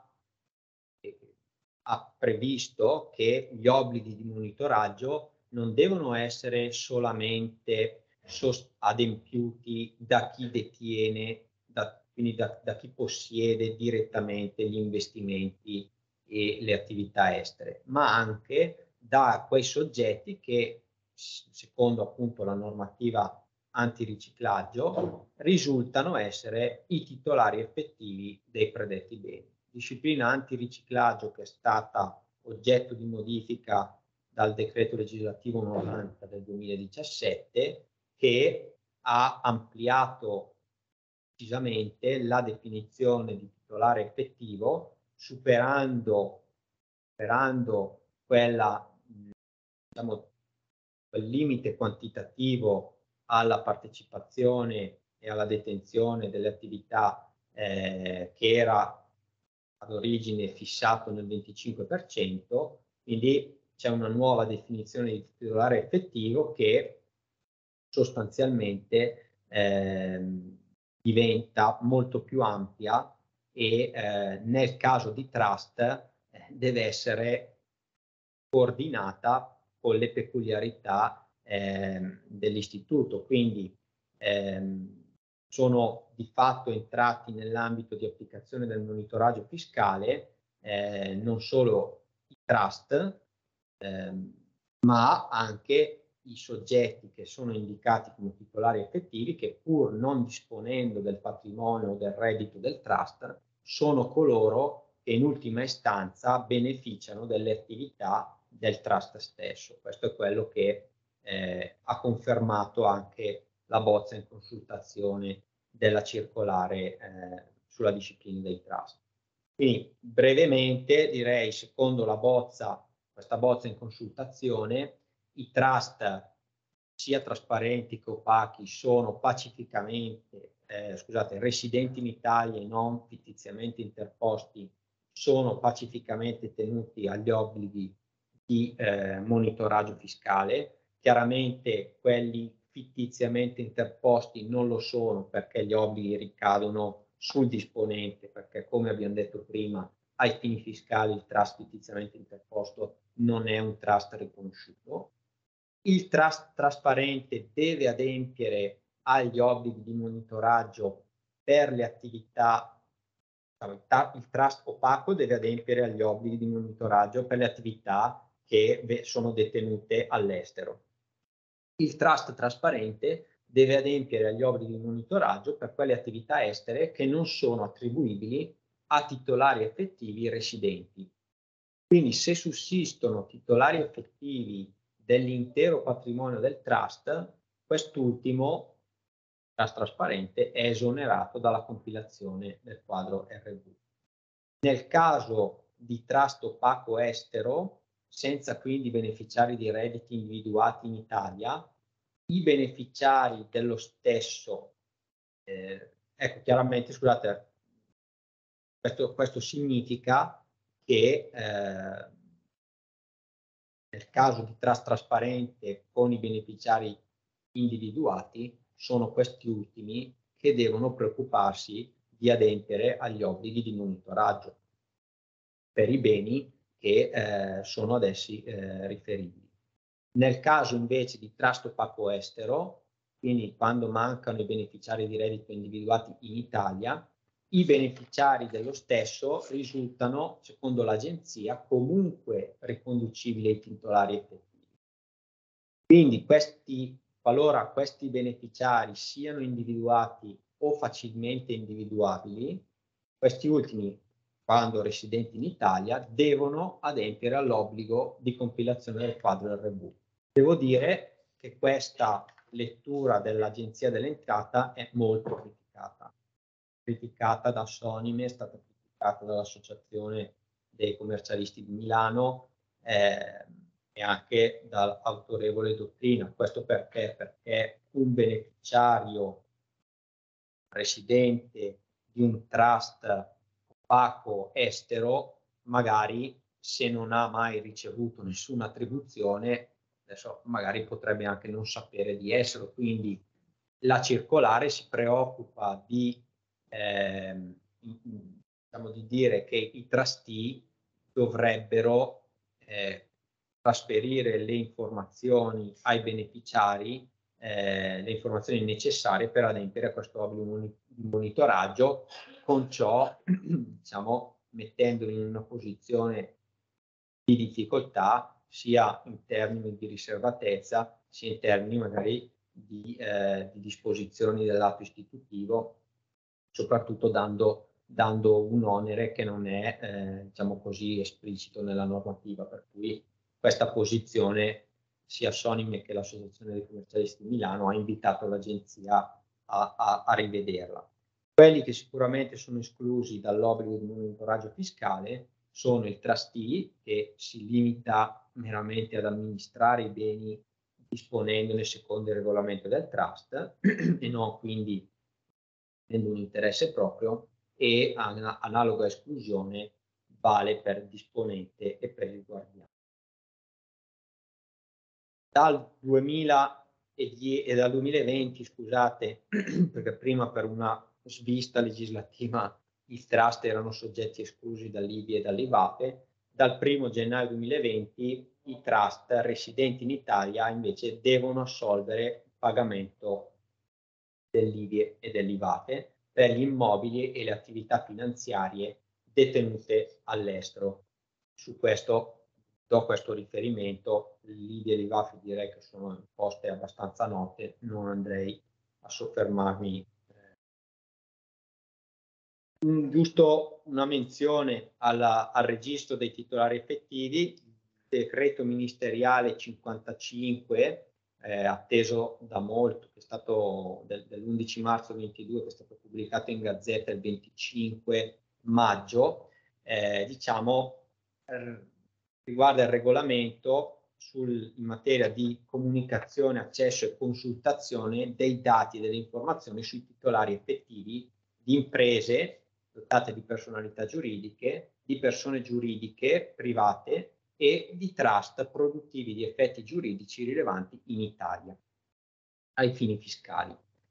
previsto che gli obblighi di monitoraggio non devono essere solamente adempiuti da chi detiene, quindi da chi possiede direttamente gli investimenti e le attività estere, ma anche da quei soggetti che, secondo appunto la normativa antiriciclaggio, risultano essere i titolari effettivi dei predetti beni. Disciplina antiriciclaggio che è stata oggetto di modifica dal decreto legislativo 90 del 2017, che ha ampliato decisamente la definizione di titolare effettivo, superando quella, diciamo, quel limite quantitativo alla partecipazione e alla detenzione delle attività che era ad origine fissato nel 25%, quindi c'è una nuova definizione di titolare effettivo che sostanzialmente diventa molto più ampia e nel caso di trust deve essere coordinata con le peculiarità dell'istituto. Quindi sono di fatto entrati nell'ambito di applicazione del monitoraggio fiscale non solo i trust, ma anche i soggetti che sono indicati come titolari effettivi, che pur non disponendo del patrimonio o del reddito del trust, sono coloro che in ultima istanza beneficiano delle attività del trust stesso. Questo è quello che ha confermato anche la bozza in consultazione della circolare sulla disciplina dei trust. Quindi brevemente direi, secondo la bozza, questa bozza in consultazione, i trust sia trasparenti che opachi sono pacificamente, residenti in Italia e non fittiziamente interposti, sono pacificamente tenuti agli obblighi di monitoraggio fiscale. Chiaramente quelli fittiziamente interposti non lo sono, perché gli obblighi ricadono sul disponente, perché come abbiamo detto prima, ai fini fiscali il trust fittiziamente interposto non è un trust riconosciuto. Il trust trasparente deve adempiere agli obblighi di monitoraggio per le attività, il trust opaco deve adempiere agli obblighi di monitoraggio per le attività che sono detenute all'estero. Il trust trasparente deve adempiere agli obblighi di monitoraggio per quelle attività estere che non sono attribuibili a titolari effettivi residenti. Quindi se sussistono titolari effettivi dell'intero patrimonio del trust, quest'ultimo, trust trasparente, è esonerato dalla compilazione del quadro RV. Nel caso di trust opaco estero, senza quindi beneficiari di redditi individuati in Italia, i beneficiari dello stesso, ecco, chiaramente, scusate, questo significa che nel caso di trust trasparente con i beneficiari individuati, sono questi ultimi che devono preoccuparsi di adempiere agli obblighi di monitoraggio per i beni che sono ad essi riferibili. Nel caso invece di trust opaco estero, quindi quando mancano i beneficiari di reddito individuati in Italia, i beneficiari dello stesso risultano, secondo l'agenzia, comunque riconducibili ai titolari effettivi. Quindi qualora questi beneficiari siano individuati o facilmente individuabili, questi ultimi, quando residenti in Italia, devono adempiere all'obbligo di compilazione del quadro RV. Devo dire che questa lettura dell'Agenzia dell'Entrata è molto criticata da Sonime, è stata criticata dall'Associazione dei commercialisti di Milano e anche dall'autorevole dottrina. Questo perché? Perché un beneficiario residente di un trust opaco estero, magari se non ha mai ricevuto nessuna attribuzione, adesso magari potrebbe anche non sapere di esserlo, quindi la circolare si preoccupa di dire che i trustee dovrebbero trasferire le informazioni ai beneficiari, le informazioni necessarie per adempiere a questo obbligo di monitoraggio, con ciò mettendoli in una posizione di difficoltà sia in termini di riservatezza sia in termini magari di disposizioni dell'atto istitutivo, soprattutto dando un onere che non è così esplicito nella normativa, per cui questa posizione sia Sonime che l'Associazione dei commercialisti di Milano ha invitato l'agenzia a rivederla. Quelli che sicuramente sono esclusi dall'obbligo di monitoraggio fiscale sono il trustee, che si limita meramente ad amministrare i beni disponendone secondo il regolamento del trust e non quindi avendo un interesse proprio, e analoga esclusione vale per disponente e per il guardiano. Dal 2020, scusate, perché prima per una svista legislativa i trust erano soggetti esclusi dall'IBI e dall'IVAPE, dal 1 gennaio 2020 i trust residenti in Italia invece devono assolvere il pagamento dell'IBI e dell'IVAPE per gli immobili e le attività finanziarie detenute all'estero. Su questo do questo riferimento, l'IBI e l'IVAPE direi che sono imposte abbastanza note, non andrei a soffermarmi. Giusto una menzione al registro dei titolari effettivi, decreto ministeriale 55 atteso da molto, che è stato dell'11 marzo 22, che è stato pubblicato in Gazzetta il 25 maggio, diciamo, riguarda il regolamento in materia di comunicazione, accesso e consultazione dei dati e delle informazioni sui titolari effettivi di imprese dotate di personalità giuridiche, di persone giuridiche private e di trust produttivi di effetti giuridici rilevanti in Italia ai fini fiscali.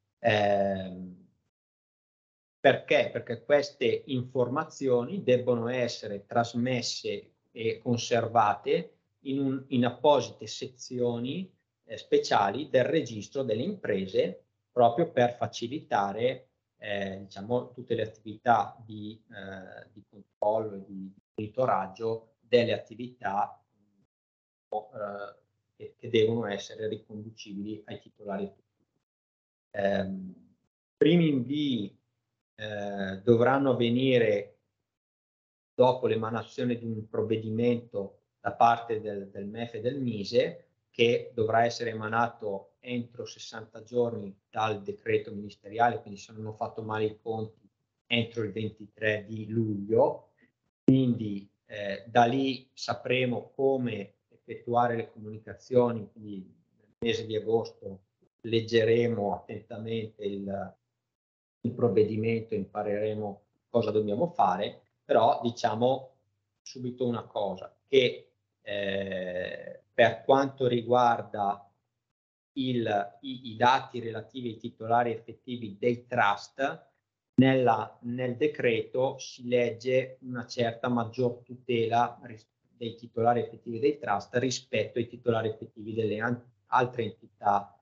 Perché? Perché queste informazioni debbono essere trasmesse e conservate in apposite sezioni speciali del registro delle imprese, proprio per facilitare diciamo, tutte le attività di controllo e di monitoraggio delle attività che devono essere riconducibili ai titolari effettivi. Primi invii dovranno avvenire dopo l'emanazione di un provvedimento da parte del MEF e del MISE, che dovrà essere emanato entro 60 giorni dal decreto ministeriale, quindi se non ho fatto male i conti entro il 23 di luglio, quindi da lì sapremo come effettuare le comunicazioni, quindi nel mese di agosto leggeremo attentamente il provvedimento, impareremo cosa dobbiamo fare, però diciamo subito una cosa, che per quanto riguarda i dati relativi ai titolari effettivi dei trust, nel decreto si legge una certa maggior tutela dei titolari effettivi dei trust rispetto ai titolari effettivi delle altre entità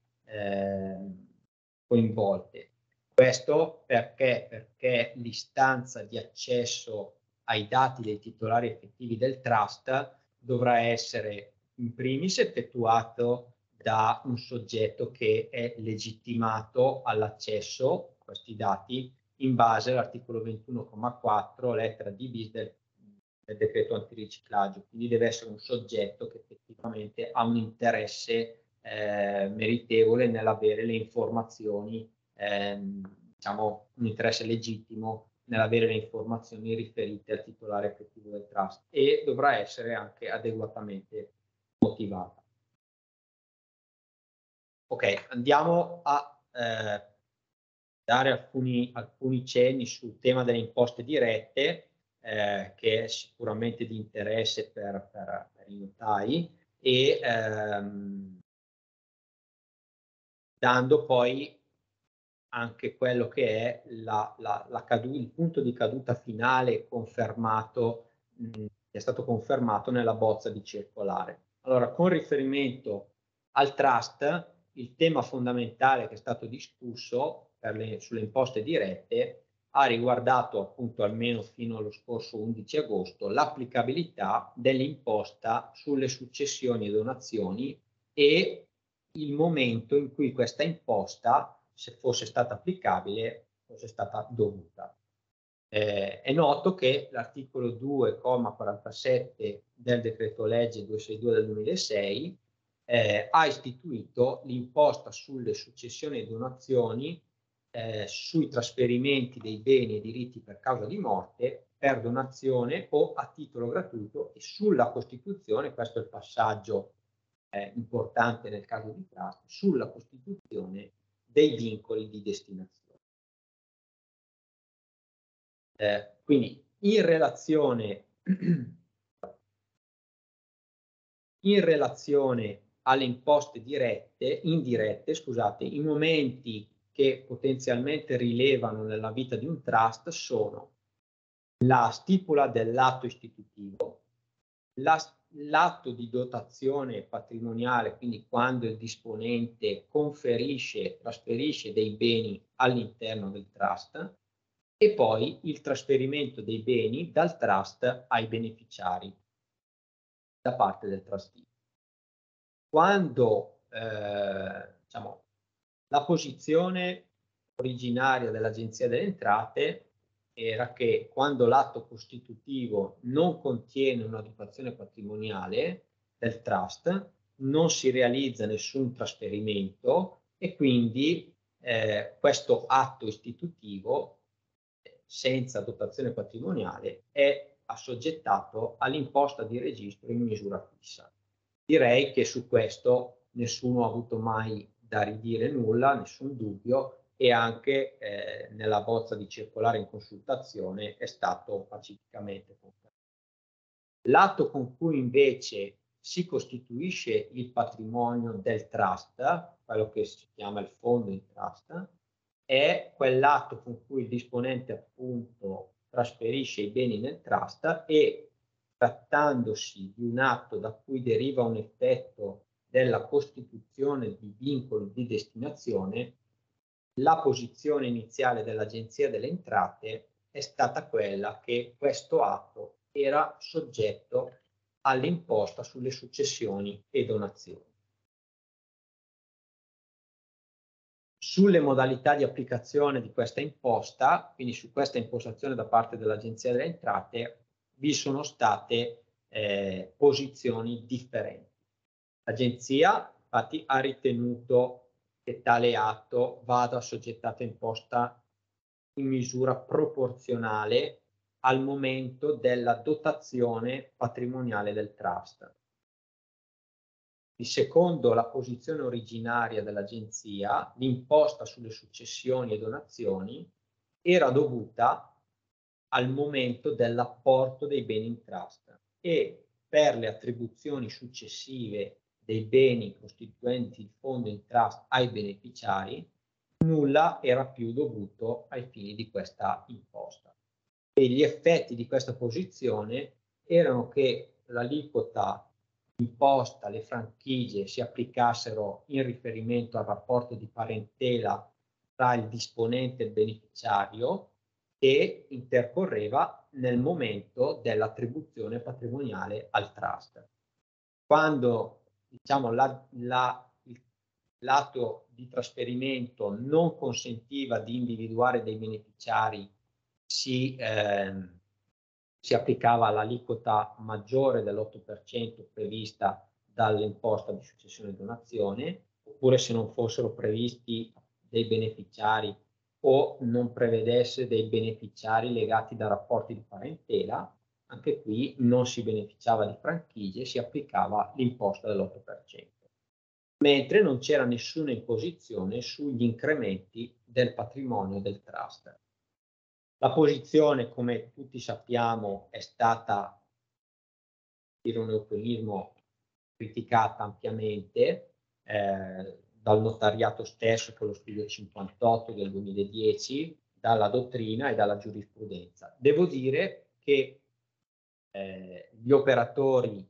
coinvolte. Questo perché? Perché l'istanza di accesso ai dati dei titolari effettivi del trust dovrà essere in primis effettuato da un soggetto che è legittimato all'accesso a questi dati in base all'articolo 21,4 lettera D bis del decreto antiriciclaggio, quindi deve essere un soggetto che effettivamente ha un interesse meritevole nell'avere le informazioni, diciamo un interesse legittimo nell'avere le informazioni riferite al titolare effettivo del trust, e dovrà essere anche adeguatamente motivata. Ok, andiamo a dare alcuni cenni sul tema delle imposte dirette, che è sicuramente di interesse per i notai, e dando poi anche quello che è il punto di caduta finale confermato, che è stato confermato nella bozza di circolare. Allora, con riferimento al trust, il tema fondamentale che è stato discusso sulle imposte dirette ha riguardato appunto, almeno fino allo scorso 11 agosto, l'applicabilità dell'imposta sulle successioni e donazioni e il momento in cui questa imposta, se fosse stata applicabile, fosse stata dovuta. È noto che l'articolo 2,47 del decreto legge 262 del 2006 ha istituito l'imposta sulle successioni e donazioni sui trasferimenti dei beni e diritti per causa di morte, per donazione o a titolo gratuito, e sulla costituzione, questo è il passaggio importante nel caso di trust, sulla costituzione dei vincoli di destinazione. Quindi in relazione alle imposte indirette, scusate, i momenti che potenzialmente rilevano nella vita di un trust sono la stipula dell'atto istitutivo, l'atto di dotazione patrimoniale, quindi quando il disponente trasferisce dei beni all'interno del trust, e poi il trasferimento dei beni dal trust ai beneficiari da parte del trustee. Quando diciamo, la posizione originaria dell'Agenzia delle Entrate era che quando l'atto costitutivo non contiene una dotazione patrimoniale del trust, non si realizza nessun trasferimento e quindi questo atto istitutivo senza dotazione patrimoniale è assoggettato all'imposta di registro in misura fissa. Direi che su questo nessuno ha avuto mai da ridire nulla, nessun dubbio, e anche nella bozza di circolare in consultazione è stato pacificamente confermato. L'atto con cui invece si costituisce il patrimonio del trust, quello che si chiama il fondo in trust, è quell'atto con cui il disponente appunto trasferisce i beni nel trust e, trattandosi di un atto da cui deriva un effetto della costituzione di vincoli di destinazione, la posizione iniziale dell'Agenzia delle Entrate è stata quella che questo atto era soggetto all'imposta sulle successioni e donazioni. Sulle modalità di applicazione di questa imposta, quindi su questa impostazione da parte dell'Agenzia delle Entrate, vi sono state posizioni differenti. L'Agenzia infatti ha ritenuto che tale atto vada assoggettato a imposta in misura proporzionale al momento della dotazione patrimoniale del trust. Secondo la posizione originaria dell'Agenzia, l'imposta sulle successioni e donazioni era dovuta al momento dell'apporto dei beni in trust e per le attribuzioni successive dei beni costituenti il fondo in trust ai beneficiari, nulla era più dovuto ai fini di questa imposta. E gli effetti di questa posizione erano che l'aliquota imposta alle franchigie si applicassero in riferimento al rapporto di parentela tra il disponente e il beneficiario che intercorreva nel momento dell'attribuzione patrimoniale al trust. Quando diciamo, il lato di trasferimento non consentiva di individuare dei beneficiari, si applicava l'aliquota maggiore dell'8% prevista dall'imposta di successione e donazione, oppure se non fossero previsti dei beneficiari o non prevedesse dei beneficiari legati da rapporti di parentela, anche qui non si beneficiava di franchigie, si applicava l'imposta dell'8%. Mentre non c'era nessuna imposizione sugli incrementi del patrimonio del trust. La posizione, come tutti sappiamo, è stata, per un eufemismo, criticata ampiamente dal notariato stesso con lo studio 58 del 2010, dalla dottrina e dalla giurisprudenza. Devo dire che gli operatori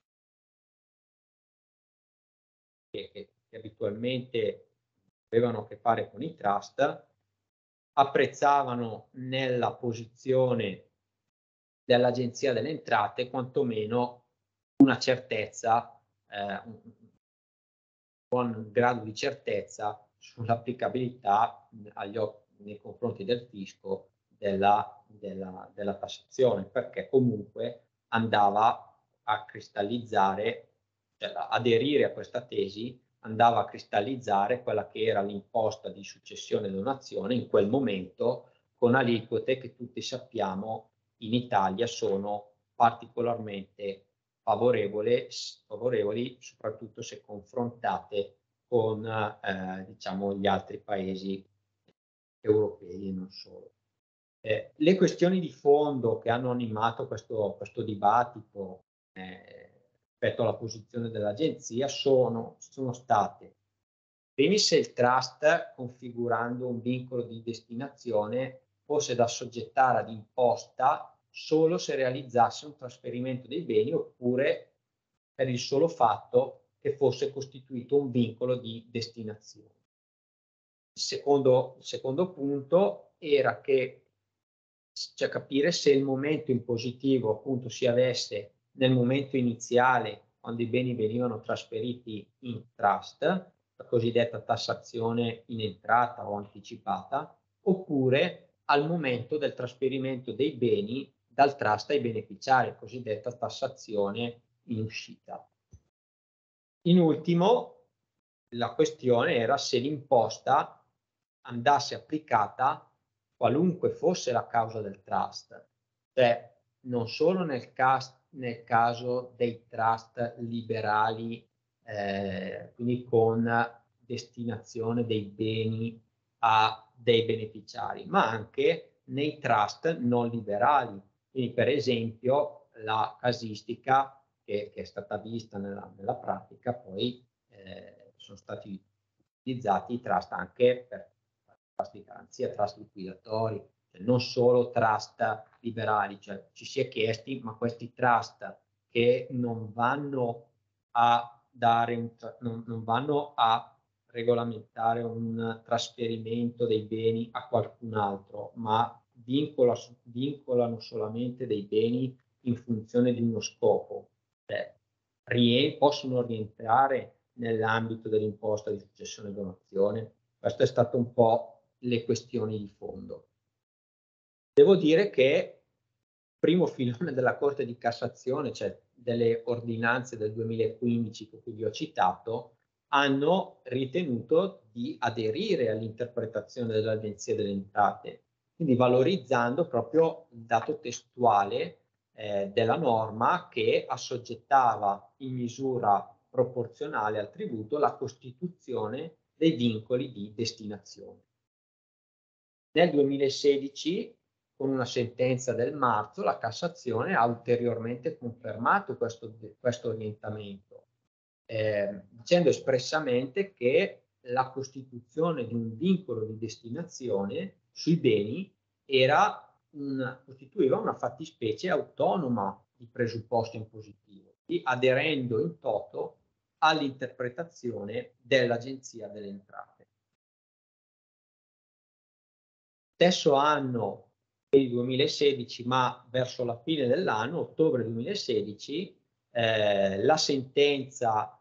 che abitualmente avevano a che fare con i trust apprezzavano nella posizione dell'Agenzia delle Entrate quantomeno una certezza, un buon grado di certezza sull'applicabilità nei confronti del fisco della tassazione, perché comunque andava a cristallizzare, cioè aderire a questa tesi andava a cristallizzare quella che era l'imposta di successione e donazione in quel momento, con aliquote che tutti sappiamo in Italia sono particolarmente favorevoli, soprattutto se confrontate con diciamo, gli altri paesi europei e non solo. Le questioni di fondo che hanno animato questo dibattito rispetto alla posizione dell'Agenzia sono state: primi, se il trust, configurando un vincolo di destinazione, fosse da assoggettare ad imposta solo se realizzasse un trasferimento dei beni, oppure per il solo fatto che fosse costituito un vincolo di destinazione. Il secondo punto era che, cioè, capire se il momento impositivo appunto si avesse nel momento iniziale, quando i beni venivano trasferiti in trust, la cosiddetta tassazione in entrata o anticipata, oppure al momento del trasferimento dei beni dal trust ai beneficiari, cosiddetta tassazione in uscita. In ultimo, la questione era se l'imposta andasse applicata qualunque fosse la causa del trust, cioè non solo nel caso dei trust liberali, quindi con destinazione dei beni a dei beneficiari, ma anche nei trust non liberali. Quindi per esempio la casistica che è stata vista nella pratica, poi sono stati utilizzati i trust anche per trust di garanzia, trust liquidatori, cioè non solo trust liberali, cioè ci si è chiesti ma questi trust che non vanno a dare non vanno a regolamentare un trasferimento dei beni a qualcun altro, ma vincolano solamente dei beni in funzione di uno scopo, possono rientrare nell'ambito dell'imposta di successione e donazione. Queste è stato un po' le questioni di fondo. Devo dire che il primo filone della Corte di Cassazione, cioè delle ordinanze del 2015 che vi ho citato, hanno ritenuto di aderire all'interpretazione dell'Agenzia delle Entrate, quindi valorizzando proprio il dato testuale della norma che assoggettava in misura proporzionale al tributo la costituzione dei vincoli di destinazione. Nel 2016, con una sentenza del marzo, la Cassazione ha ulteriormente confermato questo orientamento, dicendo espressamente che la costituzione di un vincolo di destinazione sui beni costituiva una fattispecie autonoma di presupposto impositivo, aderendo in toto all'interpretazione dell'Agenzia delle Entrate. Stesso anno, il 2016, ma verso la fine dell'anno, ottobre 2016, la sentenza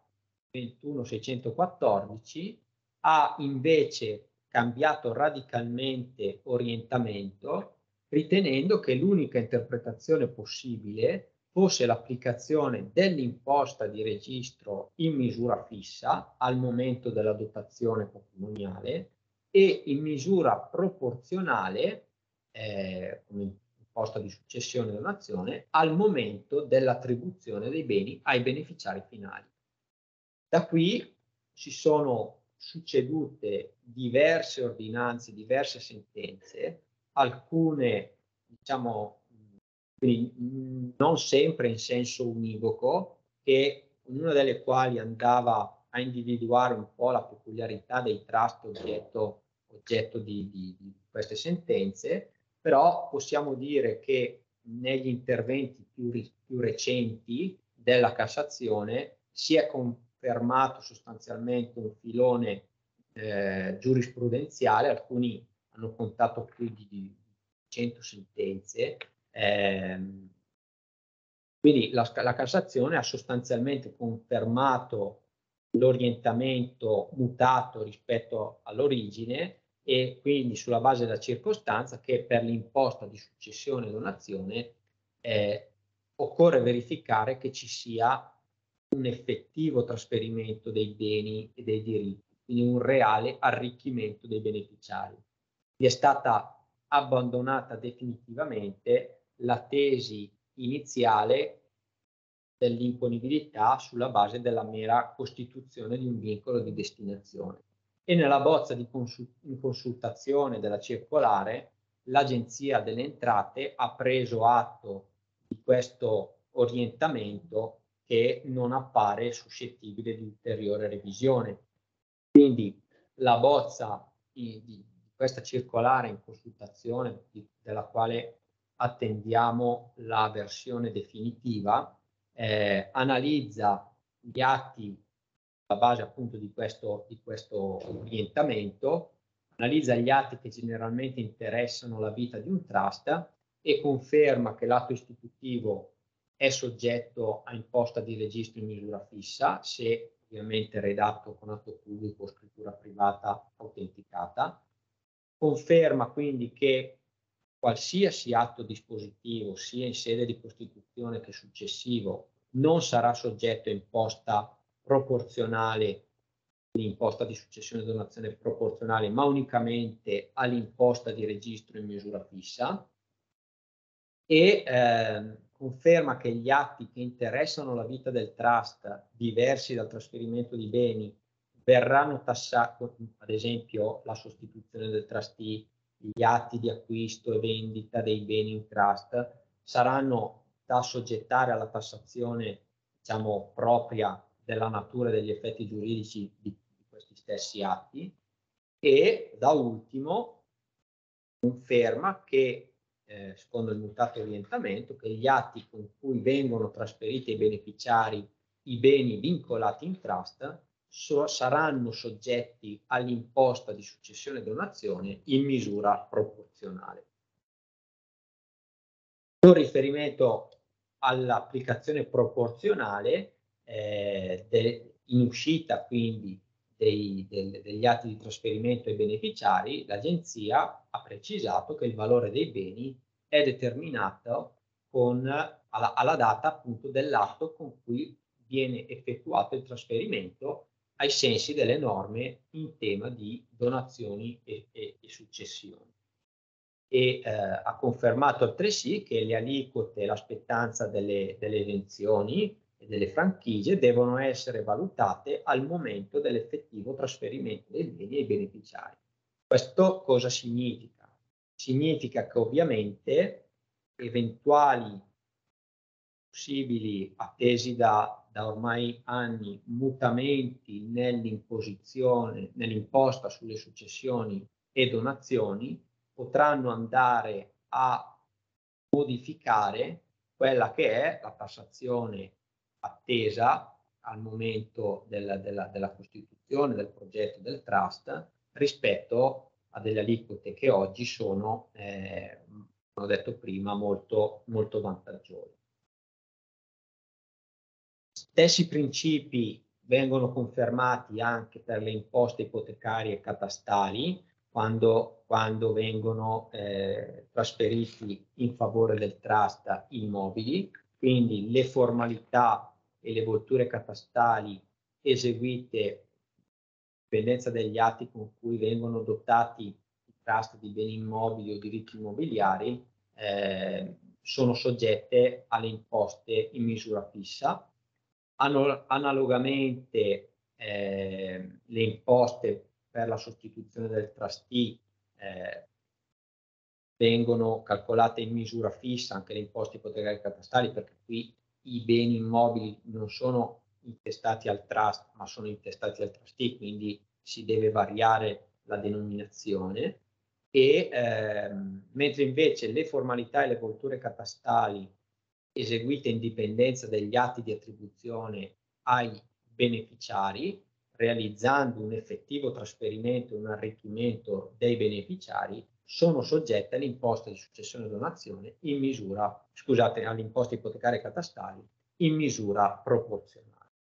21614 ha invece cambiato radicalmente orientamento, ritenendo che l'unica interpretazione possibile fosse l'applicazione dell'imposta di registro in misura fissa al momento della dotazione patrimoniale e in misura proporzionale, come imposta di successione e donazione, al momento dell'attribuzione dei beni ai beneficiari finali. Da qui si sono succedute diverse ordinanze, diverse sentenze, alcune diciamo non sempre in senso univoco, che ognuna delle quali andava a individuare un po' la peculiarità dei trust oggetto di queste sentenze, però possiamo dire che negli interventi più recenti della Cassazione si è confermato sostanzialmente un filone giurisprudenziale, alcuni hanno contato più di 100 sentenze, quindi la Cassazione ha sostanzialmente confermato l'orientamento mutato rispetto all'origine e quindi sulla base della circostanza che per l'imposta di successione e donazione occorre verificare che ci sia un effettivo trasferimento dei beni e dei diritti, quindi un reale arricchimento dei beneficiari. È stata abbandonata definitivamente la tesi iniziale dell'imponibilità sulla base della mera costituzione di un vincolo di destinazione. E nella bozza in consultazione della circolare, l'Agenzia delle Entrate ha preso atto di questo orientamento che non appare suscettibile di ulteriore revisione. Quindi la bozza di questa circolare in consultazione, della quale attendiamo la versione definitiva, analizza gli atti a base appunto di questo orientamento, analizza gli atti che generalmente interessano la vita di un trust e conferma che l'atto istitutivo è soggetto a imposta di registro in misura fissa, se ovviamente redatto con atto pubblico o scrittura privata autenticata. Conferma quindi che qualsiasi atto dispositivo, sia in sede di costituzione che successivo, non sarà soggetto a imposta proporzionale, l'imposta di successione e donazione proporzionale, ma unicamente all'imposta di registro in misura fissa, e conferma che gli atti che interessano la vita del trust, diversi dal trasferimento di beni, verranno tassati, ad esempio la sostituzione del trustee, gli atti di acquisto e vendita dei beni in trust, saranno da assoggettare alla tassazione, diciamo, propria della natura e degli effetti giuridici di questi stessi atti. E da ultimo conferma che secondo il mutato orientamento, che gli atti con cui vengono trasferiti ai beneficiari i beni vincolati in trust saranno soggetti all'imposta di successione e donazione in misura proporzionale. Con riferimento all'applicazione proporzionale, in uscita quindi degli atti di trasferimento ai beneficiari, l'Agenzia ha precisato che il valore dei beni è determinato alla data appunto dell'atto con cui viene effettuato il trasferimento ai sensi delle norme in tema di donazioni e successioni. E ha confermato altresì che le aliquote e la spettanza delle esenzioni e delle franchigie devono essere valutate al momento dell'effettivo trasferimento dei beni ai beneficiari. Questo cosa significa? Significa che ovviamente eventuali possibili, attesi da ormai anni, mutamenti nell'imposta sulle successioni e donazioni potranno andare a modificare quella che è la tassazione attesa al momento della costituzione del progetto del trust rispetto a delle aliquote che oggi sono, come ho detto prima, molto, molto vantaggiose. Stessi principi vengono confermati anche per le imposte ipotecarie e catastali quando vengono trasferiti in favore del trust immobili, quindi le formalità e le volture catastali eseguite in dipendenza degli atti con cui vengono dotati i trust di beni immobili o diritti immobiliari sono soggette alle imposte in misura fissa. Analogamente le imposte per la sostituzione del trustee vengono calcolate in misura fissa, anche le imposte ipotecarie e catastali, perché qui i beni immobili non sono intestati al trust ma sono intestati al trustee, quindi si deve variare la denominazione. E mentre invece le formalità e le volture catastali eseguite in dipendenza degli atti di attribuzione ai beneficiari, realizzando un effettivo trasferimento e un arricchimento dei beneficiari, sono soggette all'imposta di successione e donazione in misura, scusate, all'imposta ipotecaria e catastali in misura proporzionale.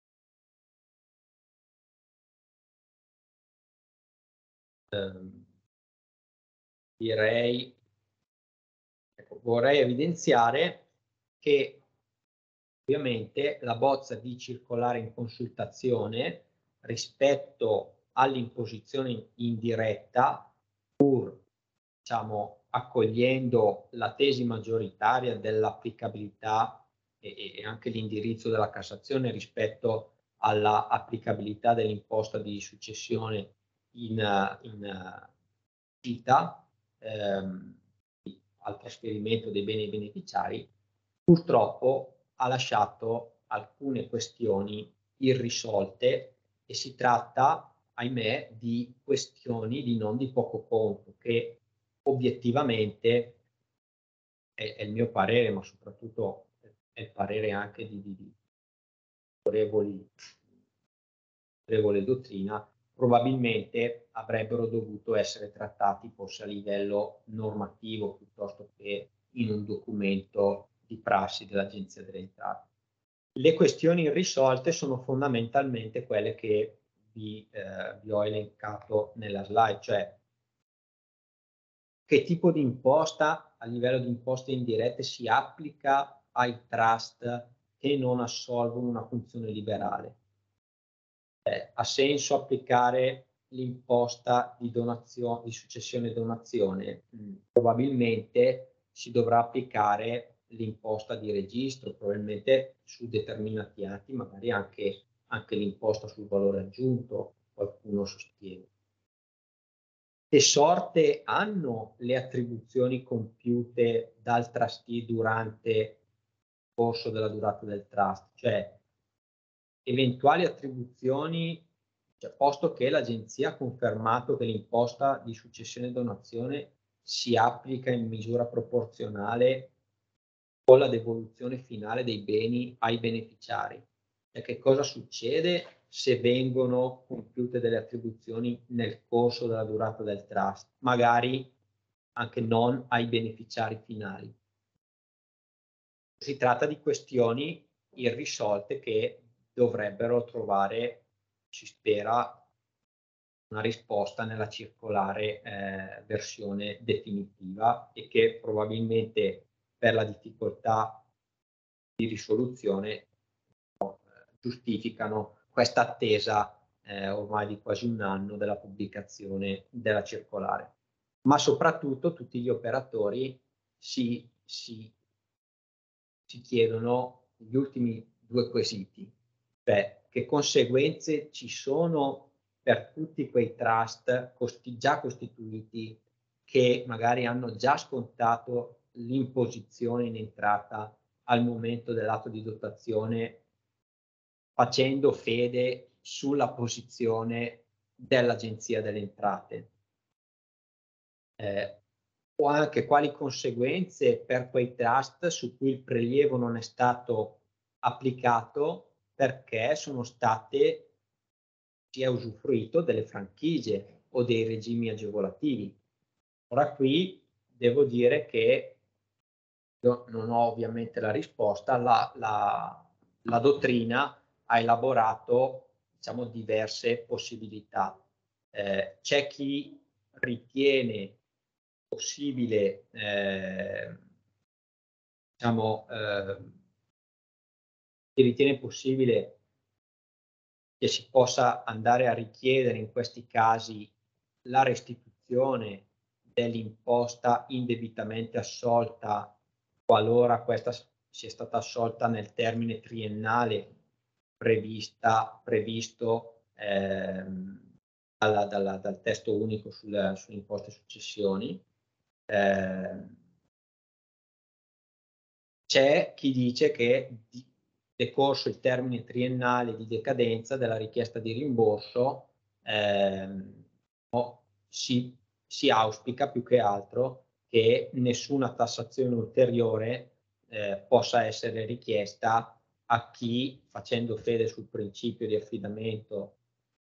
Vorrei evidenziare che ovviamente la bozza di circolare in consultazione rispetto all'imposizione indiretta, pur diciamo accogliendo la tesi maggioritaria dell'applicabilità e anche l'indirizzo della Cassazione rispetto alla applicabilità dell'imposta di successione in vita al trasferimento dei beni ai beneficiari, purtroppo ha lasciato alcune questioni irrisolte e si tratta, ahimè, di questioni di non di poco conto che obiettivamente è il mio parere, ma soprattutto è il parere anche di autorevole dottrina, probabilmente avrebbero dovuto essere trattati forse a livello normativo piuttosto che in un documento di prassi dell'Agenzia delle Entrate. Le questioni irrisolte sono fondamentalmente quelle che vi ho elencato nella slide, cioè che tipo di imposta a livello di imposte indirette si applica ai trust che non assolvono una funzione liberale. Ha senso applicare l'imposta di donazione, di successione e donazione? Probabilmente si dovrà applicare l'imposta di registro, probabilmente su determinati atti, magari anche l'imposta sul valore aggiunto, qualcuno sostiene. Che sorte hanno le attribuzioni compiute dal trustee durante il corso della durata del trust? Cioè, eventuali attribuzioni, cioè, posto che l'agenzia ha confermato che l'imposta di successione e donazione si applica in misura proporzionale con la devoluzione finale dei beni ai beneficiari. E che cosa succede se vengono compiute delle attribuzioni nel corso della durata del trust, magari anche non ai beneficiari finali? Si tratta di questioni irrisolte che dovrebbero trovare, si spera, una risposta nella circolare versione definitiva, e che probabilmente per la difficoltà di risoluzione giustificano questa attesa ormai di quasi un anno della pubblicazione della circolare. Ma soprattutto tutti gli operatori si chiedono gli ultimi due quesiti, cioè che conseguenze ci sono per tutti quei trust già costituiti, che magari hanno già scontato l'imposizione in entrata al momento dell'atto di dotazione, facendo fede sulla posizione dell'Agenzia delle Entrate. O anche quali conseguenze per quei trust su cui il prelievo non è stato applicato perché si è usufruito delle franchigie o dei regimi agevolativi. Ora qui devo dire che io non ho ovviamente la risposta, la dottrina ha elaborato, diciamo, diverse possibilità. C'è chi ritiene possibile, si ritiene possibile che si possa andare a richiedere in questi casi la restituzione dell'imposta indebitamente assolta, qualora questa sia stata assolta nel termine triennale previsto dal testo unico sulle imposte e successioni. C'è chi dice che decorso il termine triennale di decadenza della richiesta di rimborso, si auspica più che altro che nessuna tassazione ulteriore possa essere richiesta a chi, facendo fede sul principio di affidamento,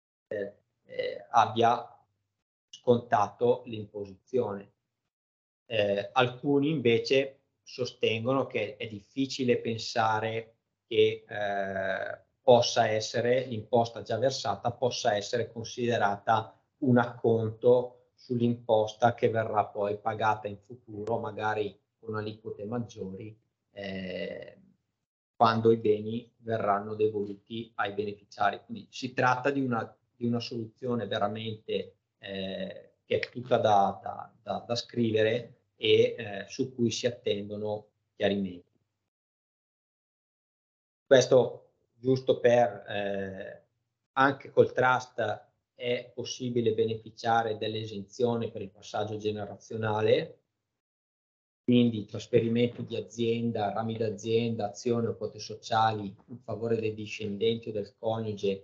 abbia scontato l'imposizione. Alcuni invece sostengono che è difficile pensare che possa essere l'imposta già versata, possa essere considerata un acconto sull'imposta che verrà poi pagata in futuro, magari con aliquote maggiori, quando i beni verranno devoluti ai beneficiari. Quindi si tratta di una soluzione veramente che è tutta da scrivere e su cui si attendono chiarimenti. Questo giusto per anche col trust è possibile beneficiare dell'esenzione per il passaggio generazionale, quindi trasferimento di azienda, rami d'azienda, azioni o quote sociali in favore dei discendenti o del coniuge,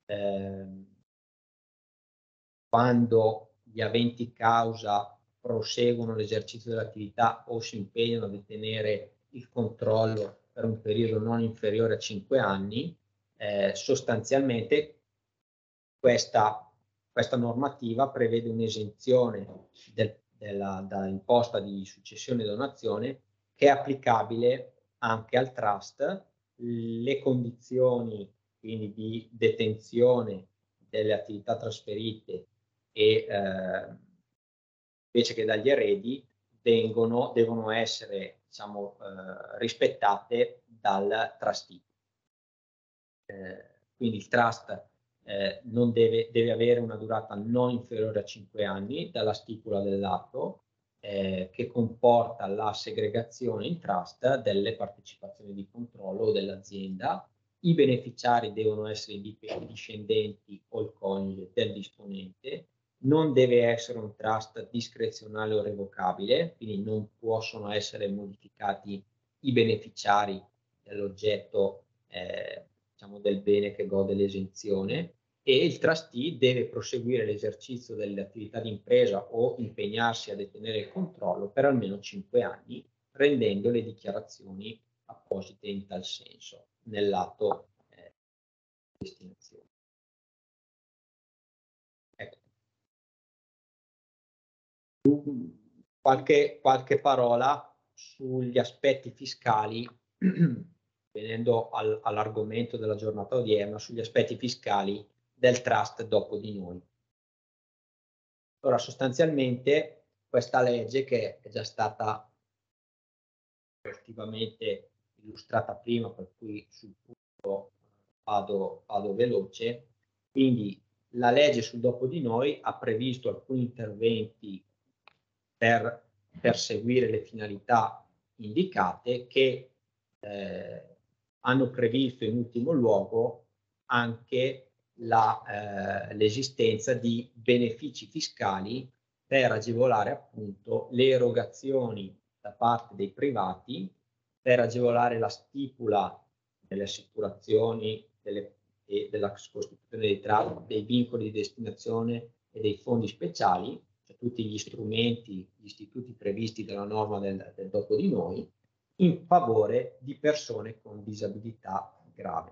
quando gli aventi causa proseguono l'esercizio dell'attività o si impegnano a detenere il controllo per un periodo non inferiore a 5 anni, sostanzialmente questa normativa prevede un'esenzione dall'imposta di successione e donazione che è applicabile anche al trust. Le condizioni quindi di detenzione delle attività trasferite e invece che dagli eredi devono essere, diciamo, rispettate dal trustee. Quindi il trust deve avere una durata non inferiore a 5 anni dalla stipula dell'atto, che comporta la segregazione in trust delle partecipazioni di controllo dell'azienda. I beneficiari devono essere i discendenti o il coniuge del disponente. Non deve essere un trust discrezionale o revocabile, quindi non possono essere modificati i beneficiari dell'oggetto, diciamo, del bene che gode l'esenzione, e il trustee deve proseguire l'esercizio delle attività di impresa o impegnarsi a detenere il controllo per almeno 5 anni, rendendo le dichiarazioni apposite in tal senso nell'atto di destinazione. Ecco. Qualche parola sugli aspetti fiscali, venendo all'argomento della giornata odierna, sugli aspetti fiscali del trust dopo di noi. Allora, sostanzialmente questa legge, che è già stata effettivamente illustrata prima, per cui sul punto vado veloce, quindi la legge sul dopo di noi ha previsto alcuni interventi per perseguire le finalità indicate, che hanno previsto in ultimo luogo anche l'esistenza di benefici fiscali per agevolare appunto le erogazioni da parte dei privati, per agevolare la stipula delle assicurazioni e della costituzione dei vincoli di destinazione e dei fondi speciali, cioè tutti gli strumenti, gli istituti previsti dalla norma del dopo di noi, in favore di persone con disabilità grave.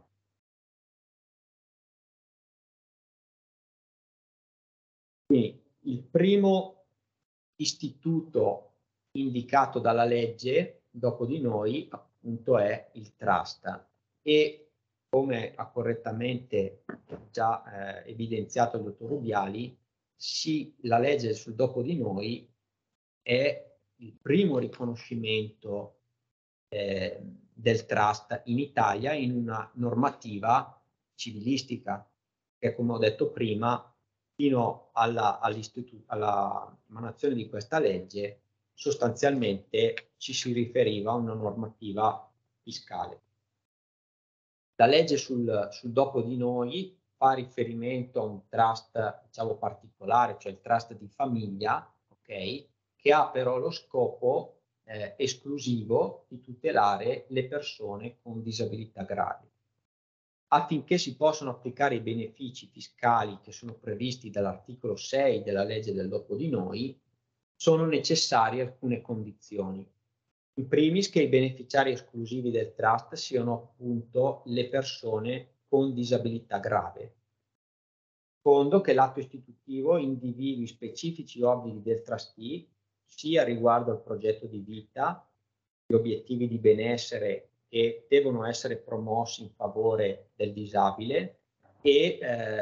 Quindi il primo istituto indicato dalla legge dopo di noi appunto è il trust, e come ha correttamente già evidenziato il dottor Rubiali, sì, la legge sul dopo di noi è il primo riconoscimento del trust in Italia in una normativa civilistica, che, come ho detto prima, fino all'emanazione di questa legge sostanzialmente ci si riferiva a una normativa fiscale. La legge sul dopo di noi fa riferimento a un trust, diciamo, particolare, cioè il trust di famiglia, ok, che ha però lo scopo esclusivo di tutelare le persone con disabilità gravi. Affinché si possano applicare i benefici fiscali che sono previsti dall'articolo 6 della legge del dopo di noi, sono necessarie alcune condizioni. In primis, che i beneficiari esclusivi del trust siano appunto le persone con disabilità grave. Secondo, che l'atto istitutivo individui specifici obblighi del trustee, sia riguardo al progetto di vita, gli obiettivi di benessere che devono essere promossi in favore del disabile, e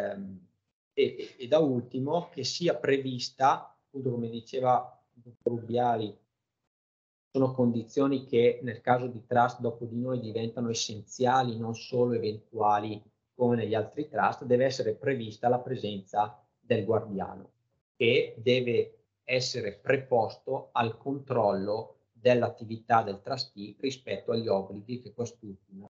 da ultimo che sia prevista, appunto, come diceva il dottor Rubiali, sono condizioni che nel caso di trust dopo di noi diventano essenziali, non solo eventuali come negli altri trust. Deve essere prevista la presenza del guardiano, che deve essere preposto al controllo dell'attività del trustee rispetto agli obblighi che quest'ultimo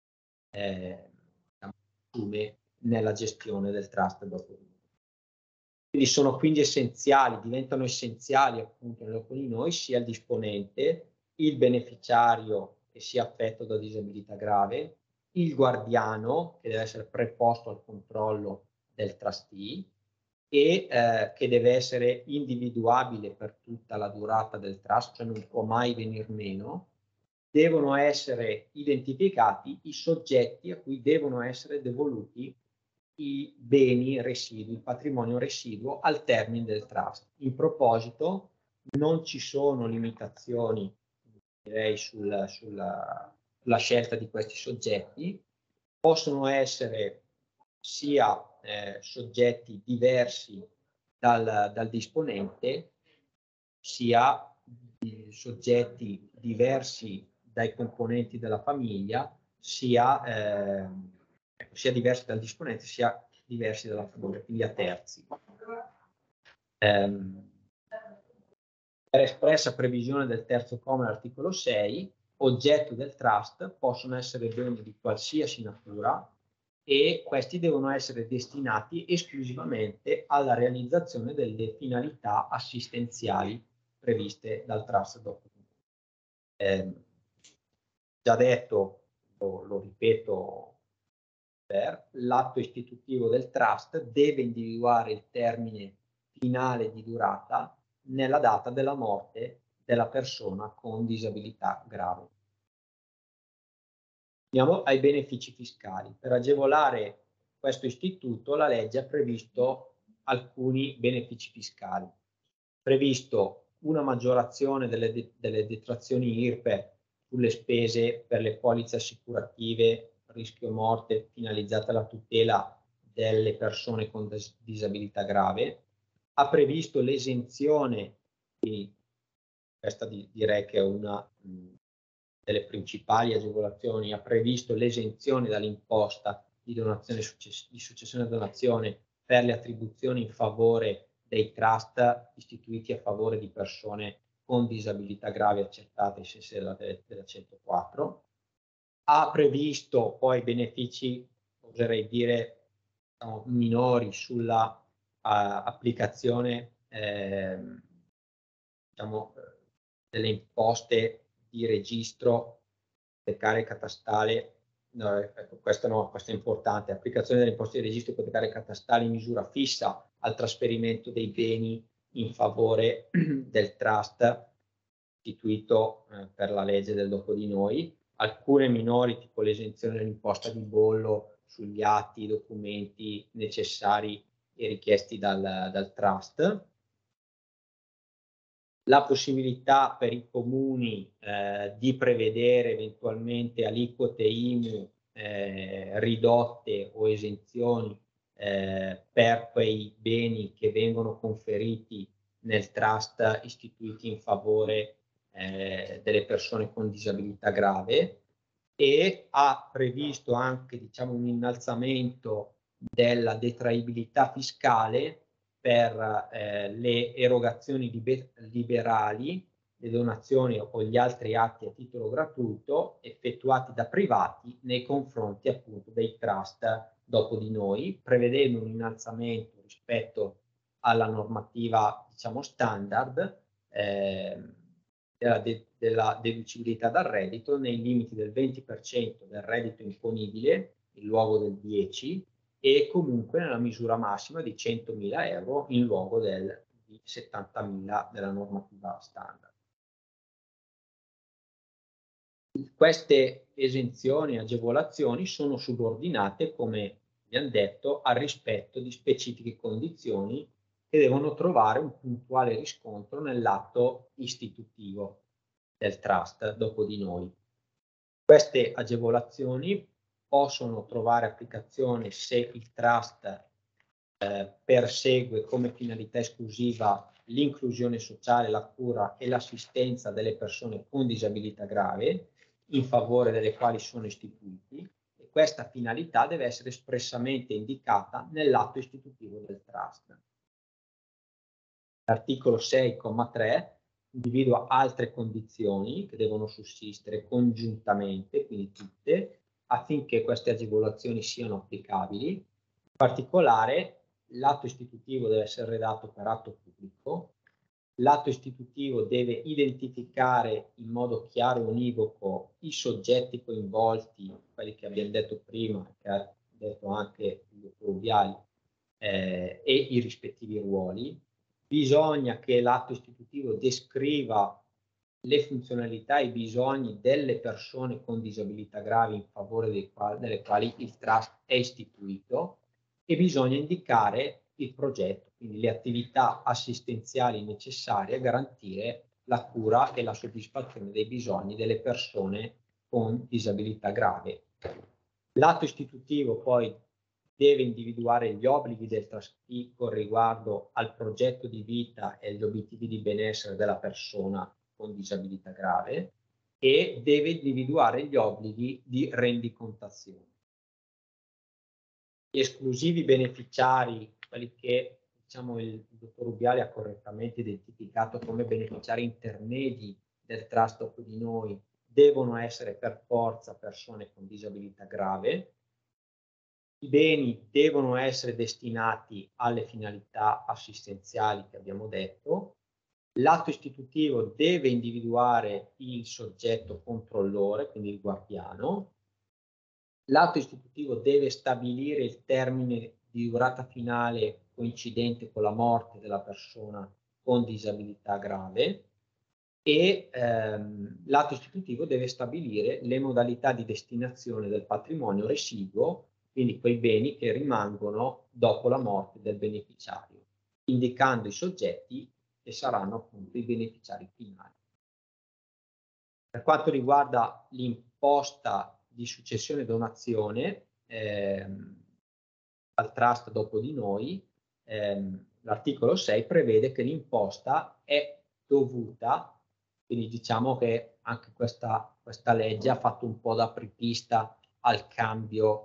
assume nella gestione del trust dopo di noi. Quindi sono quindi essenziali, diventano essenziali appunto nel dopo di noi sia il disponente, il beneficiario che sia affetto da disabilità grave, il guardiano che deve essere preposto al controllo del trustee e che deve essere individuabile per tutta la durata del trust, cioè non può mai venir meno. Devono essere identificati i soggetti a cui devono essere devoluti i beni residui, il patrimonio residuo al termine del trust. In proposito, non ci sono limitazioni, direi, sulla scelta di questi soggetti. Possono essere sia soggetti diversi dal disponente, sia soggetti diversi dai componenti della famiglia, sia diversi dal disponente, sia diversi dalla famiglia, quindi a terzi. Per espressa previsione del terzo comma dell'articolo 6, oggetto del trust possono essere beni di qualsiasi natura e questi devono essere destinati esclusivamente alla realizzazione delle finalità assistenziali previste dal trust dopo. Già detto, lo ripeto, l'atto istitutivo del trust deve individuare il termine finale di durata nella data della morte della persona con disabilità grave. Andiamo ai benefici fiscali. Per agevolare questo istituto la legge ha previsto alcuni benefici fiscali. Previsto una maggiorazione delle detrazioni IRPEF sulle spese per le polizze assicurative rischio morte finalizzate alla tutela delle persone con disabilità grave. Ha previsto l'esenzione, questa direi che è una delle principali agevolazioni, ha previsto l'esenzione dall'imposta di donazione di successione e donazione per le attribuzioni in favore dei trust istituiti a favore di persone con disabilità gravi accertate ai sensi della 104. Ha previsto poi benefici, oserei dire, minori sulla applicazione delle imposte di registro ipotecario e catastale. No, ecco, questo è importante. Applicazione delle imposte di registro ipotecario e catastale in misura fissa al trasferimento dei beni in favore del trust istituito per la legge del dopo di noi. Alcune minori, tipo l'esenzione dell'imposta di bollo sugli atti, documenti necessari e richiesti dal trust. La possibilità per i comuni di prevedere eventualmente aliquote IMU ridotte o esenzioni per quei beni che vengono conferiti nel trust istituiti in favore delle persone con disabilità grave, e ha previsto anche un innalzamento della detraibilità fiscale per le erogazioni liberali, le donazioni o gli altri atti a titolo gratuito effettuati da privati nei confronti appunto dei trust dopo di noi, prevedendo un innalzamento rispetto alla normativa standard della deducibilità dal reddito nei limiti del 20% del reddito imponibile in luogo del 10%, e comunque nella misura massima di 100.000 euro in luogo di 70.000 della normativa standard. Queste esenzioni e agevolazioni sono subordinate, come abbiamo detto, al rispetto di specifiche condizioni che devono trovare un puntuale riscontro nell'atto istitutivo del trust dopo di noi. Queste agevolazioni possono trovare applicazione se il trust persegue come finalità esclusiva l'inclusione sociale, la cura e l'assistenza delle persone con disabilità grave in favore delle quali sono istituiti, e questa finalità deve essere espressamente indicata nell'atto istitutivo del trust. L'articolo 6,3 individua altre condizioni che devono sussistere congiuntamente, quindi tutte, affinché queste agevolazioni siano applicabili. In particolare, l'atto istitutivo deve essere redatto per atto pubblico, l'atto istitutivo deve identificare in modo chiaro e univoco i soggetti coinvolti, quelli che abbiamo detto prima, che ha detto anche il dottor Ubiali, e i rispettivi ruoli. Bisogna che l'atto istitutivo descriva le funzionalità e i bisogni delle persone con disabilità gravi in favore delle quali il trust è istituito, e bisogna indicare il progetto, quindi le attività assistenziali necessarie a garantire la cura e la soddisfazione dei bisogni delle persone con disabilità grave. L'atto istitutivo poi deve individuare gli obblighi del trustee con riguardo al progetto di vita e agli obiettivi di benessere della persona con disabilità grave, e deve individuare gli obblighi di rendicontazione. esclusivi beneficiari, quelli che diciamo il dottor Rubiali ha correttamente identificato come beneficiari intermedi del trust dopo di noi, devono essere per forza persone con disabilità grave. I beni devono essere destinati alle finalità assistenziali che abbiamo detto. L'atto istitutivo deve individuare il soggetto controllore, quindi il guardiano. L'atto istitutivo deve stabilire il termine di durata finale coincidente con la morte della persona con disabilità grave e l'atto istitutivo deve stabilire le modalità di destinazione del patrimonio residuo, quindi quei beni che rimangono dopo la morte del beneficiario, indicando i soggetti che saranno appunto i beneficiari finali. Per quanto riguarda l'imposta di successione e donazione al trust dopo di noi, l'articolo 6 prevede che l'imposta è dovuta, quindi diciamo che anche questa legge ha fatto un po' da apripista al cambio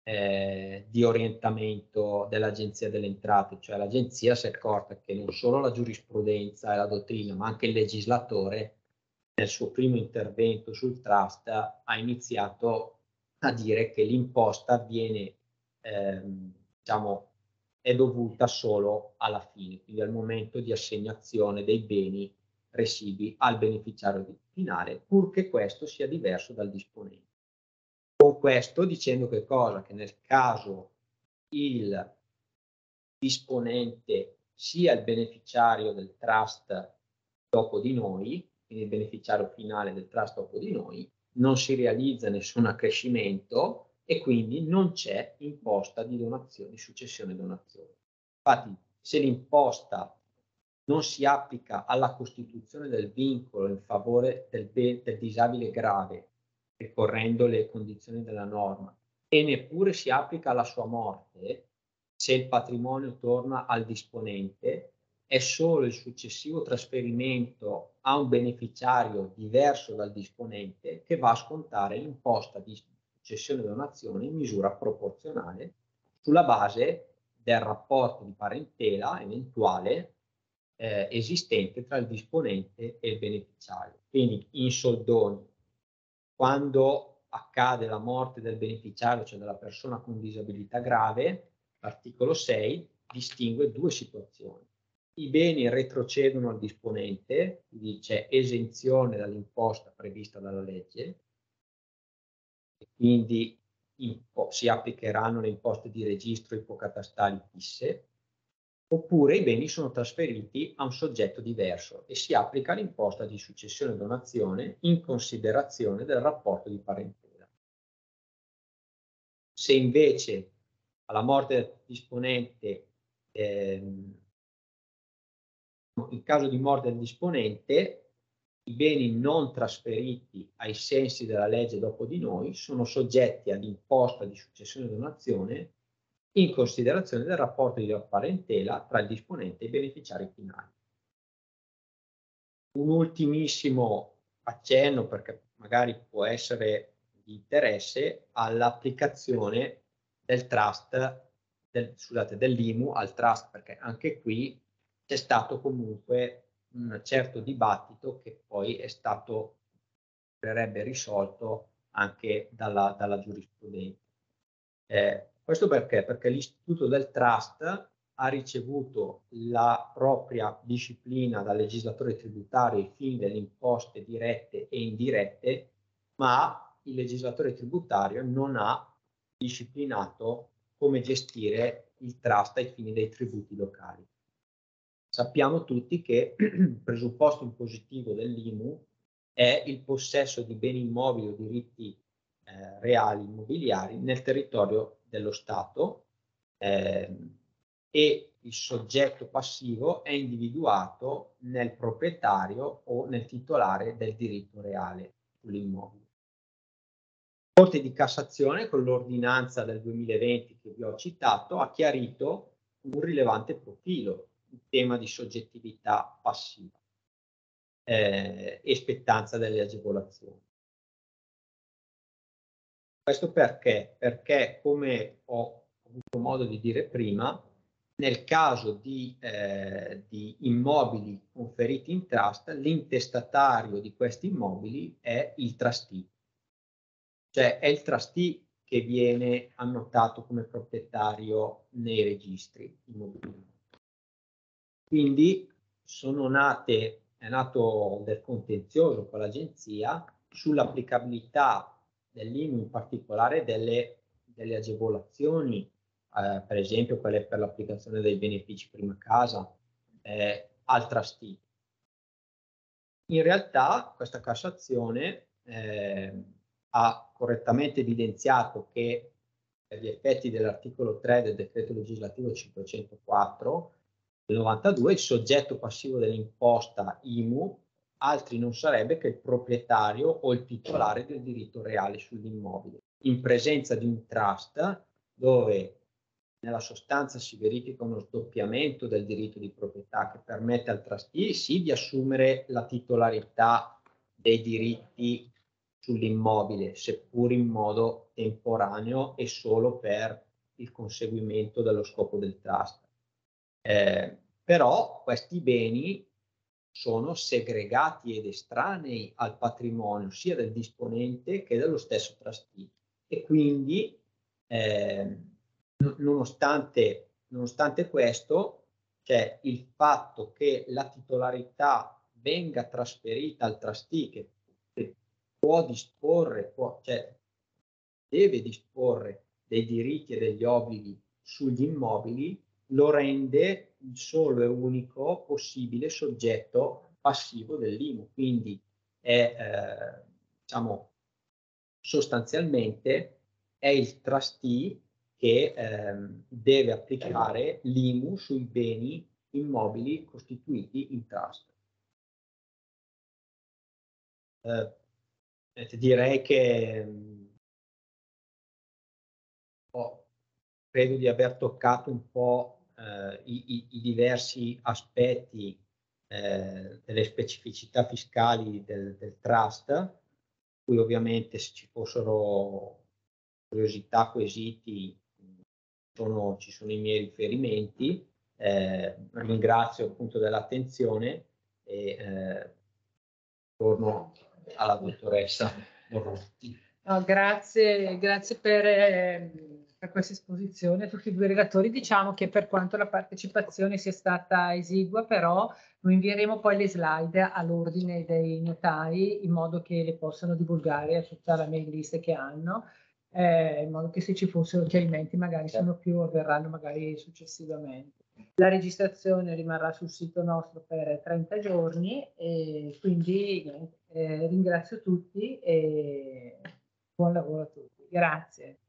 di orientamento dell'Agenzia delle Entrate, cioè l'Agenzia si è accorta che non solo la giurisprudenza e la dottrina, ma anche il legislatore nel suo primo intervento sul trust ha iniziato a dire che l'imposta viene, diciamo, è dovuta solo alla fine, quindi al momento di assegnazione dei beni residui al beneficiario finale, purché questo sia diverso dal disponente. Con questo dicendo che cosa? Che nel caso il disponente sia il beneficiario del trust dopo di noi, quindi il beneficiario finale del trust dopo di noi, non si realizza nessun accrescimento e quindi non c'è imposta di donazione, di successione e donazione. Infatti, se l'imposta non si applica alla costituzione del vincolo in favore del disabile grave, ricorrendo le condizioni della norma, e neppure si applica alla sua morte, se il patrimonio torna al disponente, è solo il successivo trasferimento a un beneficiario diverso dal disponente che va a scontare l'imposta di successione e donazione in misura proporzionale sulla base del rapporto di parentela eventuale esistente tra il disponente e il beneficiario. Quindi in soldoni, quando accade la morte del beneficiario, cioè della persona con disabilità grave, l'articolo 6 distingue due situazioni. I beni retrocedono al disponente, quindi c'è esenzione dall'imposta prevista dalla legge, e quindi si applicheranno le imposte di registro ipocatastali fisse, oppure i beni sono trasferiti a un soggetto diverso e si applica l'imposta di successione e donazione in considerazione del rapporto di parentela. Se invece alla morte del disponente, in caso di morte del disponente, i beni non trasferiti ai sensi della legge dopo di noi sono soggetti all'imposta di successione e donazione in considerazione del rapporto di parentela tra il disponente e i beneficiari finali. Un ultimissimo accenno, perché magari può essere di interesse, all'applicazione del trust, dell'IMU al trust, perché anche qui c'è stato comunque un certo dibattito che poi è stato, verrebbe risolto anche dalla giurisprudenza. Questo perché? Perché l'istituto del trust ha ricevuto la propria disciplina dal legislatore tributario ai fini delle imposte dirette e indirette, ma il legislatore tributario non ha disciplinato come gestire il trust ai fini dei tributi locali. Sappiamo tutti che il presupposto impositivo dell'IMU è il possesso di beni immobili o diritti reali immobiliari nel territorio dello Stato e il soggetto passivo è individuato nel proprietario o nel titolare del diritto reale sull'immobile. La Corte di Cassazione, con l'ordinanza del 2020 che vi ho citato, ha chiarito un rilevante profilo in tema di soggettività passiva e spettanza delle agevolazioni. Questo perché? Perché, come ho avuto modo di dire prima, nel caso di immobili conferiti in trust, l'intestatario di questi immobili è il trustee, cioè è il trustee che viene annotato come proprietario nei registri immobiliari. Quindi è nato del contenzioso con l'agenzia sull'applicabilità dell'IMU, in particolare delle agevolazioni, per esempio quelle per l'applicazione dei benefici prima casa, al trustee. In realtà questa Cassazione ha correttamente evidenziato che per gli effetti dell'articolo 3 del decreto legislativo 504 del 92 il soggetto passivo dell'imposta IMU altri non sarebbe che il proprietario o il titolare del diritto reale sull'immobile, in presenza di un trust dove nella sostanza si verifica uno sdoppiamento del diritto di proprietà che permette al trustee sì di assumere la titolarità dei diritti sull'immobile, seppur in modo temporaneo e solo per il conseguimento dello scopo del trust. Però questi beni sono segregati ed estranei al patrimonio sia del disponente che dello stesso trustee e quindi nonostante questo, cioè il fatto che la titolarità venga trasferita al trustee che può disporre, cioè deve disporre dei diritti e degli obblighi sugli immobili, lo rende il solo e unico possibile soggetto passivo dell'IMU. Quindi è, diciamo, sostanzialmente è il trustee che deve applicare l'IMU sui beni immobili costituiti in trust. Direi che credo di aver toccato un po' i diversi aspetti delle specificità fiscali del trust, cui ovviamente se ci fossero curiosità, quesiti, ci sono i miei riferimenti. Ringrazio appunto dell'attenzione e torno alla dottoressa Morrotti. No, grazie per questa esposizione a tutti e due i relatori. Diciamo che per quanto la partecipazione sia stata esigua, però noi invieremo poi le slide all'ordine dei notai in modo che le possano divulgare a tutta la mail list che hanno, in modo che se ci fossero chiarimenti magari sono più, avverranno magari successivamente. La registrazione rimarrà sul sito nostro per 30 giorni e quindi ringrazio tutti e buon lavoro a tutti. Grazie.